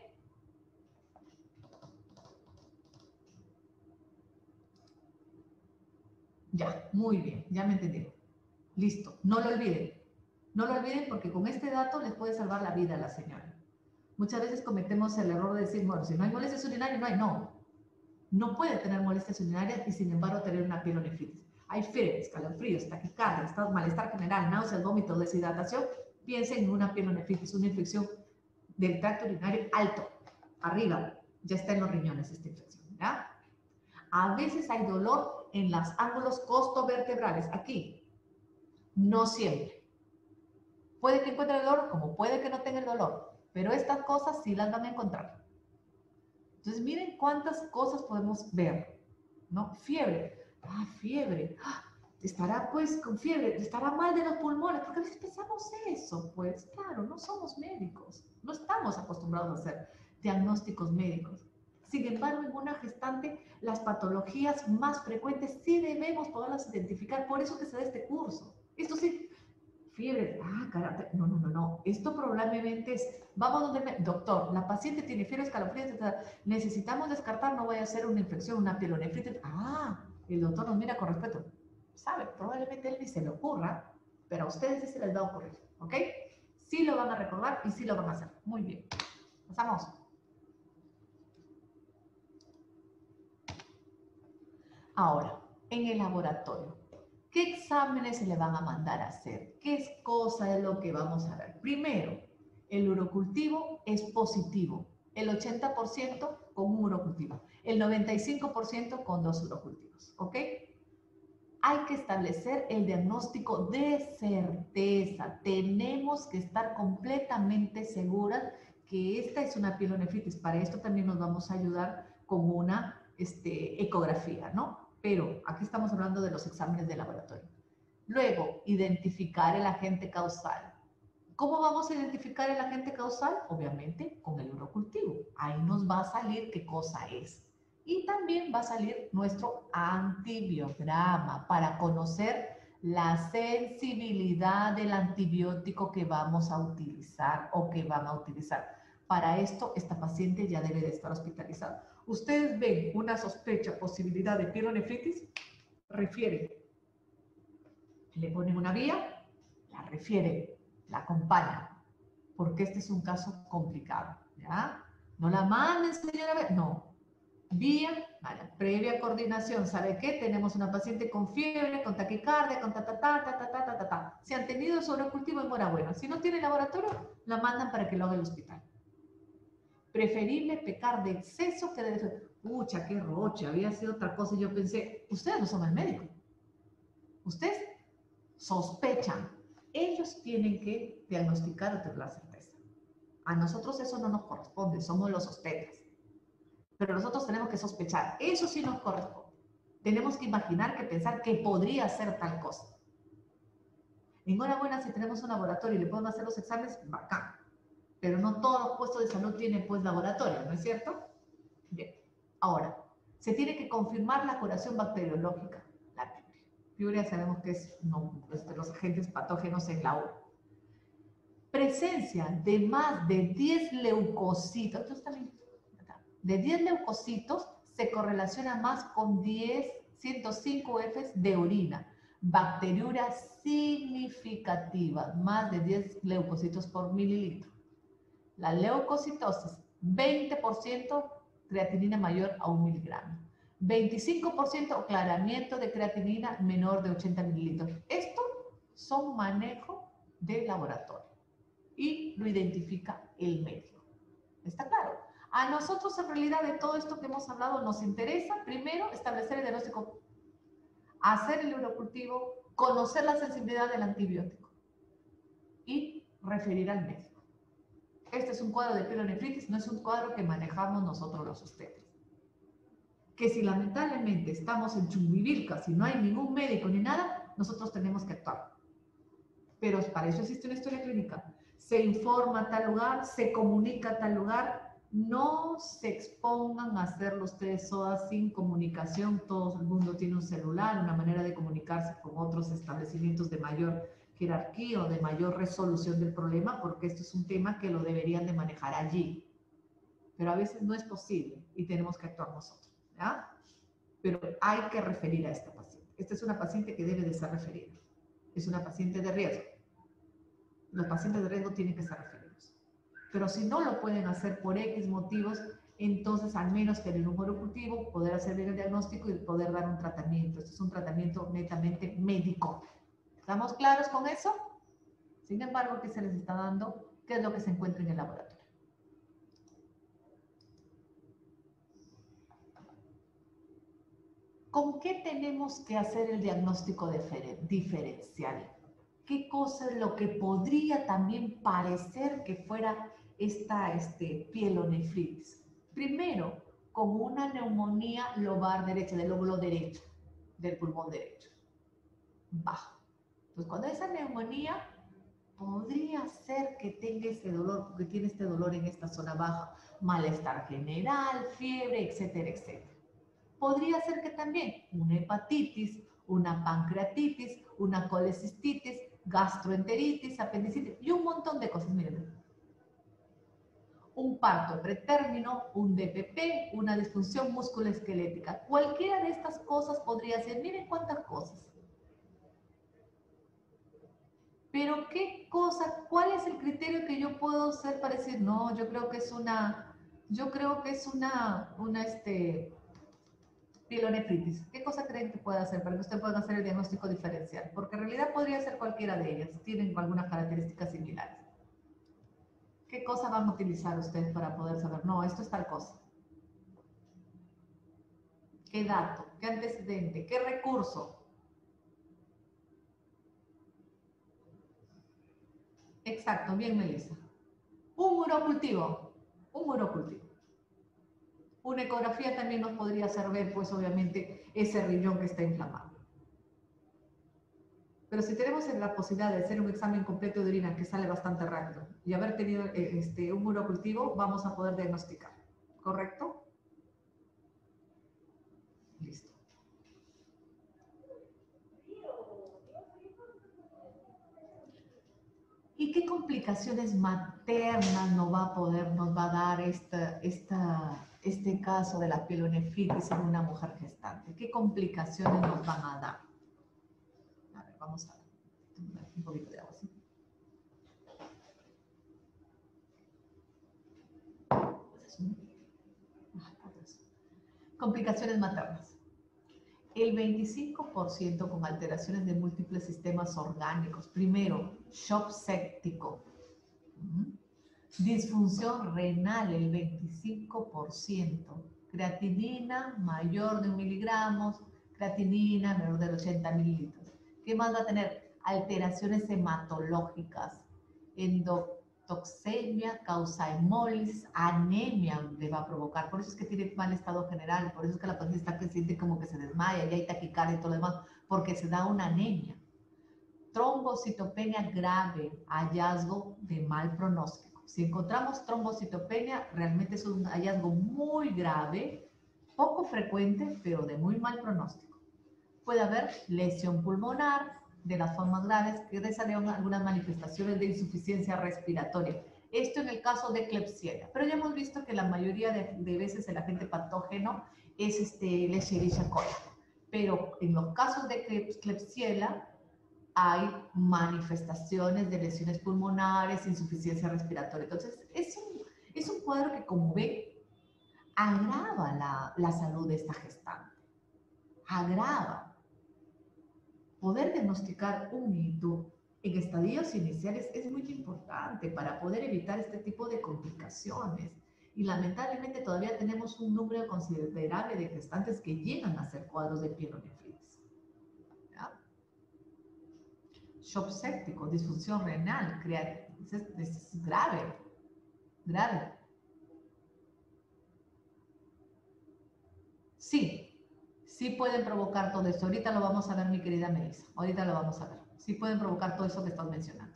Ya, muy bien, ya me entendieron. Listo, no lo olviden. No lo olviden porque con este dato les puede salvar la vida a la señora. Muchas veces cometemos el error de decir, bueno, si no hay molestias urinarias, no hay. No, no puede tener molestias urinarias y sin embargo tener una pielonefritis. Hay fiebre, escalofríos, taquicardia, malestar general, náuseas, vómitos, deshidratación. Piensen en una pielonefritis, una infección del tracto urinario alto, arriba, ya está en los riñones esta infección, ¿ya? A veces hay dolor en los ángulos costovertebrales, aquí, no siempre. Puede que encuentre el dolor, como puede que no tenga el dolor, pero estas cosas sí las van a encontrar. Entonces, miren cuántas cosas podemos ver, ¿no? Fiebre. Ah, fiebre. estará pues con fiebre, estará mal de los pulmones, porque a veces pensamos eso, pues claro, no somos médicos, no estamos acostumbrados a hacer diagnósticos médicos. Sin embargo, en una gestante, las patologías más frecuentes sí debemos poderlas identificar, por eso que se da este curso. Esto sí, fiebre, caramba, no, no, no, no, esto probablemente es, vamos donde doctor, la paciente tiene fiebre, escalofríos, etc. Necesitamos descartar, no vaya a ser una infección, una pielonefritis. El doctor nos mira con respeto. Sabe, probablemente él ni se le ocurra, pero a ustedes sí se les va a ocurrir, ¿ok? Sí lo van a recordar y sí lo van a hacer. Muy bien. Pasamos. Ahora, en el laboratorio, ¿qué exámenes se le van a mandar a hacer? ¿Qué cosa es lo que vamos a ver? Primero, el urocultivo es positivo. El 80% con un urocultivo. El 95% con 2 urocultivos, ¿ok? Hay que establecer el diagnóstico de certeza. Tenemos que estar completamente seguras que esta es una pielonefritis. Para esto también nos vamos a ayudar con una ecografía, ¿no? Pero aquí estamos hablando de los exámenes de laboratorio. Luego, identificar el agente causal. ¿Cómo vamos a identificar el agente causal? Obviamente con el urocultivo. Ahí nos va a salir qué cosa es. Y también va a salir nuestro antibiograma para conocer la sensibilidad del antibiótico que vamos a utilizar o que van a utilizar. Para esto, esta paciente ya debe de estar hospitalizada. Ustedes ven una sospecha, posibilidad de pielonefritis, refieren. Le ponen una vía, la refieren, la acompañan, porque este es un caso complicado, ¿ya? No la manden, señora, no. Vía, vale, previa coordinación, ¿sabe qué? Tenemos una paciente con fiebre, con taquicardia, con ta. Si han tenido sobrecultivo, enhorabuena. Si no tiene laboratorio, la mandan para que lo haga el hospital. Preferible pecar de exceso que de... Pucha, qué roche, había sido otra cosa y yo pensé, ustedes no son el médico. Ustedes sospechan. Ellos tienen que diagnosticar o tener la certeza. A nosotros eso no nos corresponde, somos los sospechas. Pero nosotros tenemos que sospechar, eso sí nos corresponde. Tenemos que imaginar, que pensar que podría ser tal cosa. Enhorabuena si tenemos un laboratorio y le podemos hacer los exámenes, bacán. Pero no todos los puestos de salud tienen pues laboratorio, ¿no es cierto? Bien. Ahora, se tiene que confirmar la curación bacteriológica, la piuria. Piuria sabemos que es los agentes patógenos en la urea. Presencia de más de 10 leucocitos, de 10 leucocitos se correlaciona más con 105 Fs de orina. Bacteriuria significativa, más de 10 leucocitos por mililitro. La leucocitosis, 20% creatinina mayor a 1 miligramo. 25% aclaramiento de creatinina menor de 80 mililitros. Esto son manejo de laboratorio y lo identifica el médico. ¿Está claro? A nosotros, en realidad, de todo esto que hemos hablado, nos interesa primero establecer el diagnóstico, hacer el urocultivo, conocer la sensibilidad del antibiótico y referir al médico. Este es un cuadro de pielonefritis, no es un cuadro que manejamos nosotros los obstetras. Que si lamentablemente estamos en Chumbivilca, si no hay ningún médico ni nada, nosotros tenemos que actuar. Pero para eso existe una historia clínica. Se informa a tal lugar, se comunica a tal lugar, no se expongan a hacer los 3 SOAS sin comunicación. Todo el mundo tiene un celular, una manera de comunicarse con otros establecimientos de mayor jerarquía o de mayor resolución del problema, porque esto es un tema que lo deberían de manejar allí. Pero a veces no es posible y tenemos que actuar nosotros, ¿ya? Pero hay que referir a esta paciente. Esta es una paciente que debe de ser referida. Es una paciente de riesgo. Los pacientes de riesgo tienen que ser referidos. Pero si no lo pueden hacer por X motivos, entonces al menos tener un urocultivo, poder hacer bien el diagnóstico y poder dar un tratamiento. Esto es un tratamiento netamente médico. ¿Estamos claros con eso? Sin embargo, ¿qué se les está dando? ¿Qué es lo que se encuentra en el laboratorio? ¿Con qué tenemos que hacer el diagnóstico diferencial? ¿Qué cosa es lo que podría también parecer que fuera esta pielonefritis? Primero, con una neumonía lobar derecha, del lóbulo derecho, del pulmón derecho. bajo. Entonces, cuando hay esa neumonía, podría ser que tenga ese dolor, porque tiene este dolor en esta zona baja, malestar general, fiebre, etcétera, etcétera. Podría ser que también una hepatitis, una pancreatitis, una colecistitis, gastroenteritis, apendicitis y un montón de cosas. Miren, un parto pretérmino, un DPP, una disfunción musculoesquelética. Cualquiera de estas cosas podría ser. Miren cuántas cosas. Pero qué cosa, ¿cuál es el criterio que yo puedo hacer para decir, no, yo creo que es una pielonefritis? ¿Qué cosa creen que puede hacer para que usted pueda hacer el diagnóstico diferencial? Porque en realidad podría ser cualquiera de ellas, tienen algunas características similares. ¿Qué cosa van a utilizar ustedes para poder saber? No, esto es tal cosa. ¿Qué dato? ¿Qué antecedente? ¿Qué recurso? Exacto, bien, Melissa. Un urocultivo, un urocultivo. Una ecografía también nos podría hacer ver, pues obviamente, ese riñón que está inflamado. Pero si tenemos la posibilidad de hacer un examen completo de orina que sale bastante rápido y haber tenido un urocultivo, vamos a poder diagnosticar. ¿Correcto? Listo. ¿Y qué complicaciones maternas nos va a dar este caso de la pielonefritis en una mujer gestante? ¿Qué complicaciones nos van a dar? A ver, vamos a ver. Un poquito de agua, ¿sí? Complicaciones maternas. El 25% con alteraciones de múltiples sistemas orgánicos. Primero, shock séptico. Disfunción renal, el 25%. Creatinina mayor de 1 miligramos, creatinina menor de 80 mililitros. ¿Qué más va a tener? Alteraciones hematológicas, endotoxemia, causa hemólisis, anemia le va a provocar. Por eso es que tiene mal estado general, por eso es que la paciente está que siente como que se desmaya, ya hay taquicardia y todo lo demás, porque se da una anemia. Trombocitopenia grave, hallazgo de mal pronóstico. Si encontramos trombocitopenia, realmente es un hallazgo muy grave, poco frecuente, pero de muy mal pronóstico. Puede haber lesión pulmonar de las formas graves que desarrollan algunas manifestaciones de insuficiencia respiratoria. Esto en el caso de Klebsiella. Pero ya hemos visto que la mayoría de veces el agente patógeno es Escherichia coli. Pero en los casos de Klebsiella, hay manifestaciones de lesiones pulmonares, insuficiencia respiratoria. Entonces, es un cuadro que, como ven, agrava la salud de esta gestante. Agrava. Poder diagnosticar un hito en estadios iniciales es muy importante para poder evitar este tipo de complicaciones. Y lamentablemente todavía tenemos un número considerable de gestantes que llegan a hacer cuadros de pielonefritis. Shock séptico, disfunción renal, es grave, grave. Sí, sí pueden provocar todo esto. Ahorita lo vamos a ver, mi querida Melissa. Ahorita lo vamos a ver. Sí pueden provocar todo eso que estás mencionando.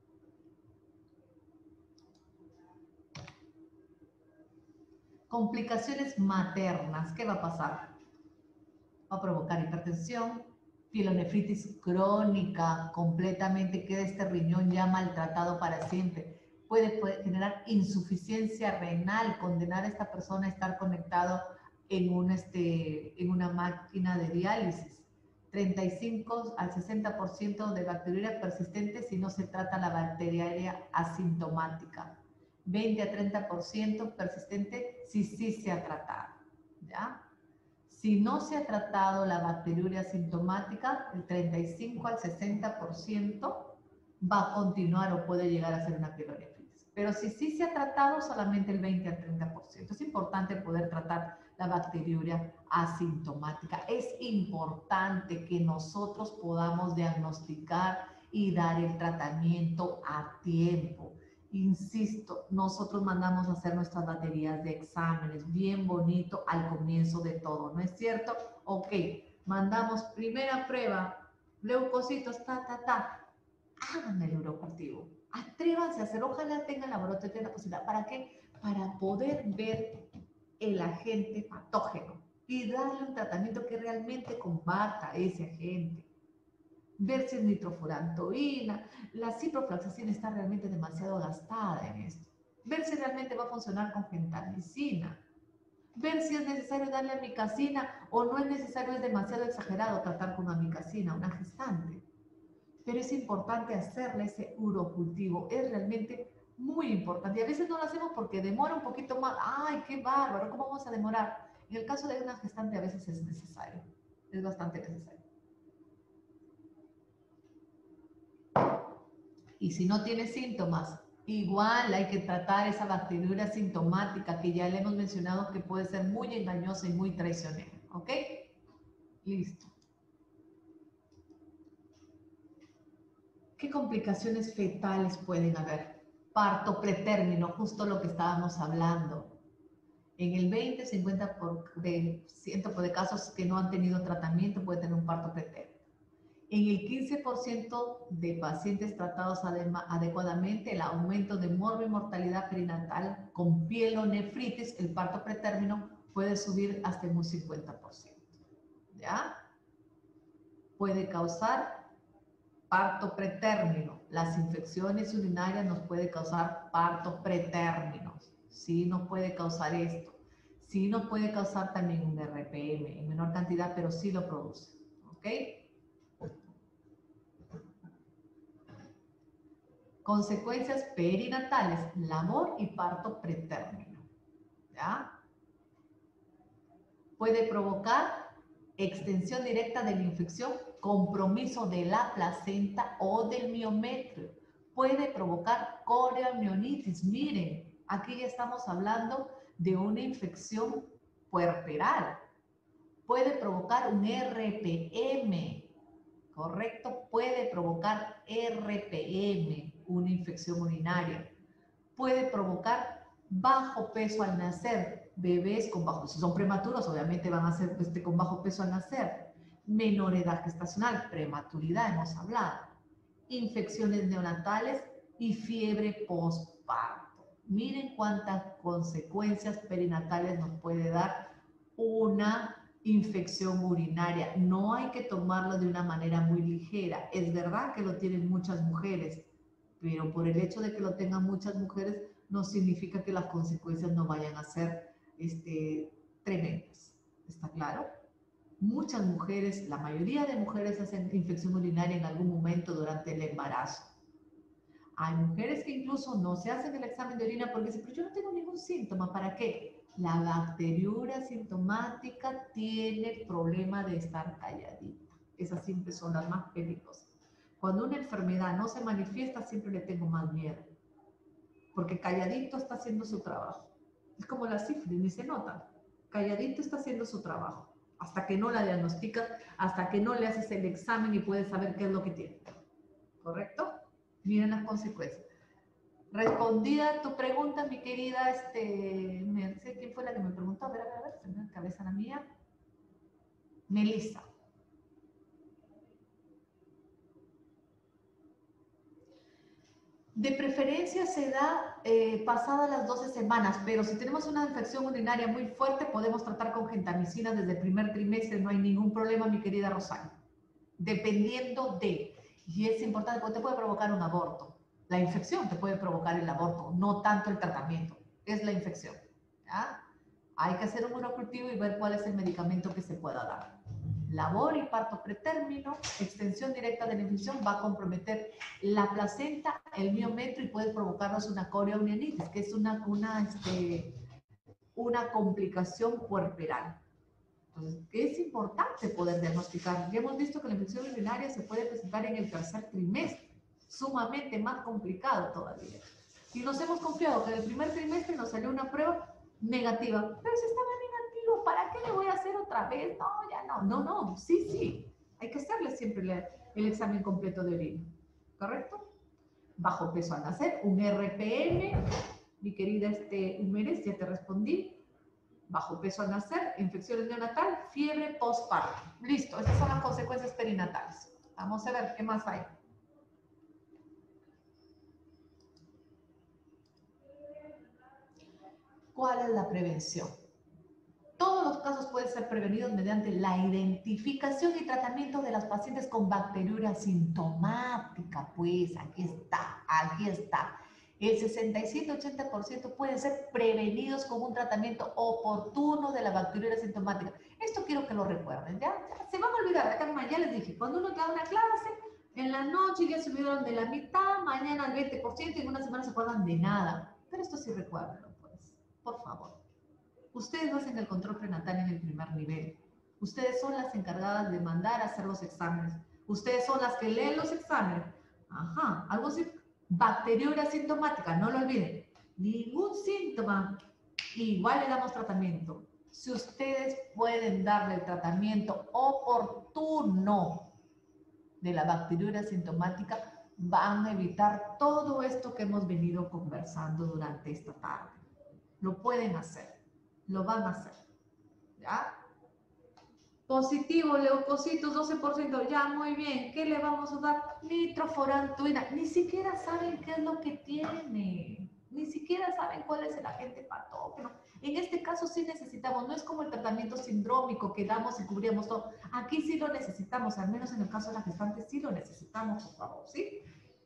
Complicaciones maternas. ¿Qué va a pasar? Va a provocar hipertensión, pielonefritis crónica, completamente queda este riñón ya maltratado para siempre. Puede generar insuficiencia renal, condenar a esta persona a estar conectado en una máquina de diálisis. 35 al 60% de bacteriuria persistente si no se trata la bacteriaria asintomática. 20 a 30% persistente si sí se ha tratado. ¿Ya? Si no se ha tratado la bacteriuria asintomática, el 35 al 60% va a continuar o puede llegar a ser una pielonefritis. Pero si sí se ha tratado, solamente el 20 al 30%. Es importante poder tratar la bacteriuria asintomática. Es importante que nosotros podamos diagnosticar y dar el tratamiento a tiempo. Insisto, nosotros mandamos a hacer nuestras baterías de exámenes, bien bonito al comienzo de todo, ¿no es cierto? Ok, mandamos primera prueba leucocitos, hagan el urocultivo. Atrévanse a hacer, ojalá tengan laboratorio la posibilidad. ¿Para qué? Para poder ver el agente patógeno y darle un tratamiento que realmente combata ese agente. Ver si es nitrofurantoína, la ciprofloxacina está realmente demasiado gastada en esto. Ver si realmente va a funcionar con gentamicina. Ver si es necesario darle amicacina o no es necesario, es demasiado exagerado tratar con amicacina, una gestante. Pero es importante hacerle ese urocultivo, es realmente muy importante. Y a veces no lo hacemos porque demora un poquito más. ¡Ay, qué bárbaro! ¿Cómo vamos a demorar? En el caso de una gestante a veces es necesario, es bastante necesario. Y si no tiene síntomas, igual hay que tratar esa bacteriuria sintomática que ya le hemos mencionado que puede ser muy engañosa y muy traicionera. ¿Ok? Listo. ¿Qué complicaciones fetales pueden haber? Parto pretérmino, justo lo que estábamos hablando. En el 20-50% de casos que no han tenido tratamiento puede tener un parto pretérmino. En el 15% de pacientes tratados adecuadamente, el aumento de morbo y mortalidad perinatal con pielonefritis, el parto pretérmino, puede subir hasta un 50%. ¿Ya? Puede causar parto pretérmino. Las infecciones urinarias nos puede causar partos pretérminos. Sí nos puede causar esto. Sí nos puede causar también un RPM en menor cantidad, pero sí lo produce. ¿Ok? Consecuencias perinatales, labor y parto pretérmino. ¿Ya? Puede provocar extensión directa de la infección, compromiso de la placenta o del miometrio. Puede provocar corioamnionitis. Miren, aquí ya estamos hablando de una infección puerperal. Puede provocar un RPM, ¿correcto? Puede provocar RPM, una infección urinaria. Puede provocar bajo peso al nacer. Bebés con bajo, si son prematuros, obviamente van a ser con bajo peso al nacer. Menor edad gestacional, prematuridad, hemos hablado. Infecciones neonatales y fiebre postparto. Miren cuántas consecuencias perinatales nos puede dar una infección urinaria. No hay que tomarlo de una manera muy ligera. Es verdad que lo tienen muchas mujeres, pero por el hecho de que lo tengan muchas mujeres no significa que las consecuencias no vayan a ser tremendas. ¿Está claro? Muchas mujeres, la mayoría de mujeres hacen infección urinaria en algún momento durante el embarazo. Hay mujeres que incluso no se hacen el examen de orina porque dicen, pero yo no tengo ningún síntoma, ¿para qué? La bacteriuria sintomática tiene el problema de estar calladita. Esas siempre son las más peligrosas. Cuando una enfermedad no se manifiesta, siempre le tengo más miedo, porque calladito está haciendo su trabajo. Es como la sífilis, ni se nota. Calladito está haciendo su trabajo. Hasta que no la diagnosticas, hasta que no le haces el examen y puedes saber qué es lo que tiene. ¿Correcto? Miren las consecuencias. Respondida tu pregunta, mi querida, no sé quién fue la que me preguntó, a ver, se me da cabeza la mía. Melissa. De preferencia se da pasadas las 12 semanas, pero si tenemos una infección urinaria muy fuerte, podemos tratar con gentamicina desde el primer trimestre, no hay ningún problema, mi querida Rosario. Dependiendo de, y es importante porque te puede provocar un aborto. La infección te puede provocar el aborto, no tanto el tratamiento, es la infección. ¿Ya? Hay que hacer un urocultivo y ver cuál es el medicamento que se pueda dar. Labor y parto pretérmino, extensión directa de la infección va a comprometer la placenta, el miometrio y puede provocarnos una corioamnionitis, que es una complicación puerperal. Entonces, es importante poder diagnosticar. Ya hemos visto que la infección urinaria se puede presentar en el tercer trimestre, sumamente más complicado todavía. Y nos hemos confiado que en el primer trimestre nos salió una prueba negativa. Pero si estaba negativo, ¿para qué le voy a hacer otra vez? No, ya no. No, sí. Hay que hacerle siempre el examen completo de orina. ¿Correcto? Bajo peso al nacer, un RPM. Mi querida Humérez, ya te respondí. Bajo peso al nacer, infecciones neonatal, fiebre postparto. Listo, estas son las consecuencias perinatales. Vamos a ver qué más hay. ¿Cuál es la prevención? Todos los casos pueden ser prevenidos mediante la identificación y tratamiento de las pacientes con bacteriuria asintomática. Pues aquí está, aquí está. El 67-80% pueden ser prevenidos con un tratamiento oportuno de la bacteriuria asintomática. Esto quiero que lo recuerden, ¿ya? Se van a olvidar, acá ya les dije, cuando uno da una clase, en la noche ya se olvidaron de la mitad, mañana el 20% y en una semana se acuerdan de nada. Pero esto sí recuérdenlo, pues, por favor. Ustedes no hacen el control prenatal en el primer nivel. Ustedes son las encargadas de mandar a hacer los exámenes. Ustedes son las que leen los exámenes. Ajá, algo así. Bacteriuria asintomática, no lo olviden. Ningún síntoma, igual le damos tratamiento. Si ustedes pueden darle el tratamiento oportuno de la bacteriuria asintomática, van a evitar todo esto que hemos venido conversando durante esta tarde. Lo pueden hacer, lo van a hacer, ¿ya? Positivo, leucocitos, 12%, ya, muy bien. ¿Qué le vamos a dar? Nitrofurantoína. Ni siquiera saben qué es lo que tiene. Ni siquiera saben cuál es el agente patógeno. En este caso sí necesitamos, no es como el tratamiento sindrómico que damos y cubríamos todo. Aquí sí lo necesitamos, al menos en el caso de la gestante sí lo necesitamos, por favor, ¿sí?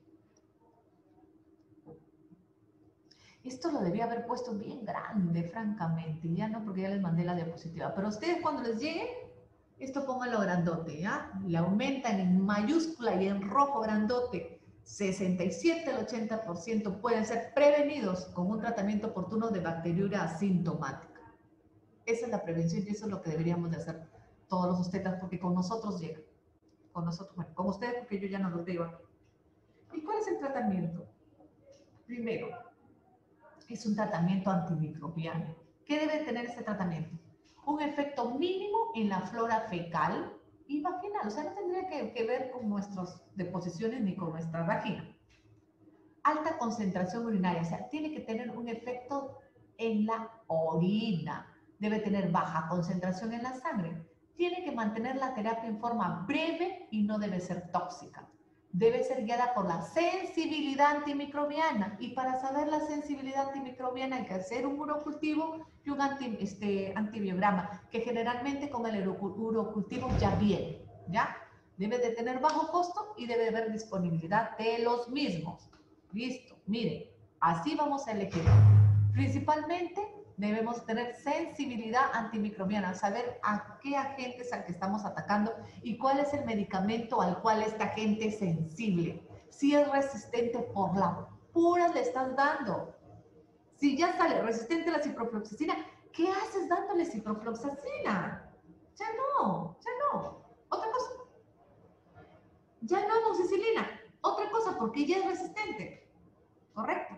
Esto lo debía haber puesto bien grande, francamente, ya no, porque ya les mandé la diapositiva. Pero ustedes cuando les llegue, esto pónganlo grandote, ¿ya? Le aumentan en mayúscula y en rojo grandote. 67 al 80% pueden ser prevenidos con un tratamiento oportuno de bacteriuria asintomática. Esa es la prevención y eso es lo que deberíamos de hacer todos los obstetras, porque con nosotros llegan. Con nosotros, bueno, con ustedes porque yo ya no los veo aquí. ¿Y cuál es el tratamiento? Primero, es un tratamiento antimicrobiano. ¿Qué debe tener este tratamiento? Un efecto mínimo en la flora fecal y vaginal, o sea, no tendría que ver con nuestras deposiciones ni con nuestra vagina. Alta concentración urinaria, o sea, tiene que tener un efecto en la orina, debe tener baja concentración en la sangre, tiene que mantener la terapia en forma breve y no debe ser tóxica. Debe ser guiada por la sensibilidad antimicrobiana. Y para saber la sensibilidad antimicrobiana hay que hacer un urocultivo y un antibiograma, que generalmente con el urocultivo ya viene, ¿ya? Debe de tener bajo costo y debe de haber disponibilidad de los mismos. Listo, miren, así vamos a elegir. Principalmente debemos tener sensibilidad antimicrobiana, saber a qué agente es al que estamos atacando y cuál es el medicamento al cual este agente es sensible. Si es resistente por la pura le estás dando. Si ya sale resistente a la ciprofloxacina, ¿qué haces dándole ciprofloxacina? Ya no, ya no. Otra cosa. Ya no amoxicilina. Otra cosa, porque ya es resistente. ¿Correcto?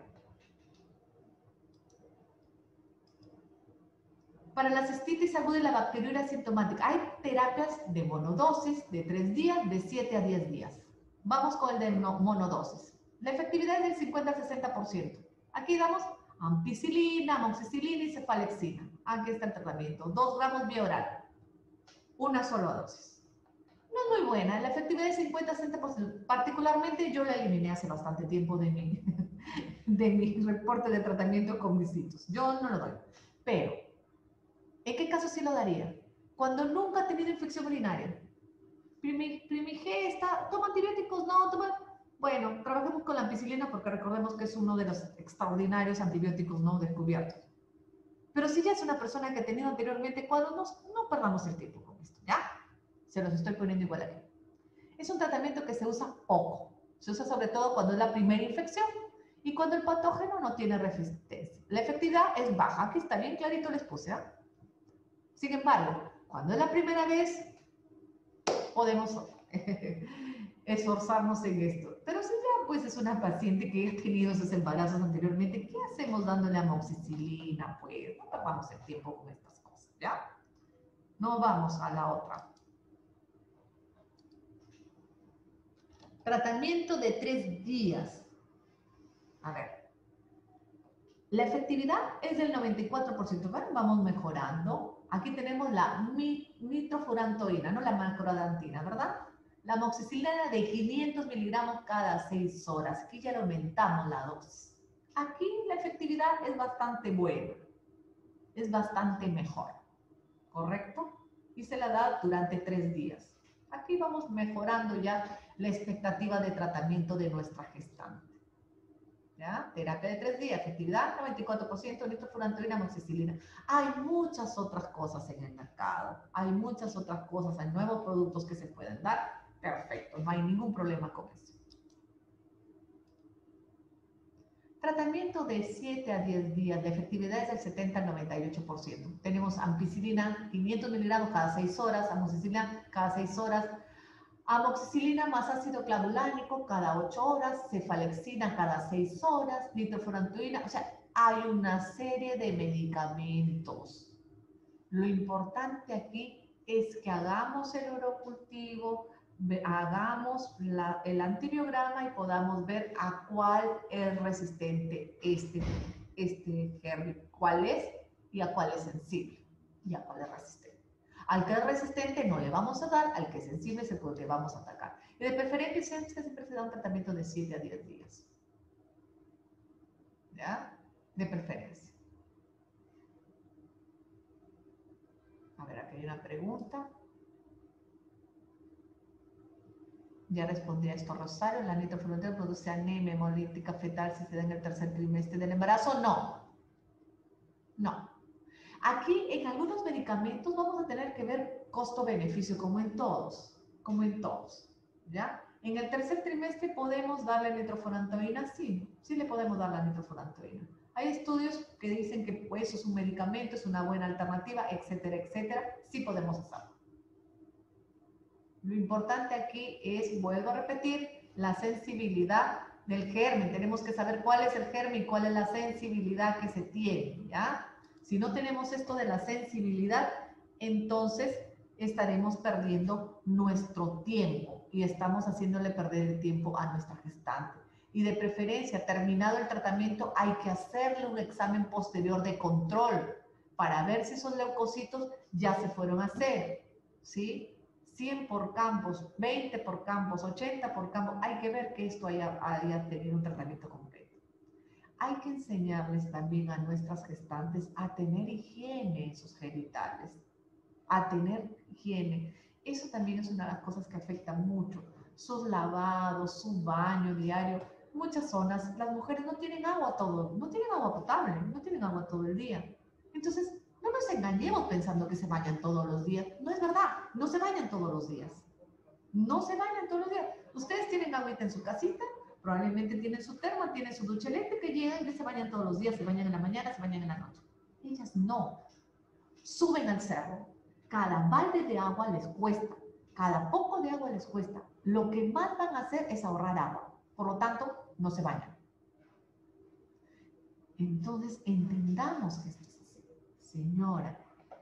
Para la cistitis aguda y la bacteriuria asintomática, hay terapias de monodosis de 3 días, de 7 a 10 días. Vamos con el de monodosis. La efectividad es del 50 al 60%. Aquí damos ampicilina, amoxicilina y cefalexina. Aquí está el tratamiento. 2 gramos vía oral. Una sola dosis. No es muy buena. La efectividad es 50 al 60%. Particularmente yo la eliminé hace bastante tiempo de mi reporte de tratamiento con mis hitos. Yo no lo doy. Pero ¿en qué caso sí lo daría? Cuando nunca ha tenido infección urinaria. Primigesta, toma antibióticos, no, toma... Bueno, trabajemos con la ampicilina porque recordemos que es uno de los extraordinarios antibióticos no descubiertos. Pero si ya es una persona que ha tenido anteriormente cuadros, no perdamos el tiempo con esto, ¿ya? Se los estoy poniendo igual aquí. Es un tratamiento que se usa poco. Se usa sobre todo cuando es la primera infección y cuando el patógeno no tiene resistencia. La efectividad es baja. Aquí está bien clarito, les puse, ¿ah? Sin embargo, cuando es la primera vez, podemos esforzarnos en esto. Pero si ya pues es una paciente que ha tenido esos embarazos anteriormente, ¿qué hacemos dándole amoxicilina? Pues no perdamos el tiempo con estas cosas, ¿ya? No vamos a la otra. Tratamiento de 3 días. A ver. La efectividad es del 94%. Bueno, vamos mejorando. Aquí tenemos la nitrofurantoína, no la macrodantina, ¿verdad? La amoxicilina de 500 miligramos cada 6 horas. Aquí ya le aumentamos la dosis. Aquí la efectividad es bastante buena, es bastante mejor, ¿correcto? Y se la da durante 3 días. Aquí vamos mejorando ya la expectativa de tratamiento de nuestra gestante. ¿Ya? Terapia de 3 días, efectividad 94%, nitrofurantoína, amoxicilina. Hay muchas otras cosas en el mercado, hay muchas otras cosas, hay nuevos productos que se pueden dar. Perfecto, no hay ningún problema con eso. Tratamiento de 7 a 10 días, la efectividad es del 70 al 98%. Tenemos ampicilina, 500 miligramos cada 6 horas, amoxicilina cada 6 horas, amoxicilina más ácido clavulánico cada 8 horas, cefalexina cada 6 horas, nitrofurantoína, o sea, hay una serie de medicamentos. Lo importante aquí es que hagamos el urocultivo, hagamos el antibiograma y podamos ver a cuál es resistente este germen, cuál es y a cuál es sensible y a cuál es resistente. Al que es resistente no le vamos a dar, al que es sensible es el que le vamos a atacar. Y de preferencia siempre se da un tratamiento de 7 a 10 días. ¿Ya? De preferencia. A ver, aquí hay una pregunta. Ya respondí a esto, Rosario. La nitrofurantoína produce anemia hemolítica fetal si se da en el tercer trimestre del embarazo. No. No. Aquí en algunos medicamentos vamos a tener que ver costo-beneficio, como en todos. Como en todos. ¿Ya? En el tercer trimestre podemos darle nitrofurantoína, sí. Sí le podemos dar la nitrofurantoína. Hay estudios que dicen que pues, eso es un medicamento, es una buena alternativa, etcétera, etcétera. Sí podemos hacerlo. Lo importante aquí es, vuelvo a repetir, la sensibilidad del germen. Tenemos que saber cuál es el germen y cuál es la sensibilidad que se tiene, ¿ya? Si no tenemos esto de la sensibilidad, entonces estaremos perdiendo nuestro tiempo y estamos haciéndole perder el tiempo a nuestra gestante. Y de preferencia, terminado el tratamiento, hay que hacerle un examen posterior de control para ver si esos leucocitos ya se fueron a hacer, ¿sí? 100 por campos, 20 por campos, 80 por campos. Hay que ver que esto haya tenido un tratamiento completo. Hay que enseñarles también a nuestras gestantes a tener higiene en sus genitales, a tener higiene. Eso también es una de las cosas que afecta mucho. Sus lavados, su baño diario. Muchas zonas, las mujeres no tienen agua no tienen agua potable, no tienen agua todo el día. Entonces, no nos engañemos pensando que se bañan todos los días. No es verdad, no se bañan todos los días. No se bañan todos los días. Ustedes tienen agüita en su casita, probablemente tienen su termo, tienen su duchelete que llegan y se bañan todos los días, se bañan en la mañana, se bañan en la noche. Ellas no. Suben al cerro, cada balde de agua les cuesta, cada poco de agua les cuesta. Lo que más van a hacer es ahorrar agua. Por lo tanto, no se bañan. Entonces, entendamos que esto es así. Señora,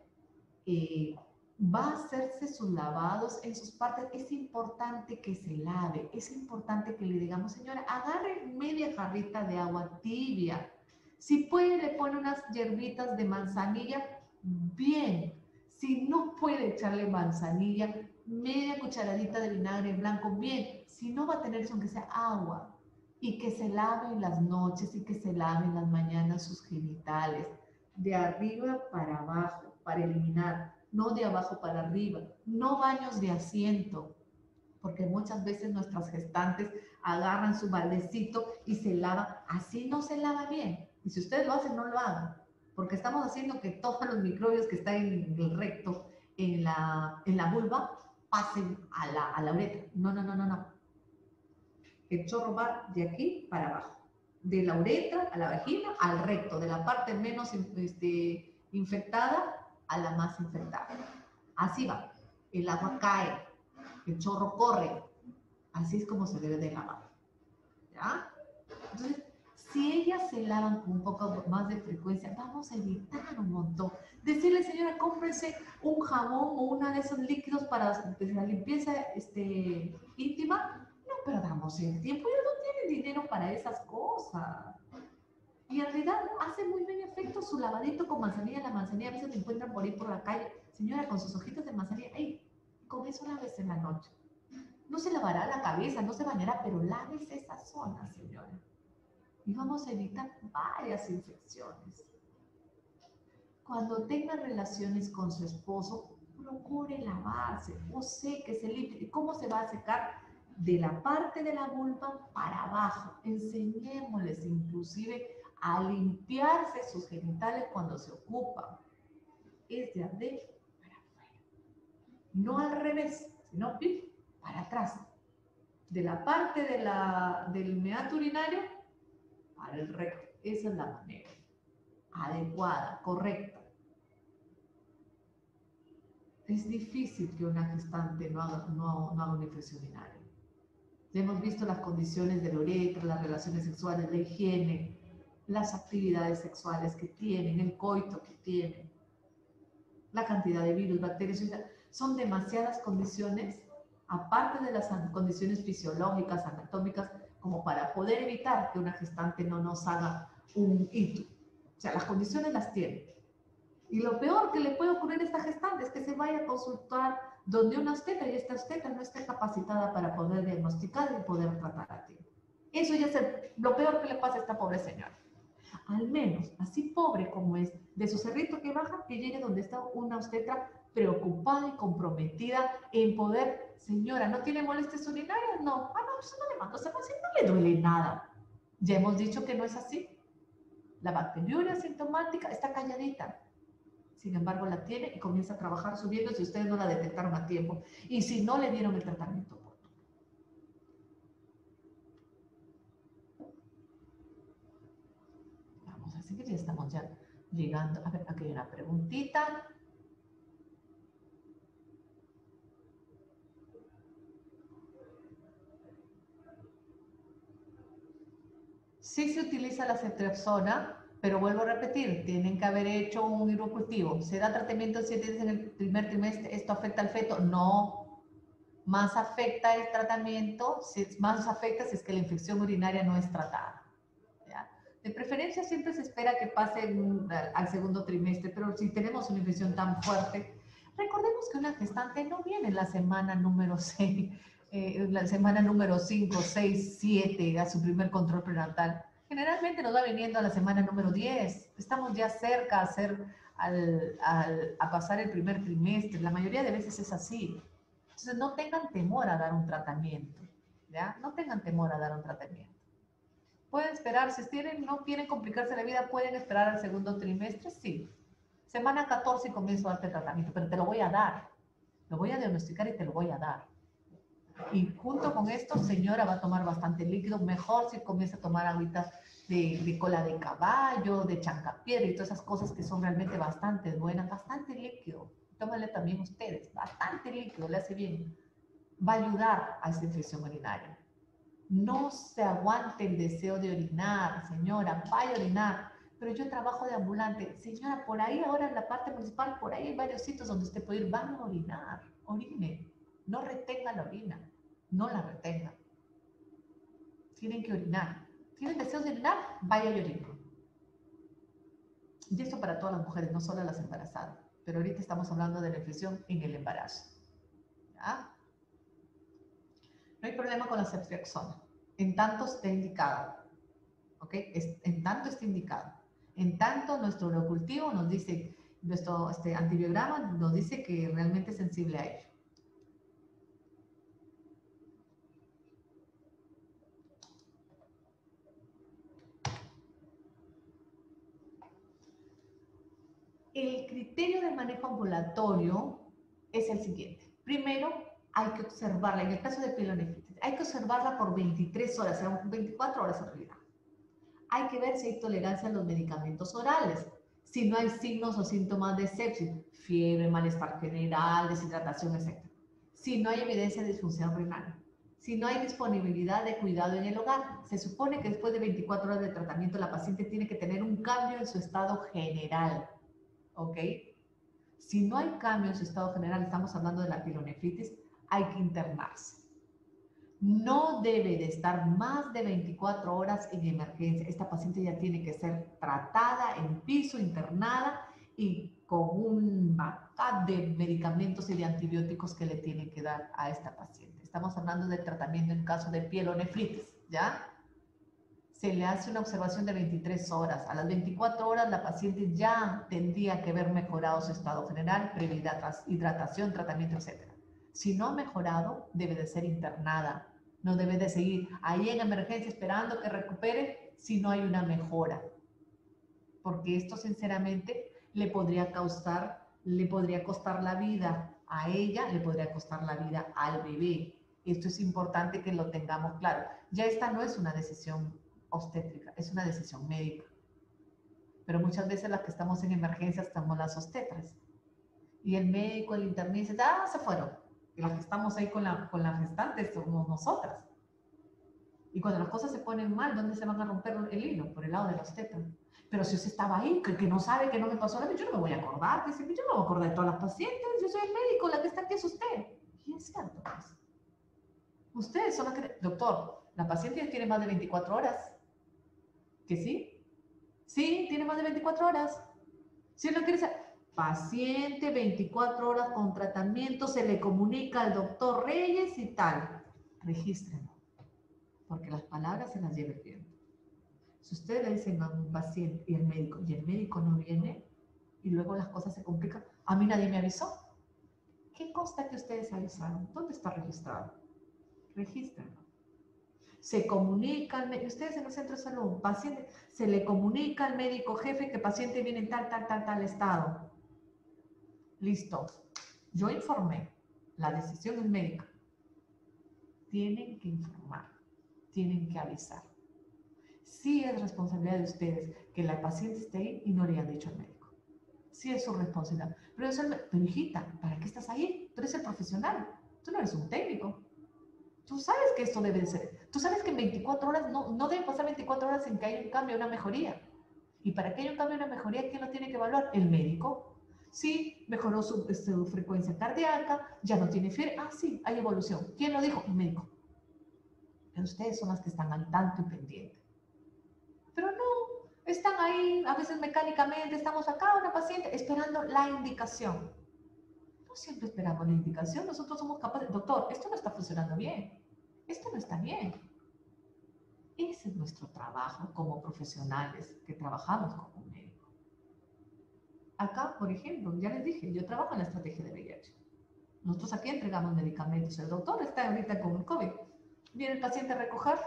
va a hacerse sus lavados en sus partes. Es importante que se lave. Es importante que le digamos, señora, agarre media jarrita de agua tibia. Si puede, le pone unas hierbitas de manzanilla, bien. Si no puede echarle manzanilla, media cucharadita de vinagre blanco, bien. Si no, va a tener eso, aunque sea agua. Y que se lave en las noches y que se lave en las mañanas sus genitales, de arriba para abajo, para eliminar, no de abajo para arriba, no baños de asiento, porque muchas veces nuestras gestantes agarran su baldecito y se lavan, así no se lava bien. Y si ustedes lo hacen, no lo hagan, porque estamos haciendo que todos los microbios que están en el recto, en la vulva, pasen a la uretra. No, no, no, no, no. El chorro va de aquí para abajo, de la uretra a la vagina al recto, de la parte menos infectada a la más infectada. Así va. El agua cae, el chorro corre. Así es como se debe de lavar. ¿Ya? Entonces, si ellas se lavan con un poco más de frecuencia, vamos a evitar un montón. Decirle, señora, cómprese un jabón o uno de esos líquidos para la limpieza íntima. No perdamos el tiempo, ellos no tienen dinero para esas cosas. Y en realidad hace muy bien efecto su lavadito con manzanilla. La manzanilla a veces se encuentran por ahí por la calle. Señora, con sus hojitas de manzanilla, ¡ay! Con eso laves en la noche. No se lavará la cabeza, no se bañará, pero lávese esa zona, señora. Y vamos a evitar varias infecciones. Cuando tenga relaciones con su esposo, procure lavarse o séquese, limpie. ¿Cómo se va a secar? De la parte de la vulva para abajo. Enseñémosles inclusive a limpiarse sus genitales cuando se ocupan. Es de adentro para afuera. No al revés, sino para atrás. De la parte del meato urinario para el recto. Esa es la manera adecuada, correcta. Es difícil que una gestante no haga una infección urinaria. Ya hemos visto las condiciones de la uretra, las relaciones sexuales, la higiene, las actividades sexuales que tienen, el coito que tienen, la cantidad de virus, bacterias, son demasiadas condiciones, aparte de las condiciones fisiológicas, anatómicas, como para poder evitar que una gestante no nos haga un hito. O sea, las condiciones las tiene. Y lo peor que le puede ocurrir a esta gestante es que se vaya a consultar donde una obstetra y esta obstetra no esté capacitada para poder diagnosticar y poder tratar a tiempo. Eso ya es lo peor que le pasa a esta pobre señora. Al menos, así pobre como es, de su cerrito que baja, que llegue donde está una obstetra preocupada y comprometida en poder, señora, ¿no tiene molestias urinarias? No. Ah, no, eso no le mando, se pasa, no le duele nada. Ya hemos dicho que no es así. La bacteriuria asintomática está calladita. Sin embargo, la tiene y comienza a trabajar subiendo si ustedes no la detectaron a tiempo y si no le dieron el tratamiento oportuno. Vamos a seguir, ya estamos ya llegando. A ver, aquí hay una preguntita. Sí se utiliza la ceftriaxona, pero vuelvo a repetir, tienen que haber hecho un hidrocultivo. ¿Se da tratamiento 7 días en el primer trimestre? ¿Esto afecta al feto? No. Más afecta el tratamiento, más afecta si es que la infección urinaria no es tratada. ¿Ya? De preferencia siempre se espera que pase al segundo trimestre, pero si tenemos una infección tan fuerte, recordemos que una gestante no viene en la semana número 6, la semana número 5, 6, 7 a su primer control prenatal. Generalmente nos va viniendo a la semana número 10. Estamos ya cerca a pasar el primer trimestre. La mayoría de veces es así. Entonces no tengan temor a dar un tratamiento. ¿Ya? No tengan temor a dar un tratamiento. Pueden esperar, si no quieren complicarse la vida, pueden esperar al segundo trimestre, sí. Semana 14 y comienzo a darte tratamiento, pero te lo voy a dar. Lo voy a diagnosticar y te lo voy a dar. Y junto con esto, señora, va a tomar bastante líquido. Mejor si comienza a tomar ahorita de cola de caballo, de chancapiedra y todas esas cosas que son realmente bastante buenas. Bastante líquido. Tómale también ustedes. Bastante líquido, le hace bien. Va a ayudar a esta infección urinaria. No se aguante el deseo de orinar, señora, vaya a orinar. Pero yo trabajo de ambulante. Señora, por ahí ahora en la parte municipal, por ahí hay varios sitios donde usted puede ir, van a orinar, orine. No retenga la orina, no la retenga. Tienen que orinar. ¿Tienen deseos de orinar? Vaya y orine. Y esto para todas las mujeres, no solo las embarazadas. Pero ahorita estamos hablando de la infección en el embarazo. ¿Ya? No hay problema con la ceftriaxona. En tanto esté indicado. ¿Ok? En tanto esté indicado. En tanto nuestro urocultivo nos dice, nuestro antibiograma nos dice que realmente es sensible a ello. El criterio de manejo ambulatorio es el siguiente. Primero, hay que observarla, en el caso de pielonefritis, hay que observarla por 23 horas, o sea, 24 horas en realidad. Hay que ver si hay tolerancia a los medicamentos orales, si no hay signos o síntomas de sepsis, fiebre, malestar general, deshidratación, etc. Si no hay evidencia de disfunción renal, si no hay disponibilidad de cuidado en el hogar. Se supone que después de 24 horas de tratamiento la paciente tiene que tener un cambio en su estado general. ¿Ok? Si no hay cambio en su estado general, estamos hablando de la pielonefritis, hay que internarse. No debe de estar más de 24 horas en emergencia. Esta paciente ya tiene que ser tratada en piso, internada y con un backup de medicamentos y de antibióticos que le tienen que dar a esta paciente. Estamos hablando de tratamiento en caso de pielonefritis, ¿ya? Se le hace una observación de 23 horas. A las 24 horas la paciente ya tendría que haber mejorado su estado general, previa hidratación, tratamiento, etc. Si no ha mejorado, debe de ser internada. No debe de seguir ahí en emergencia esperando que recupere si no hay una mejora. Porque esto sinceramente le podría costar la vida a ella, le podría costar la vida al bebé. Esto es importante que lo tengamos claro. Ya esta no es una decisión obstétrica, es una decisión médica. Pero muchas veces las que estamos en emergencia estamos las obstetras. Y el médico, el internista, se fueron. Y las que estamos ahí con las gestantes somos nosotras. Y cuando las cosas se ponen mal, ¿dónde se van a romper el hilo? Por el lado de la obstetra. Pero si usted estaba ahí, que no sabe que no me pasó nada, yo no me voy a acordar. Dice, yo no me voy a acordar de todas las pacientes, yo soy el médico, la que está aquí es usted. Y es cierto, pues. Ustedes son las que... Doctor, la paciente ya tiene más de 24 horas. ¿Que sí? Sí, tiene más de 24 horas. Si lo quiere saber, paciente 24 horas con tratamiento, se le comunica al doctor Reyes y tal. Regístrenlo, porque las palabras se las lleva el viento. Si ustedes le dicen a un paciente y el médico no viene, y luego las cosas se complican, a mí nadie me avisó. ¿Qué consta que ustedes avisaron? ¿Dónde está registrado? Regístrenlo. Se comunica, ustedes en el centro de salud, paciente, se le comunica al médico jefe que paciente viene en tal estado. Listo. Yo informé. La decisión es médica. Tienen que informar. Tienen que avisar. Sí es responsabilidad de ustedes que la paciente esté ahí y no le hayan dicho al médico. Sí es su responsabilidad. Pero hijita, ¿para qué estás ahí? Tú eres el profesional. Tú no eres un técnico. Tú sabes que esto debe de ser. Tú sabes que en 24 horas, no deben pasar 24 horas sin que haya un cambio, una mejoría. Y para que haya un cambio, una mejoría, ¿quién lo tiene que evaluar? El médico. Sí, mejoró su frecuencia cardíaca, ya no tiene fiebre. Ah, sí, hay evolución. ¿Quién lo dijo? El médico. Pero ustedes son las que están al tanto y pendiente. Pero no, están ahí, a veces mecánicamente, estamos acá, una paciente, esperando la indicación. No siempre esperamos la indicación, nosotros somos capaces, doctor, esto no está funcionando bien, esto no está bien. Ese es nuestro trabajo como profesionales que trabajamos como un médico. Acá, por ejemplo, ya les dije, yo trabajo en la estrategia de VIH. Nosotros aquí entregamos medicamentos. El doctor está ahorita con el COVID. Viene el paciente a recoger.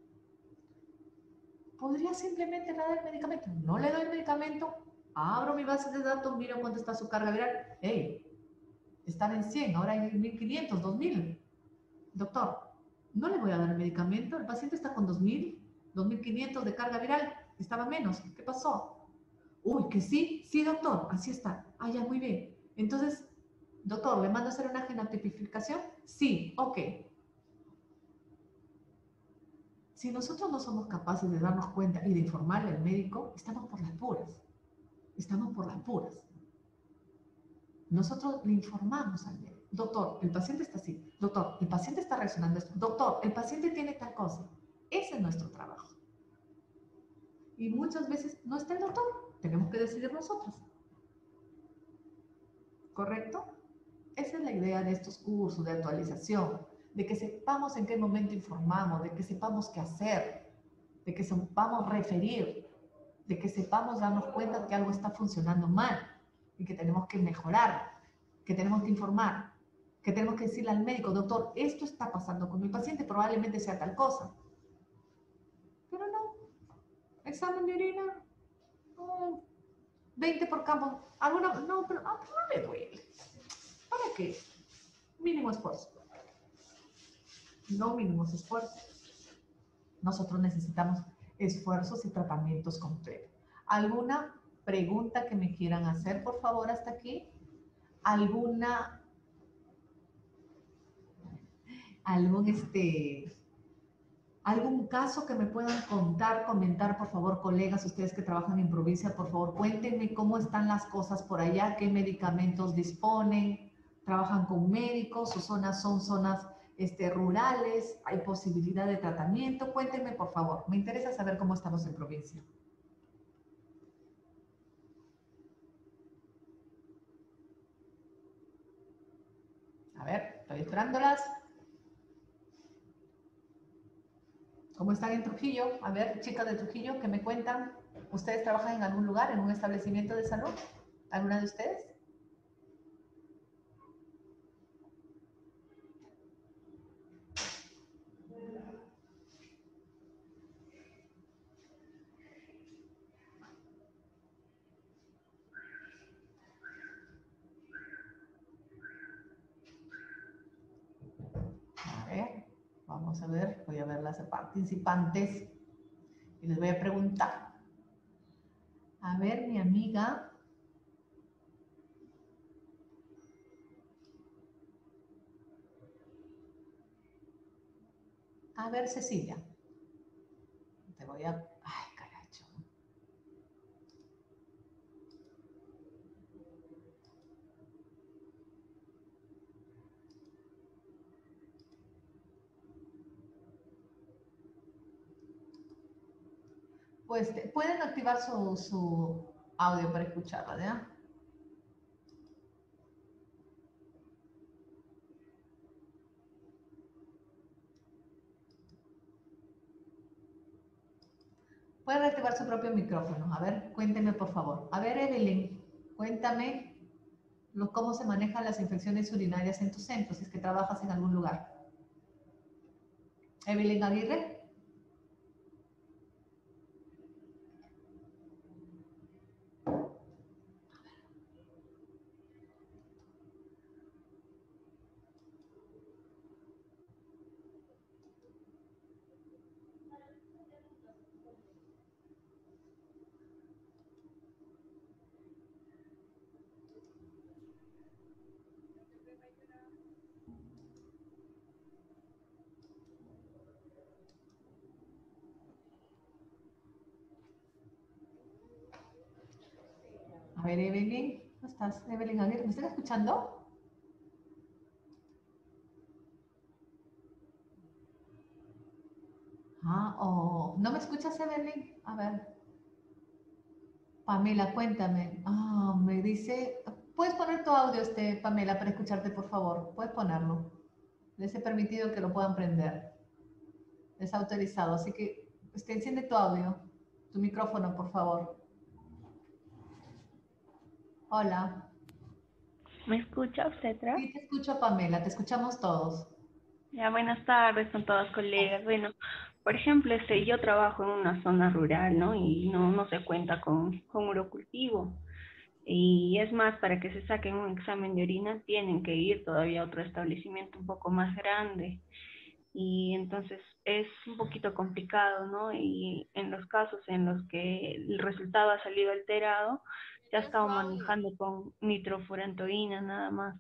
Podría simplemente dar el medicamento. No le doy el medicamento, abro mi base de datos, miro cuánto está su carga viral. Hey, están en 100, ahora hay 1500, 2000. Doctor, no le voy a dar el medicamento. El paciente está con 2000, 2500 de carga viral. Estaba menos. ¿Qué pasó? Uy, que sí, sí, doctor, así está. Ah, ya, muy bien. Entonces, doctor, ¿le mando a hacer una genotipificación? Sí, ok. Si nosotros no somos capaces de darnos cuenta y de informarle al médico, estamos por las puras. Estamos por las puras. Nosotros le informamos al médico. Doctor, el paciente está así. Doctor, el paciente está reaccionando esto. Doctor, el paciente tiene tal cosa. Ese es nuestro trabajo. Y muchas veces no está el doctor. Tenemos que decidir nosotros. ¿Correcto? Esa es la idea de estos cursos de actualización, de que sepamos en qué momento informamos, de que sepamos qué hacer, de que sepamos referir, de que sepamos darnos cuenta que algo está funcionando mal y que tenemos que mejorar, que tenemos que informar, que tenemos que decirle al médico, doctor, esto está pasando con mi paciente, probablemente sea tal cosa. Pero no, examen de orina, 20 por campo, alguna, no, pero no me duele. ¿Para qué? Mínimo esfuerzo. No mínimos esfuerzos. Nosotros necesitamos esfuerzos y tratamientos completos. ¿Alguna pregunta que me quieran hacer, por favor, hasta aquí? ¿Alguna, algún caso que me puedan contar, comentar, por favor, colegas, ustedes que trabajan en provincia, por favor, cuéntenme cómo están las cosas por allá, qué medicamentos disponen, trabajan con médicos, sus zonas son zonas rurales, hay posibilidad de tratamiento. Cuéntenme, por favor, me interesa saber cómo estamos en provincia. Estoy esperándolas. ¿Cómo están en Trujillo? A ver, chicas de Trujillo, ¿qué me cuentan? ¿Ustedes trabajan en algún lugar, en un establecimiento de salud? ¿Alguna de ustedes? A ver, vamos a ver, voy a ver las participantes y les voy a preguntar. A ver, mi amiga. A ver, Cecilia. Te voy a... Ay, caracho. Pues pueden activar su audio para escucharla, ¿ya? Pueden activar su propio micrófono. A ver, cuénteme por favor. A ver, Evelyn, cuéntame cómo se manejan las infecciones urinarias en tu centro, si es que trabajas en algún lugar. Evelyn Aguirre. A ver, Evelyn, ¿cómo estás? Evelyn Aguirre, ¿me están escuchando? Ah, oh, ¿no me escuchas, Evelyn? A ver, Pamela, cuéntame. Ah, me dice, ¿puedes poner tu audio, Pamela, para escucharte, por favor? ¿Puedes ponerlo? Les he permitido que lo puedan prender. Es autorizado, así que enciende tu audio, tu micrófono, por favor. Hola. ¿Me escucha usted, Tra? Sí, te escucho, Pamela, te escuchamos todos. Ya, buenas tardes, son todas colegas. Bueno, por ejemplo, yo trabajo en una zona rural, ¿no? Y no se cuenta con urocultivo. Y es más, para que se saquen un examen de orina, tienen que ir todavía a otro establecimiento un poco más grande. Y entonces es un poquito complicado, ¿no? Y en los casos en los que el resultado ha salido alterado, se ha estado manejando con nitrofurantoína nada más.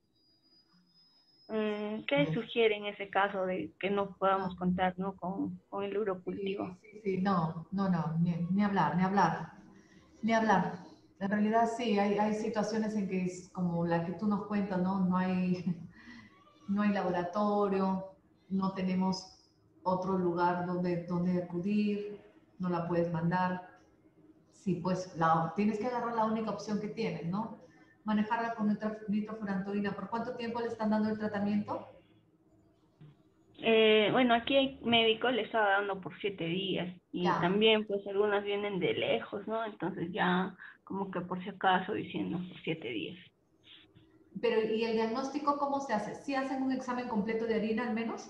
¿Qué sugiere en ese caso de que no podamos contar, ¿no? con el urocultivo? Sí, no, ni hablar, ni hablar, ni hablar. En realidad sí, hay situaciones en que es como la que tú nos cuentas, ¿no? No hay laboratorio, no tenemos otro lugar donde acudir, no la puedes mandar. Sí, pues tienes que agarrar la única opción que tienes, ¿no? Manejarla con nitrofurantoína. ¿Por cuánto tiempo le están dando el tratamiento? Bueno, aquí hay médico, le estaba dando por 7 días y Ya, también pues algunas vienen de lejos, ¿no? Entonces ya como que por si acaso diciendo por 7 días. pero ¿y el diagnóstico cómo se hace? ¿Sí hacen un examen completo de harina al menos?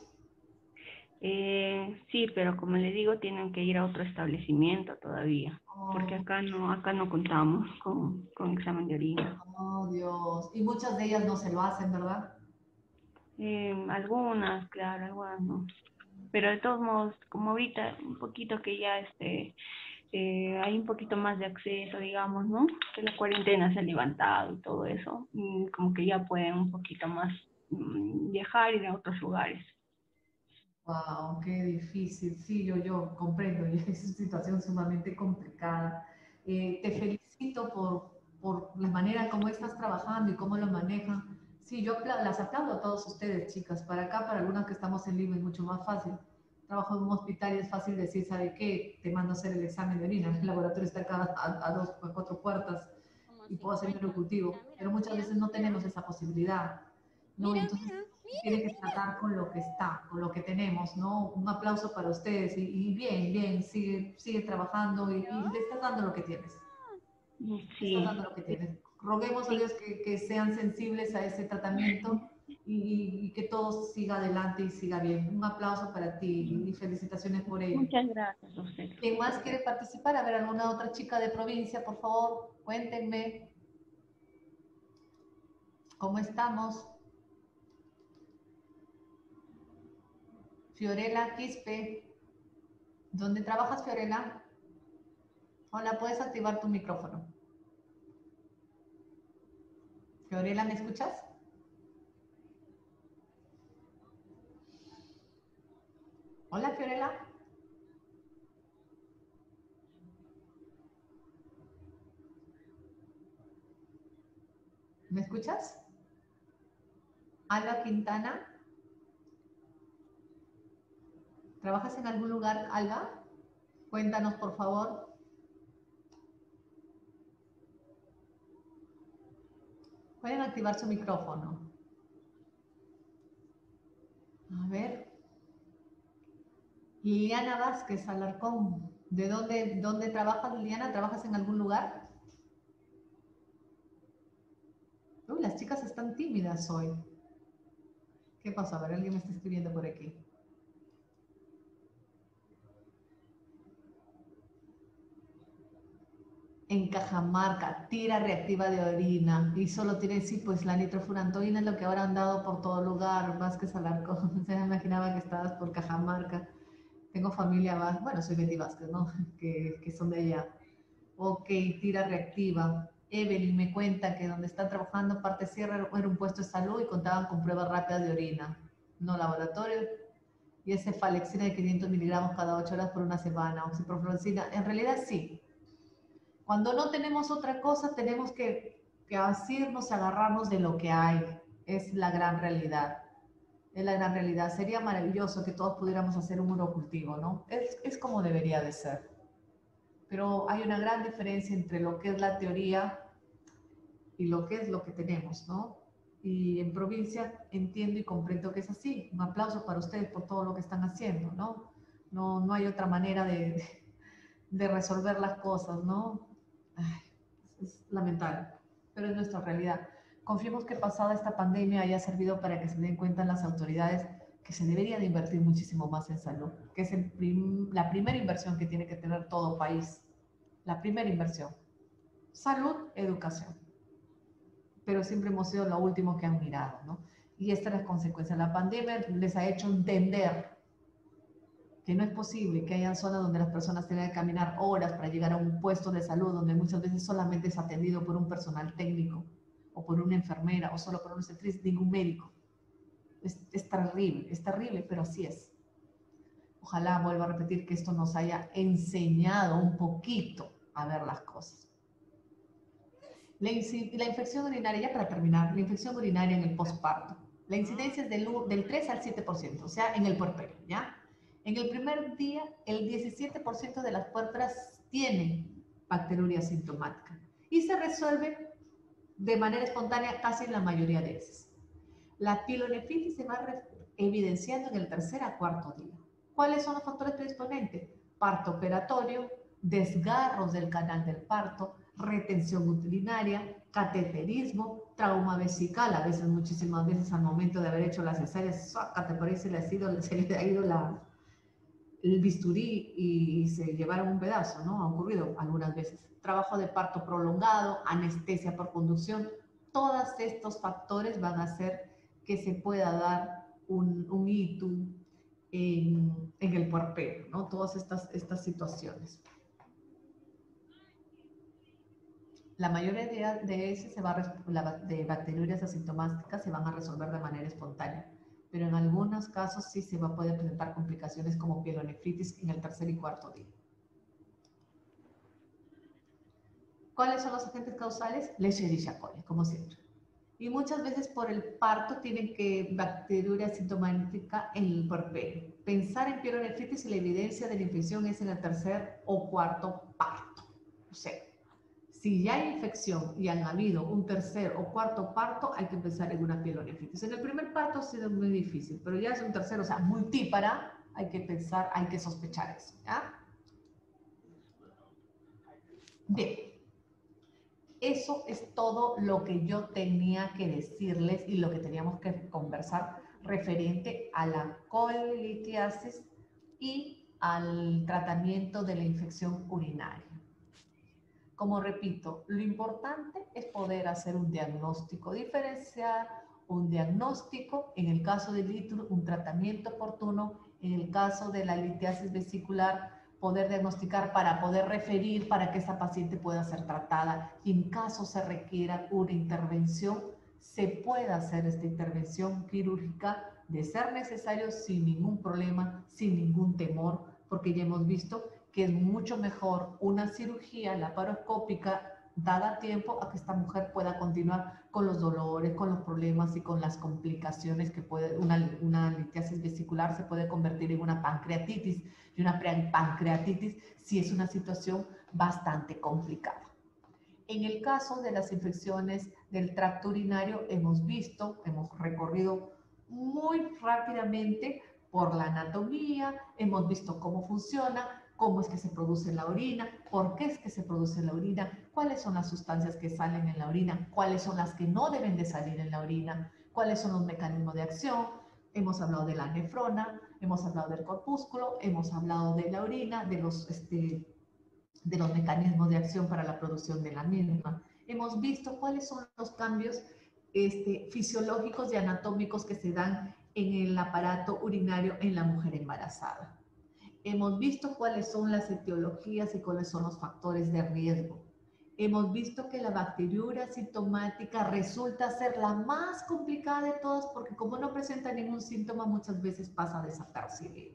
Sí, pero como le digo, tienen que ir a otro establecimiento todavía, porque Oh, acá no contamos con examen de orina. oh, Dios. Y muchas de ellas no se lo hacen, ¿verdad? Algunas, claro, algunas no. Pero de todos modos, como ahorita un poquito que ya hay un poquito más de acceso, digamos, ¿no? Que la cuarentena se ha levantado y todo eso, y como que ya pueden un poquito más viajar y ir a otros lugares. Wow, qué difícil. Sí, yo comprendo. Y es una situación sumamente complicada. Te felicito por la manera como estás trabajando y cómo lo manejan. Sí, las aplaudo a todos ustedes, chicas. Para acá, para algunas que estamos en Lima, es mucho más fácil. Trabajo en un hospital y es fácil decir, ¿sabe qué? Te mando a hacer el examen de orina. El laboratorio está acá a 4 puertas y puedo hacer mi ejecutivo. Pero muchas veces no tenemos esa posibilidad, ¿no? Entonces, tiene que tratar con lo que está, con lo que tenemos, ¿no? Un aplauso para ustedes y bien, bien, sigue trabajando y le estás dando lo que tienes. Le estás Sí, dando lo que tienes. Roguemos a sí, Dios que sean sensibles a ese tratamiento y que todo siga adelante y siga bien. Un aplauso para ti y felicitaciones por ello. muchas gracias a usted. ¿Quién más quiere participar? A ver, alguna otra chica de provincia, por favor, cuéntenme cómo estamos. Fiorella Quispe, ¿dónde trabajas, Fiorella? Hola, puedes activar tu micrófono. Fiorella, ¿me escuchas? Hola, Fiorella. ¿Me escuchas? Alba Quintana, ¿trabajas en algún lugar, Alba? Cuéntanos, por favor. Pueden activar su micrófono. A ver. Liliana Vázquez Alarcón. ¿De dónde trabajas, Liliana? ¿Trabajas en algún lugar? Uy, las chicas están tímidas hoy. ¿Qué pasa? A ver, alguien me está escribiendo por aquí. En Cajamarca, tira reactiva de orina. Y solo tiene, sí, pues la nitrofurantoína es lo que ahora han dado por todo lugar. Vázquez Alarcón. Se me imaginaba que estabas por Cajamarca. Tengo familia, bueno, soy Betty Vázquez, ¿no? Que son de allá. Ok, tira reactiva. Evelyn me cuenta que donde están trabajando, parte cierra era un puesto de salud y contaban con pruebas rápidas de orina. No laboratorio. Y es cefalexina de 500 miligramos cada 8 horas por una semana. Oxiprofloxacina. En realidad sí. Cuando no tenemos otra cosa, tenemos que asirnos, agarrarnos de lo que hay. Es la gran realidad. Es la gran realidad. Sería maravilloso que todos pudiéramos hacer un monocultivo, ¿no? Es como debería de ser. Pero hay una gran diferencia entre lo que es la teoría y lo que es lo que tenemos, ¿no? Y en provincia entiendo y comprendo que es así. Un aplauso para ustedes por todo lo que están haciendo, ¿no? No hay otra manera de resolver las cosas, ¿no? Ay, es lamentable, pero es nuestra realidad. Confiemos que pasada esta pandemia haya servido para que se den cuenta las autoridades que se debería de invertir muchísimo más en salud, que es la primera inversión que tiene que tener todo país. La primera inversión. Salud, educación. Pero siempre hemos sido lo último que han mirado, ¿no? Y esta es la consecuencia. La pandemia les ha hecho entender que no es posible que haya zonas donde las personas tengan que caminar horas para llegar a un puesto de salud, donde muchas veces solamente es atendido por un personal técnico, o por una enfermera, o solo por un obstetriz, ningún médico. Es terrible, pero así es. Ojalá vuelva a repetir que esto nos haya enseñado un poquito a ver las cosas. La infección urinaria, ya para terminar, la infección urinaria en el posparto. La incidencia es del 3 al 7%, o sea, en el puerperio, ¿ya? En el primer día, el 17% de las puérperas tienen bacteriuria asintomática y se resuelve de manera espontánea casi en la mayoría de veces. La pielonefritis se va evidenciando en el tercer a cuarto día. ¿Cuáles son los factores predisponentes? Parto operatorio, desgarros del canal del parto, retención urinaria, cateterismo, trauma vesical, a veces, muchísimas veces al momento de haber hecho la cesárea, te parece, se le ha ido el bisturí y se llevaron un pedazo, ¿no? Ha ocurrido algunas veces. Trabajo de parto prolongado, anestesia por conducción, todos estos factores van a hacer que se pueda dar un hito en el puerperio, ¿no? Todas estas situaciones. La mayoría de ese de bacteriurias asintomáticas se van a resolver de manera espontánea, pero en algunos casos sí se va a poder presentar complicaciones como pielonefritis en el tercer y cuarto día. ¿Cuáles son los agentes causales? Escherichia coli, como siempre. Y muchas veces por el parto tienen que bacteriuria asintomática en el puerperio. Pensar en pielonefritis y la evidencia de la infección es en el tercer o cuarto parto. O sea, Si ya hay infección y han habido un tercer o cuarto parto, hay que pensar en una pielonefritis. En el primer parto ha sido muy difícil, pero ya es un tercero, o sea, multípara, hay que pensar, hay que sospechar eso, ¿ya? Bien, eso es todo lo que yo tenía que decirles y lo que teníamos que conversar referente a la colitiasis y al tratamiento de la infección urinaria. Como repito, lo importante es poder hacer un diagnóstico diferencial, un diagnóstico, en el caso del ITUR, un tratamiento oportuno, en el caso de la litiasis vesicular, poder diagnosticar para poder referir para que esta paciente pueda ser tratada y en caso se requiera una intervención, se pueda hacer esta intervención quirúrgica de ser necesario sin ningún problema, sin ningún temor, porque ya hemos visto que es mucho mejor una cirugía laparoscópica dada a tiempo a que esta mujer pueda continuar con los dolores, con los problemas y con las complicaciones que puede, una litiasis vesicular se puede convertir en una pancreatitis y una pancreatitis si es una situación bastante complicada. En el caso de las infecciones del tracto urinario hemos recorrido muy rápidamente por la anatomía, hemos visto cómo funciona, cómo es que se produce la orina, por qué es que se produce la orina, cuáles son las sustancias que salen en la orina, cuáles son las que no deben de salir en la orina, cuáles son los mecanismos de acción. Hemos hablado de la nefrona, hemos hablado del corpúsculo, hemos hablado de la orina, de los mecanismos de acción para la producción de la misma. Hemos visto cuáles son los cambios fisiológicos y anatómicos que se dan en el aparato urinario en la mujer embarazada. Hemos visto cuáles son las etiologías y cuáles son los factores de riesgo. Hemos visto que la bacteriuria asintomática resulta ser la más complicada de todas porque como no presenta ningún síntoma, muchas veces pasa desapercibida.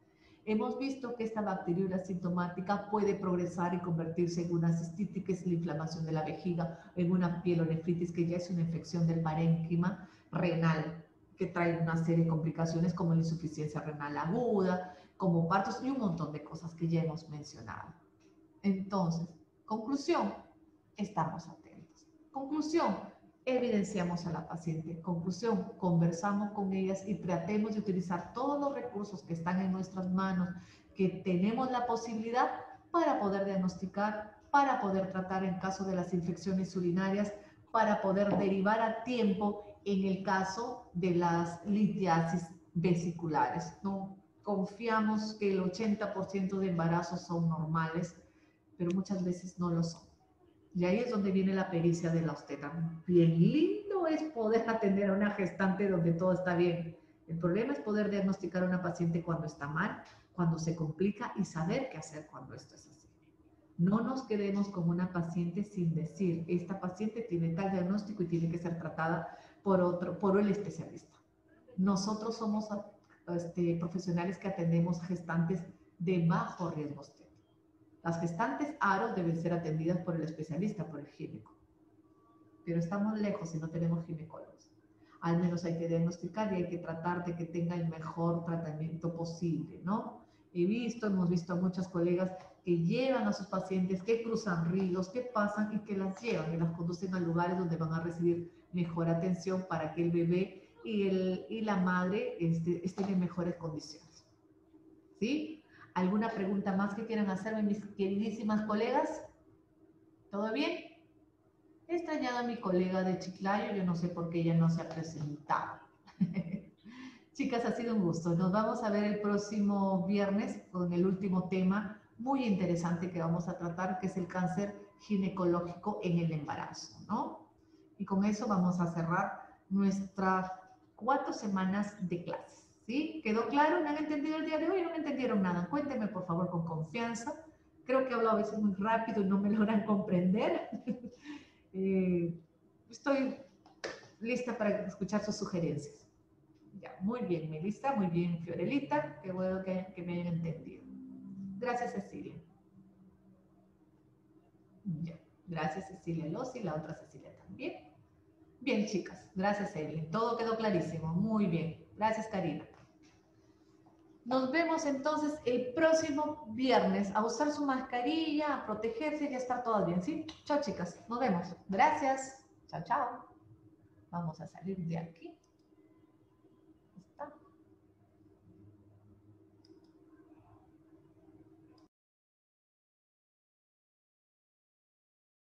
Hemos visto que esta bacteriuria asintomática puede progresar y convertirse en una cistitis, que es la inflamación de la vejiga, en una pielonefritis, que ya es una infección del parénquima renal, que trae una serie de complicaciones como la insuficiencia renal aguda, como partos y un montón de cosas que ya hemos mencionado. Entonces, conclusión, estamos atentos. Conclusión, evidenciamos a la paciente. Conclusión, conversamos con ellas y tratemos de utilizar todos los recursos que están en nuestras manos, que tenemos la posibilidad para poder diagnosticar, para poder tratar en caso de las infecciones urinarias, para poder derivar a tiempo en el caso de las litiasis vesiculares. No confiamos que el 80% de embarazos son normales, pero muchas veces no lo son. Y ahí es donde viene la pericia de la obstetra. Bien lindo es poder atender a una gestante donde todo está bien. El problema es poder diagnosticar a una paciente cuando está mal, cuando se complica y saber qué hacer cuando esto es así. No nos quedemos con una paciente sin decir, esta paciente tiene tal diagnóstico y tiene que ser tratada por el especialista. Nosotros somos profesionales que atendemos gestantes de bajo riesgo obstétrico. Las gestantes ARO deben ser atendidas por el especialista, por el gineco. Pero estamos lejos y no tenemos ginecólogos. Al menos hay que diagnosticar y hay que tratar de que tenga el mejor tratamiento posible, ¿no? Hemos visto a muchas colegas que llevan a sus pacientes, que cruzan ríos, que pasan y que las llevan y las conducen a lugares donde van a recibir mejor atención para que el bebé y la madre estén en mejores condiciones. ¿Sí? ¿Alguna pregunta más que quieran hacerme, mis queridísimas colegas? ¿Todo bien? He extrañado a mi colega de Chiclayo, yo no sé por qué ella no se ha presentado. Chicas, ha sido un gusto. Nos vamos a ver el próximo viernes con el último tema muy interesante que vamos a tratar, que es el cáncer ginecológico en el embarazo, ¿no? Y con eso vamos a cerrar nuestras 4 semanas de clases. ¿Sí? ¿Quedó claro? ¿Me han entendido el día de hoy o no me entendieron nada? Cuéntenme, por favor, con confianza. Creo que hablo a veces muy rápido y no me logran comprender. Estoy lista para escuchar sus sugerencias. Ya, muy bien, Melissa, muy bien, Fiorelita. Qué bueno que me hayan entendido. Gracias, Cecilia. Ya, gracias, Cecilia Lossi, la otra Cecilia también. Bien, chicas, gracias, Evelyn. Todo quedó clarísimo. Muy bien. Gracias, Karina. Nos vemos entonces el próximo viernes. A usar su mascarilla, a protegerse y a estar todas bien, ¿sí? Chao, chicas. Nos vemos. Gracias. Chao, chao. Vamos a salir de aquí.